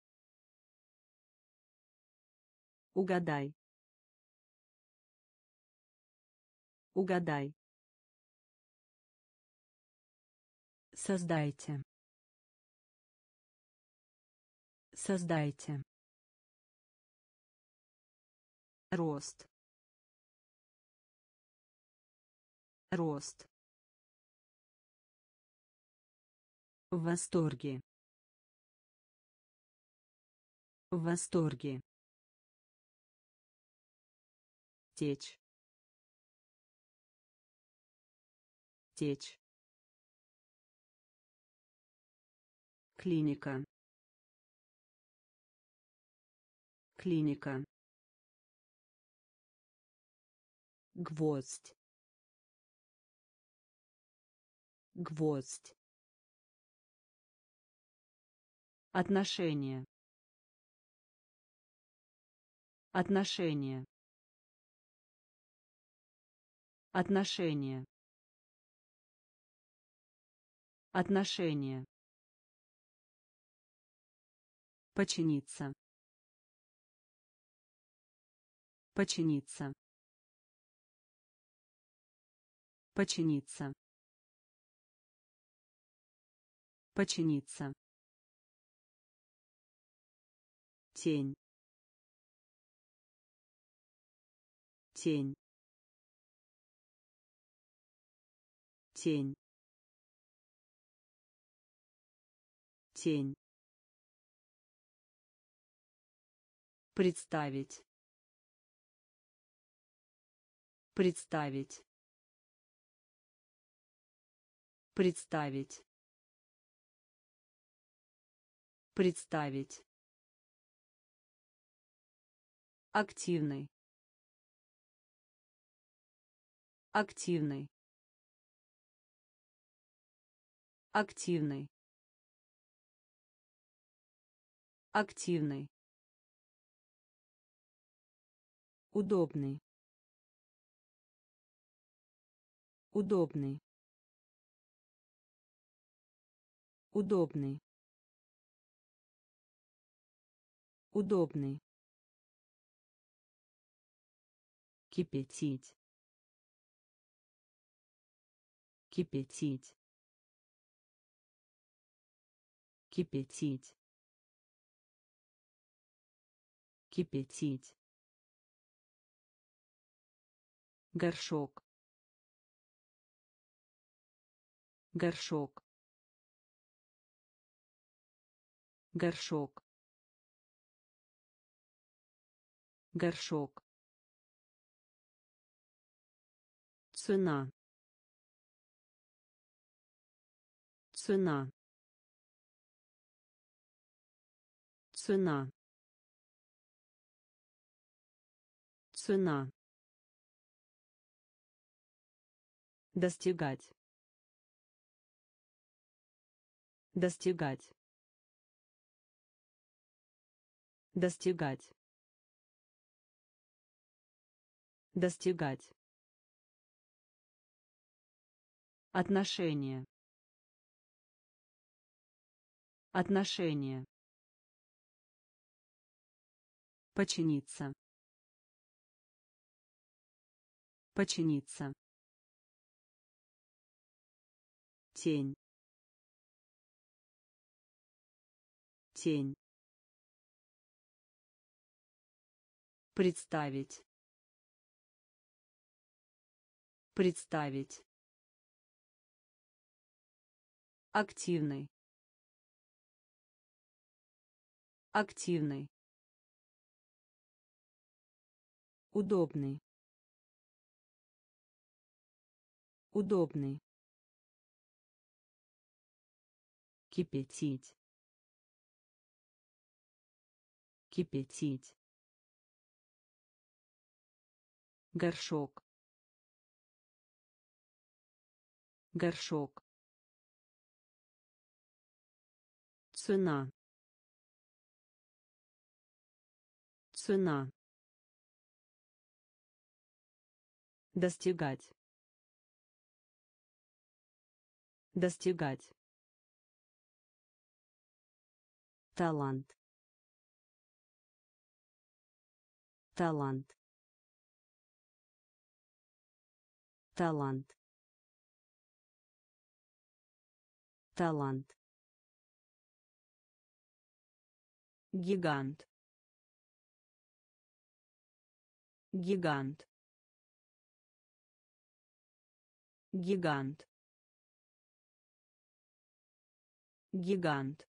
Угадай. Угадай. Создайте. Создайте. Рост. Рост. В восторге. В восторге. Течь. Течь. Клиника. Клиника. Гвоздь. Гвоздь. Отношение. Отношение. Отношение. Отношение. Починиться. Починиться. Починиться. Починиться. Тень. Тень. Тень. Тень. Представить. Представить. Представить. Представить. Активный. Активный. Активный. Активный. Удобный. Удобный. Удобный. Удобный. Кипятить. Кипятить. Кипятить. Кипятить. Горшок. Горшок. Горшок. Горшок. Цена. Цена. Цена. Цена. Достигать. Достигать. Достигать. Достигать. Отношение. Отношение. Починиться. Починиться. Тень. Тень. Представить. Представить. Активный. Активный. Удобный. Удобный. Кипятить. Кипятить. Горшок. Горшок. Цена. Цена. Достигать. Достигать. Талант. Талант. Талант. Талант. Гигант. Гигант. Гигант. Гигант.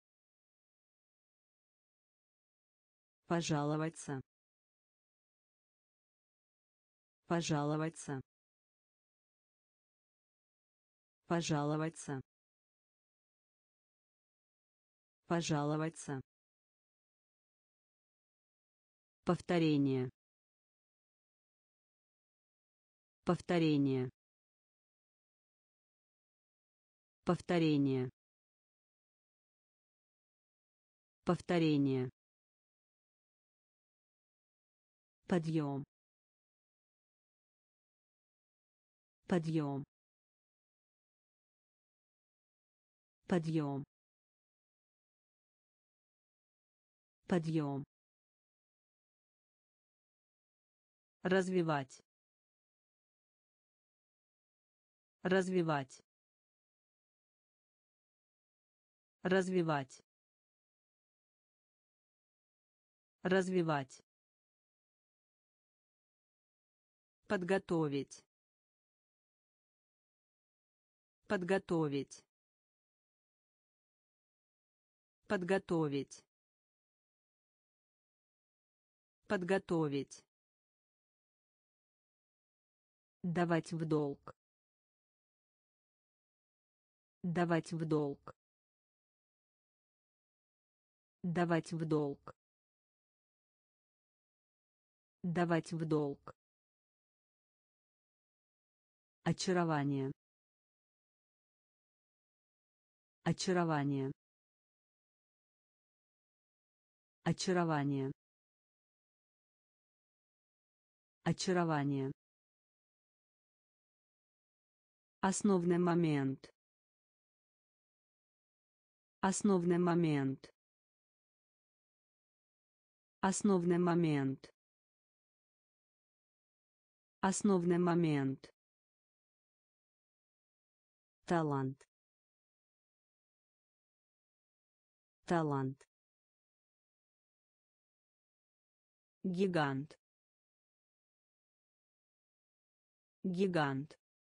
Пожаловаться. Пожаловаться. Пожаловаться. Пожаловаться. Повторение. Повторение. Повторение. Повторение. Подъем. Подъем. Подъем. Подъем. Развивать. Развивать. Развивать. Развивать. Подготовить. Подготовить. Подготовить. Подготовить. Давать в долг. Давать в долг. Давать в долг. Давать в долг. Очарование. Очарование. Очарование. Очарование. Основной момент. Основной момент. Основной момент. Основной момент. Талант. Талант. Гигант. Гигант.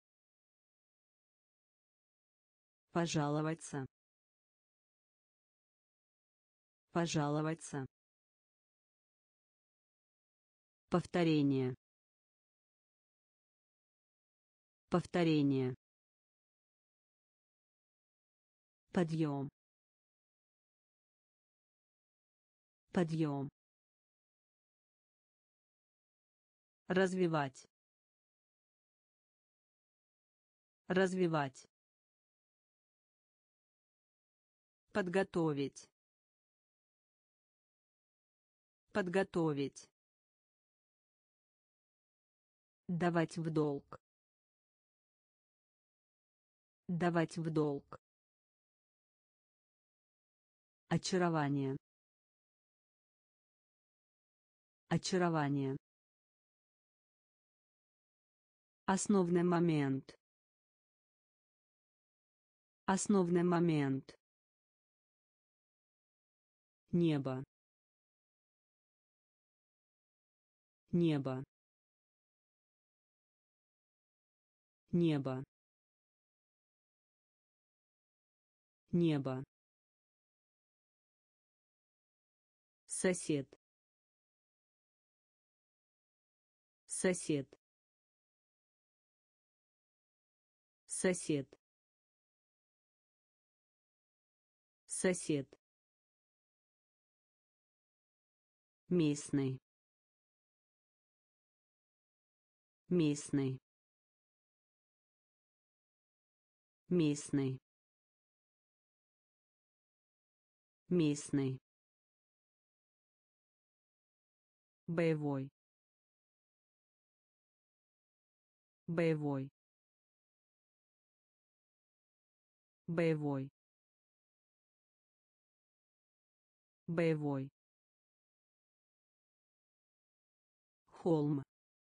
Пожаловаться. Пожаловаться. Повторение. Повторение. Подъем. Подъем. Развивать. Развивать. Подготовить. Подготовить. Давать в долг. Давать в долг. Очарование. Очарование. Основной момент. Основной момент. Небо. Небо. Небо. Небо. Сосед. Сосед. Сосед. Сосед. Местный. Местный. Местный. Местный. Боевой. Боевой. Боевой. Боевой. Холм.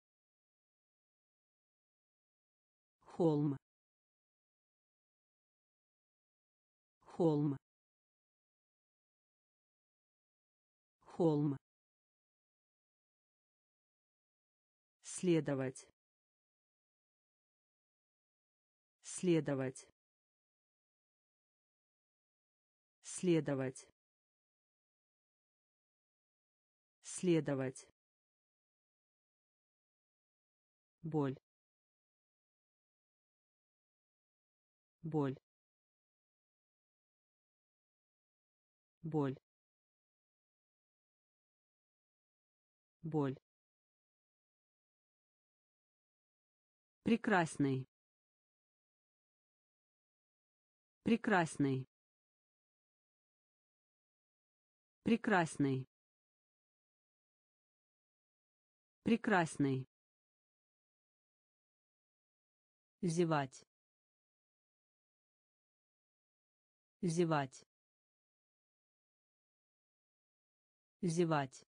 Холм. Холм. Холм. Следовать. Следовать. Следовать. Следовать. Боль. Боль. Боль. Боль. Прекрасный. Прекрасный. Прекрасный. Прекрасный. Зевать. Зевать. Зевать.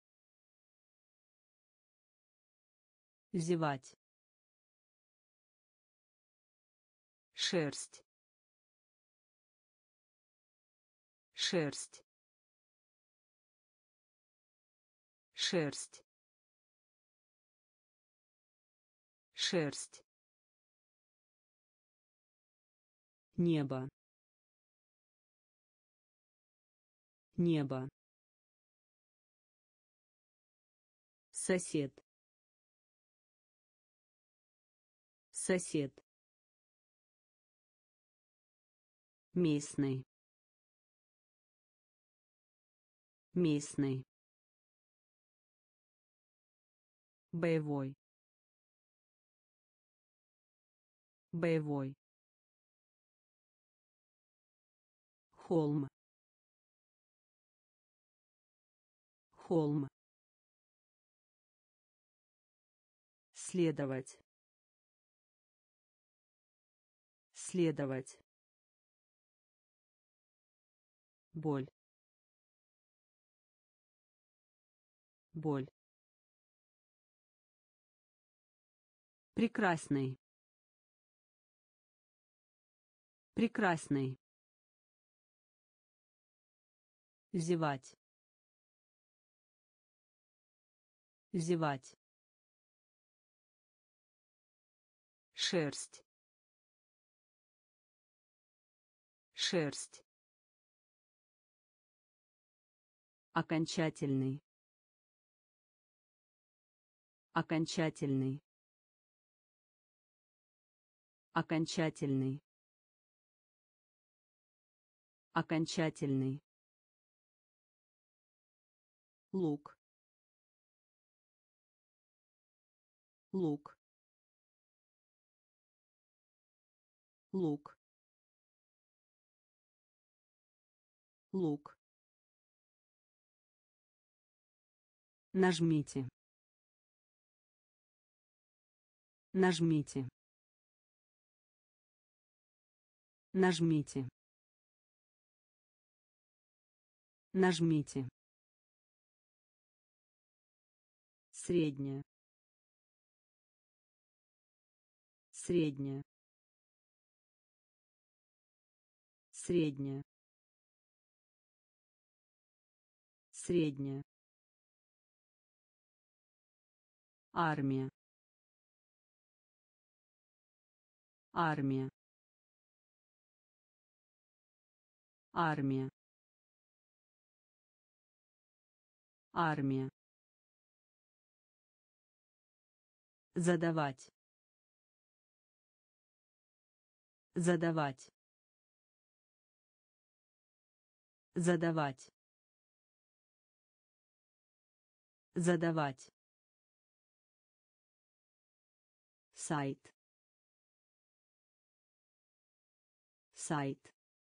Зевать. Шерсть. Шерсть. Шерсть. Шерсть. Небо. Небо. Сосед. Сосед. Местный. местный, боевой, боевой, холм, холм, следовать, следовать, боль, боль, прекрасный, прекрасный, зевать, зевать, шерсть, шерсть, окончательный, окончательный, окончательный, окончательный, лук, лук, лук, лук, нажмите, нажмите, нажмите, нажмите, средняя, средняя, средняя, средняя, армия, армия, армия, армия, задавать, задавать, задавать, задавать, сайт, сайт,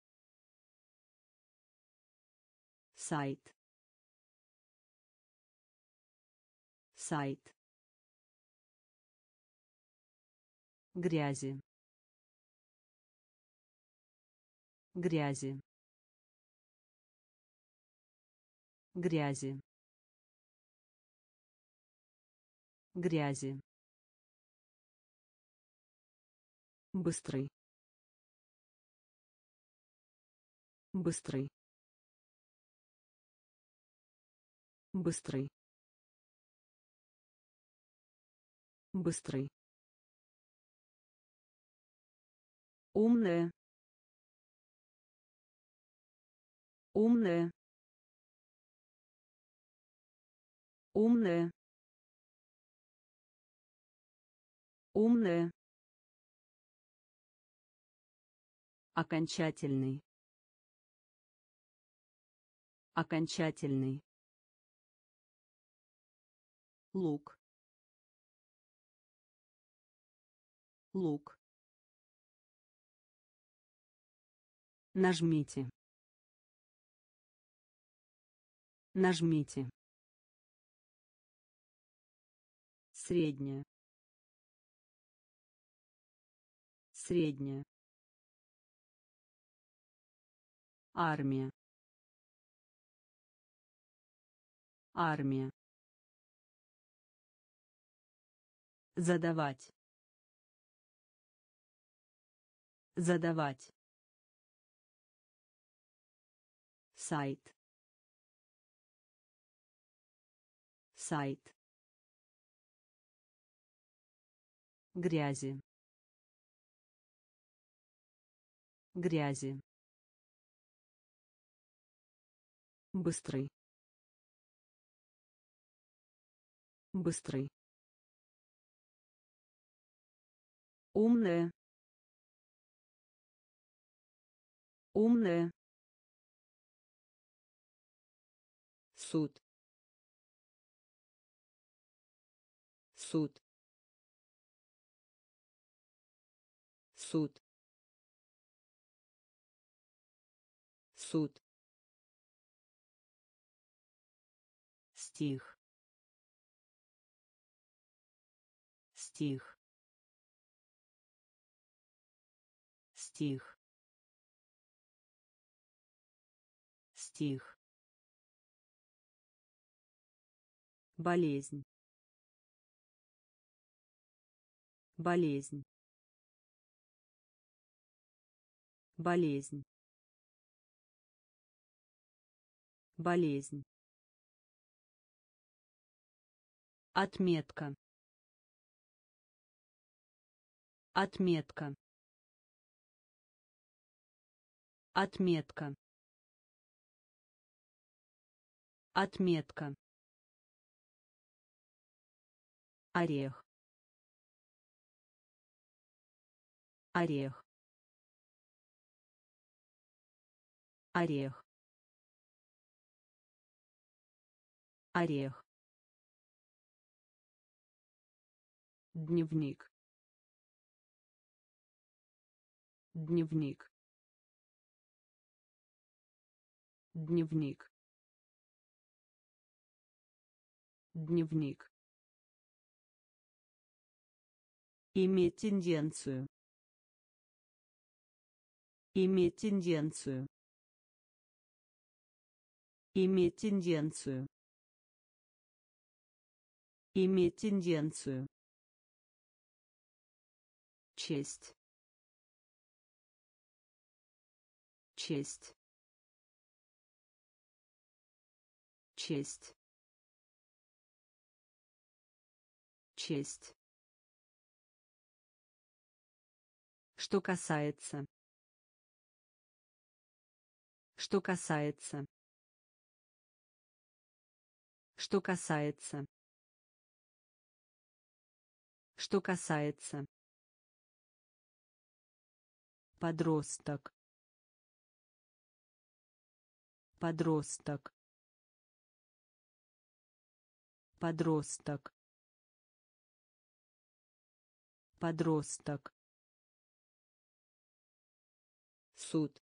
сайт, сайт, грязи, грязи, грязи, грязи, быстрый, быстрый, быстрый, быстрый, умная, умная, умная, умная, окончательный, окончательный, лук, лук, нажмите, нажмите, средняя, средняя, армия, армия, задавать, задавать, сайт, сайт, грязи, грязи, быстрый, быстрый, умная, умная, суд, суд, суд, суд, стих, стих, стих, стих, болезнь, болезнь, болезнь, болезнь, отметка, отметка, отметка, отметка, орех, орех, орех, орех, дневник, дневник, дневник, дневник, иметь тенденцию, иметь тенденцию, иметь тенденцию, иметь тенденцию, честь, честь, честь, честь. Что касается, что касается, что касается, что касается, подросток, подросток, подросток, подросток, суд,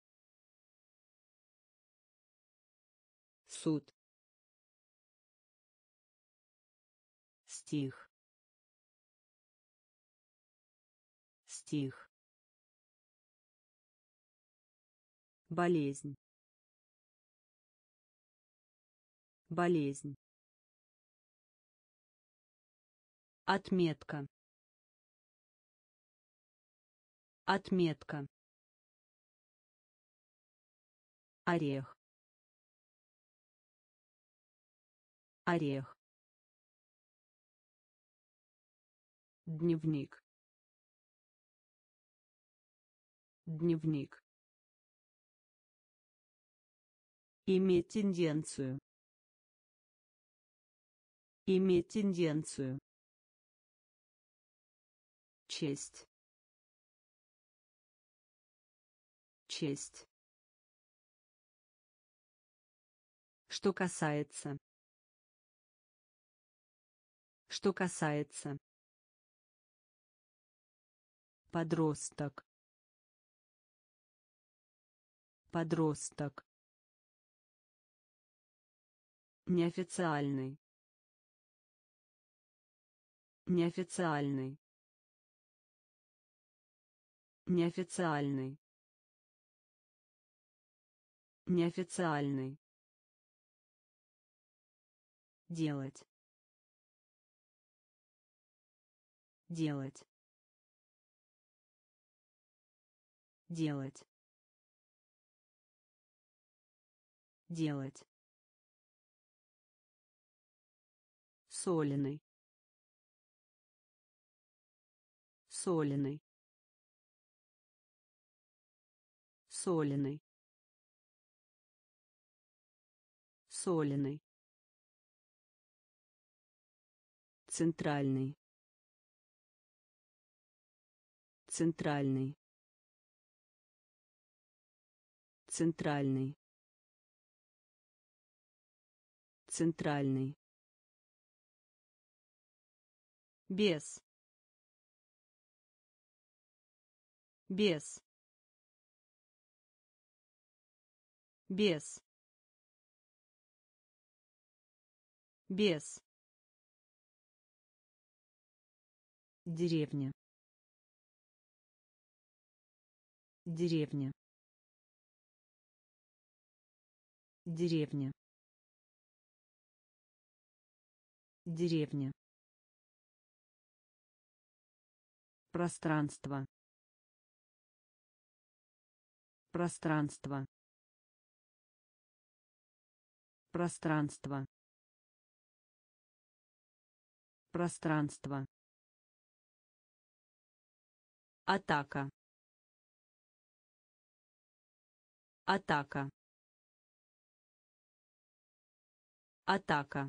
суд, стих, стих, болезнь, болезнь, отметка, отметка, орех, орех, дневник, дневник, иметь тенденцию, иметь тенденцию, честь, честь. Что касается, что касается, подросток, подросток, неофициальный, неофициальный, неофициальный, неофициальный, делать, делать, делать, делать, соленый, соленый, соленый, соленый, центральный, центральный, центральный, Центральный. Без. Без. Без. Без. Деревня. Деревня. Деревня. Деревня. Пространство. Пространство. Пространство. Пространство. Атака. Атака. Атака.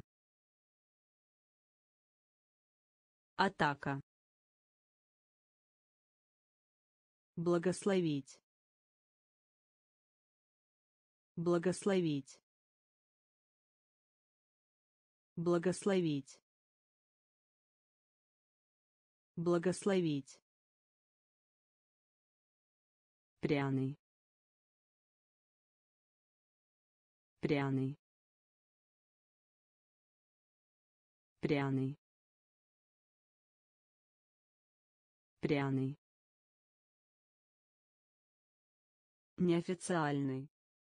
Атака. Благословить. Благословить. Благословить. Благословить. Пряный. Пряный. Пряный. Пряный. Неофициальный.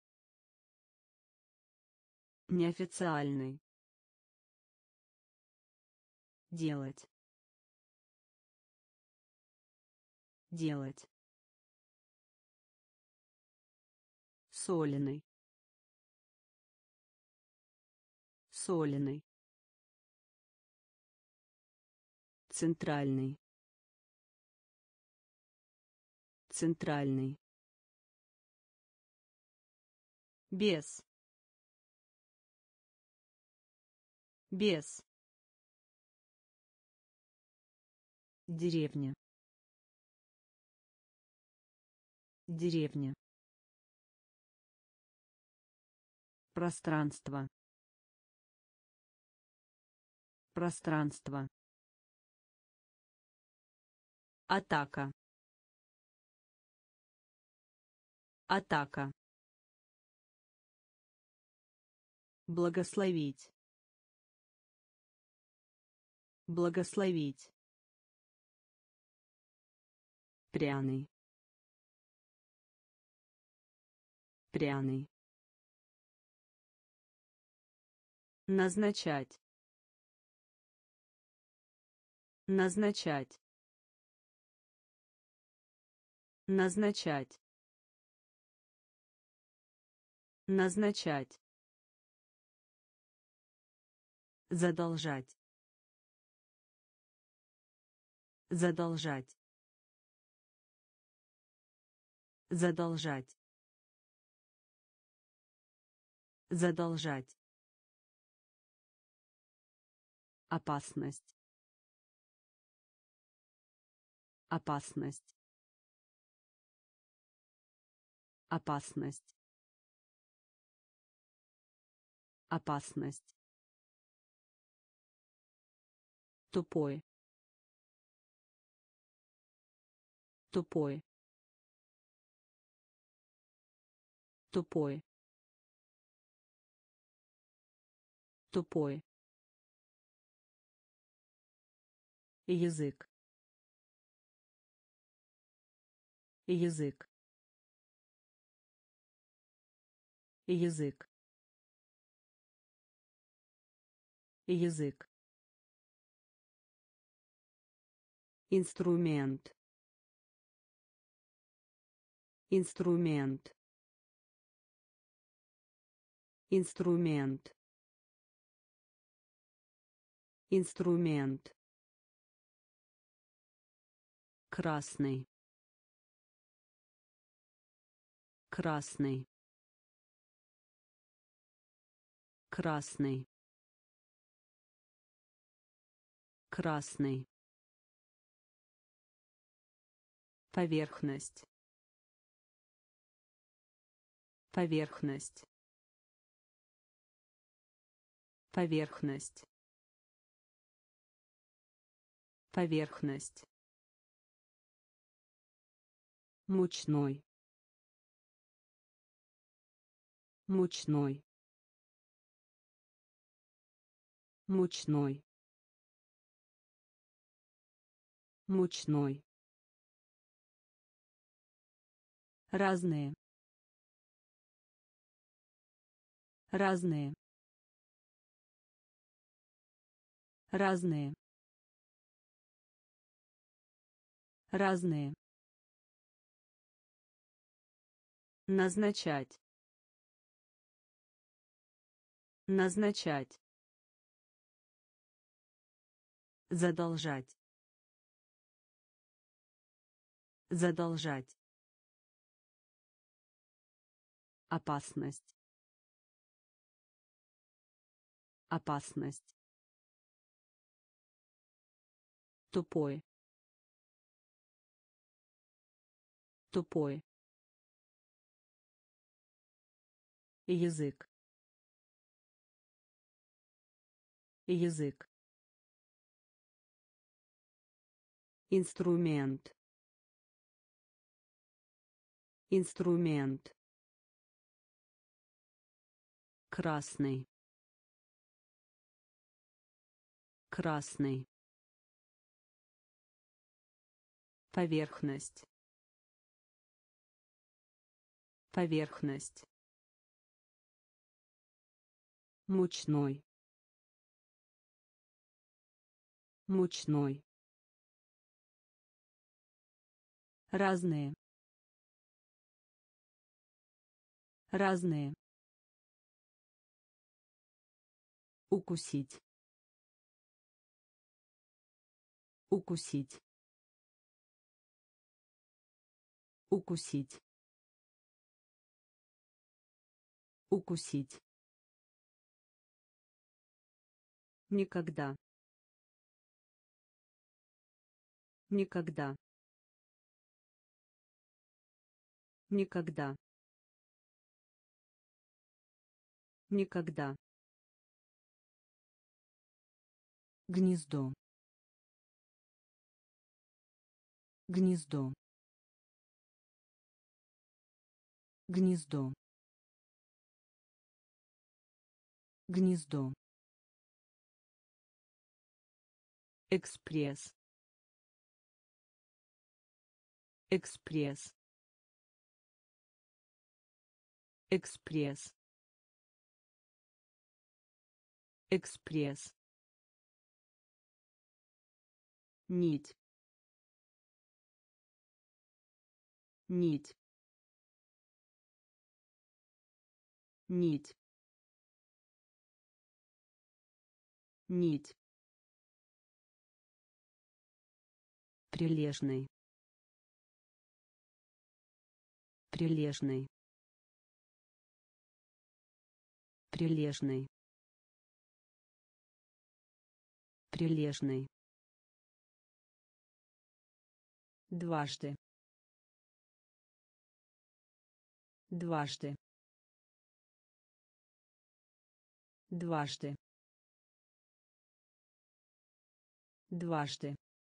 Неофициальный. Делать. Делать. Соленый. Соленый. Центральный. Центральный. Без. Без. Деревня. Деревня. Пространство. Пространство. Атака. Атака. Благословить. Благословить. Пряный. Пряный. Назначать. Назначать. Назначать. Назначать. Задолжать. Задолжать. Задолжать. Задолжать. Опасность. Опасность. Опасность. Опасность. Тупой. Тупой. Тупой. Тупой. Язык. Язык. Язык. Язык. Инструмент. Инструмент. Инструмент. Инструмент. Красный. Красный. Красный. Красный. Поверхность. Поверхность. Поверхность. Поверхность. Мучной. Мучной. Мучной. Мучной. Разные. Разные. Разные. Разные. Назначать. Назначать. Задолжать. Задолжать. Опасность. Опасность. Тупой. Тупой. Язык. Язык. Инструмент. Инструмент. Красный. Красный. Поверхность. Поверхность. Мучной. Мучной. Разные. Разные. Укусить. Укусить. Укусить. Укусить. Никогда. Никогда. Никогда. Никогда. Гнездо. Гнездо. Гнездо. Гнездо. Экспресс. Экспресс. Экспресс. Экспресс. Нить. Нить. Нить. Нить. Прилежный. Прилежный. Прилежный. Прилежный. Дважды. Дважды. Дважды. Дважды.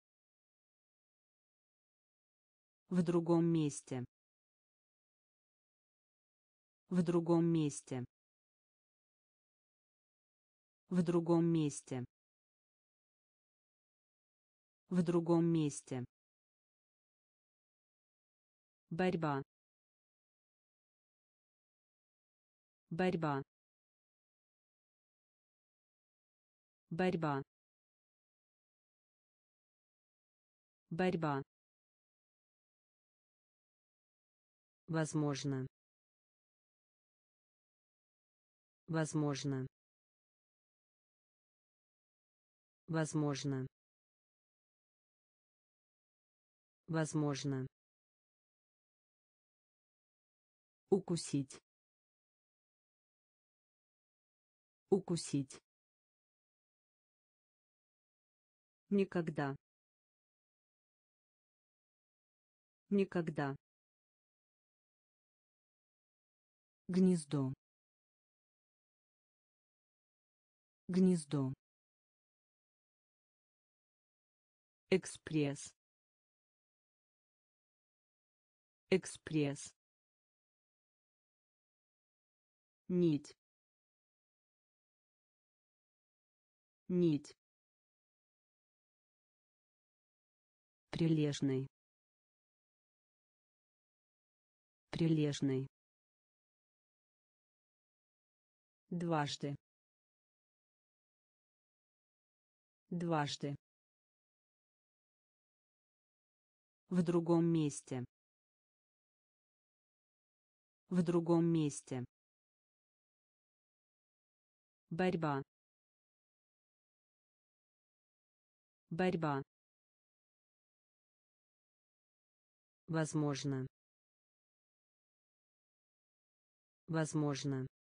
В другом месте. В другом месте. В другом месте. В другом месте. Борьба. Борьба. Борьба. Борьба. Возможно. Возможно. Возможно. Возможно. Укусить. Укусить. Никогда. Никогда. Гнездо. Гнездо. Экспресс. Экспресс. Нить. Нить. Прилежный. Прилежный. Дважды. Дважды. В другом месте. В другом месте. Борьба. Борьба. Возможно. Возможно.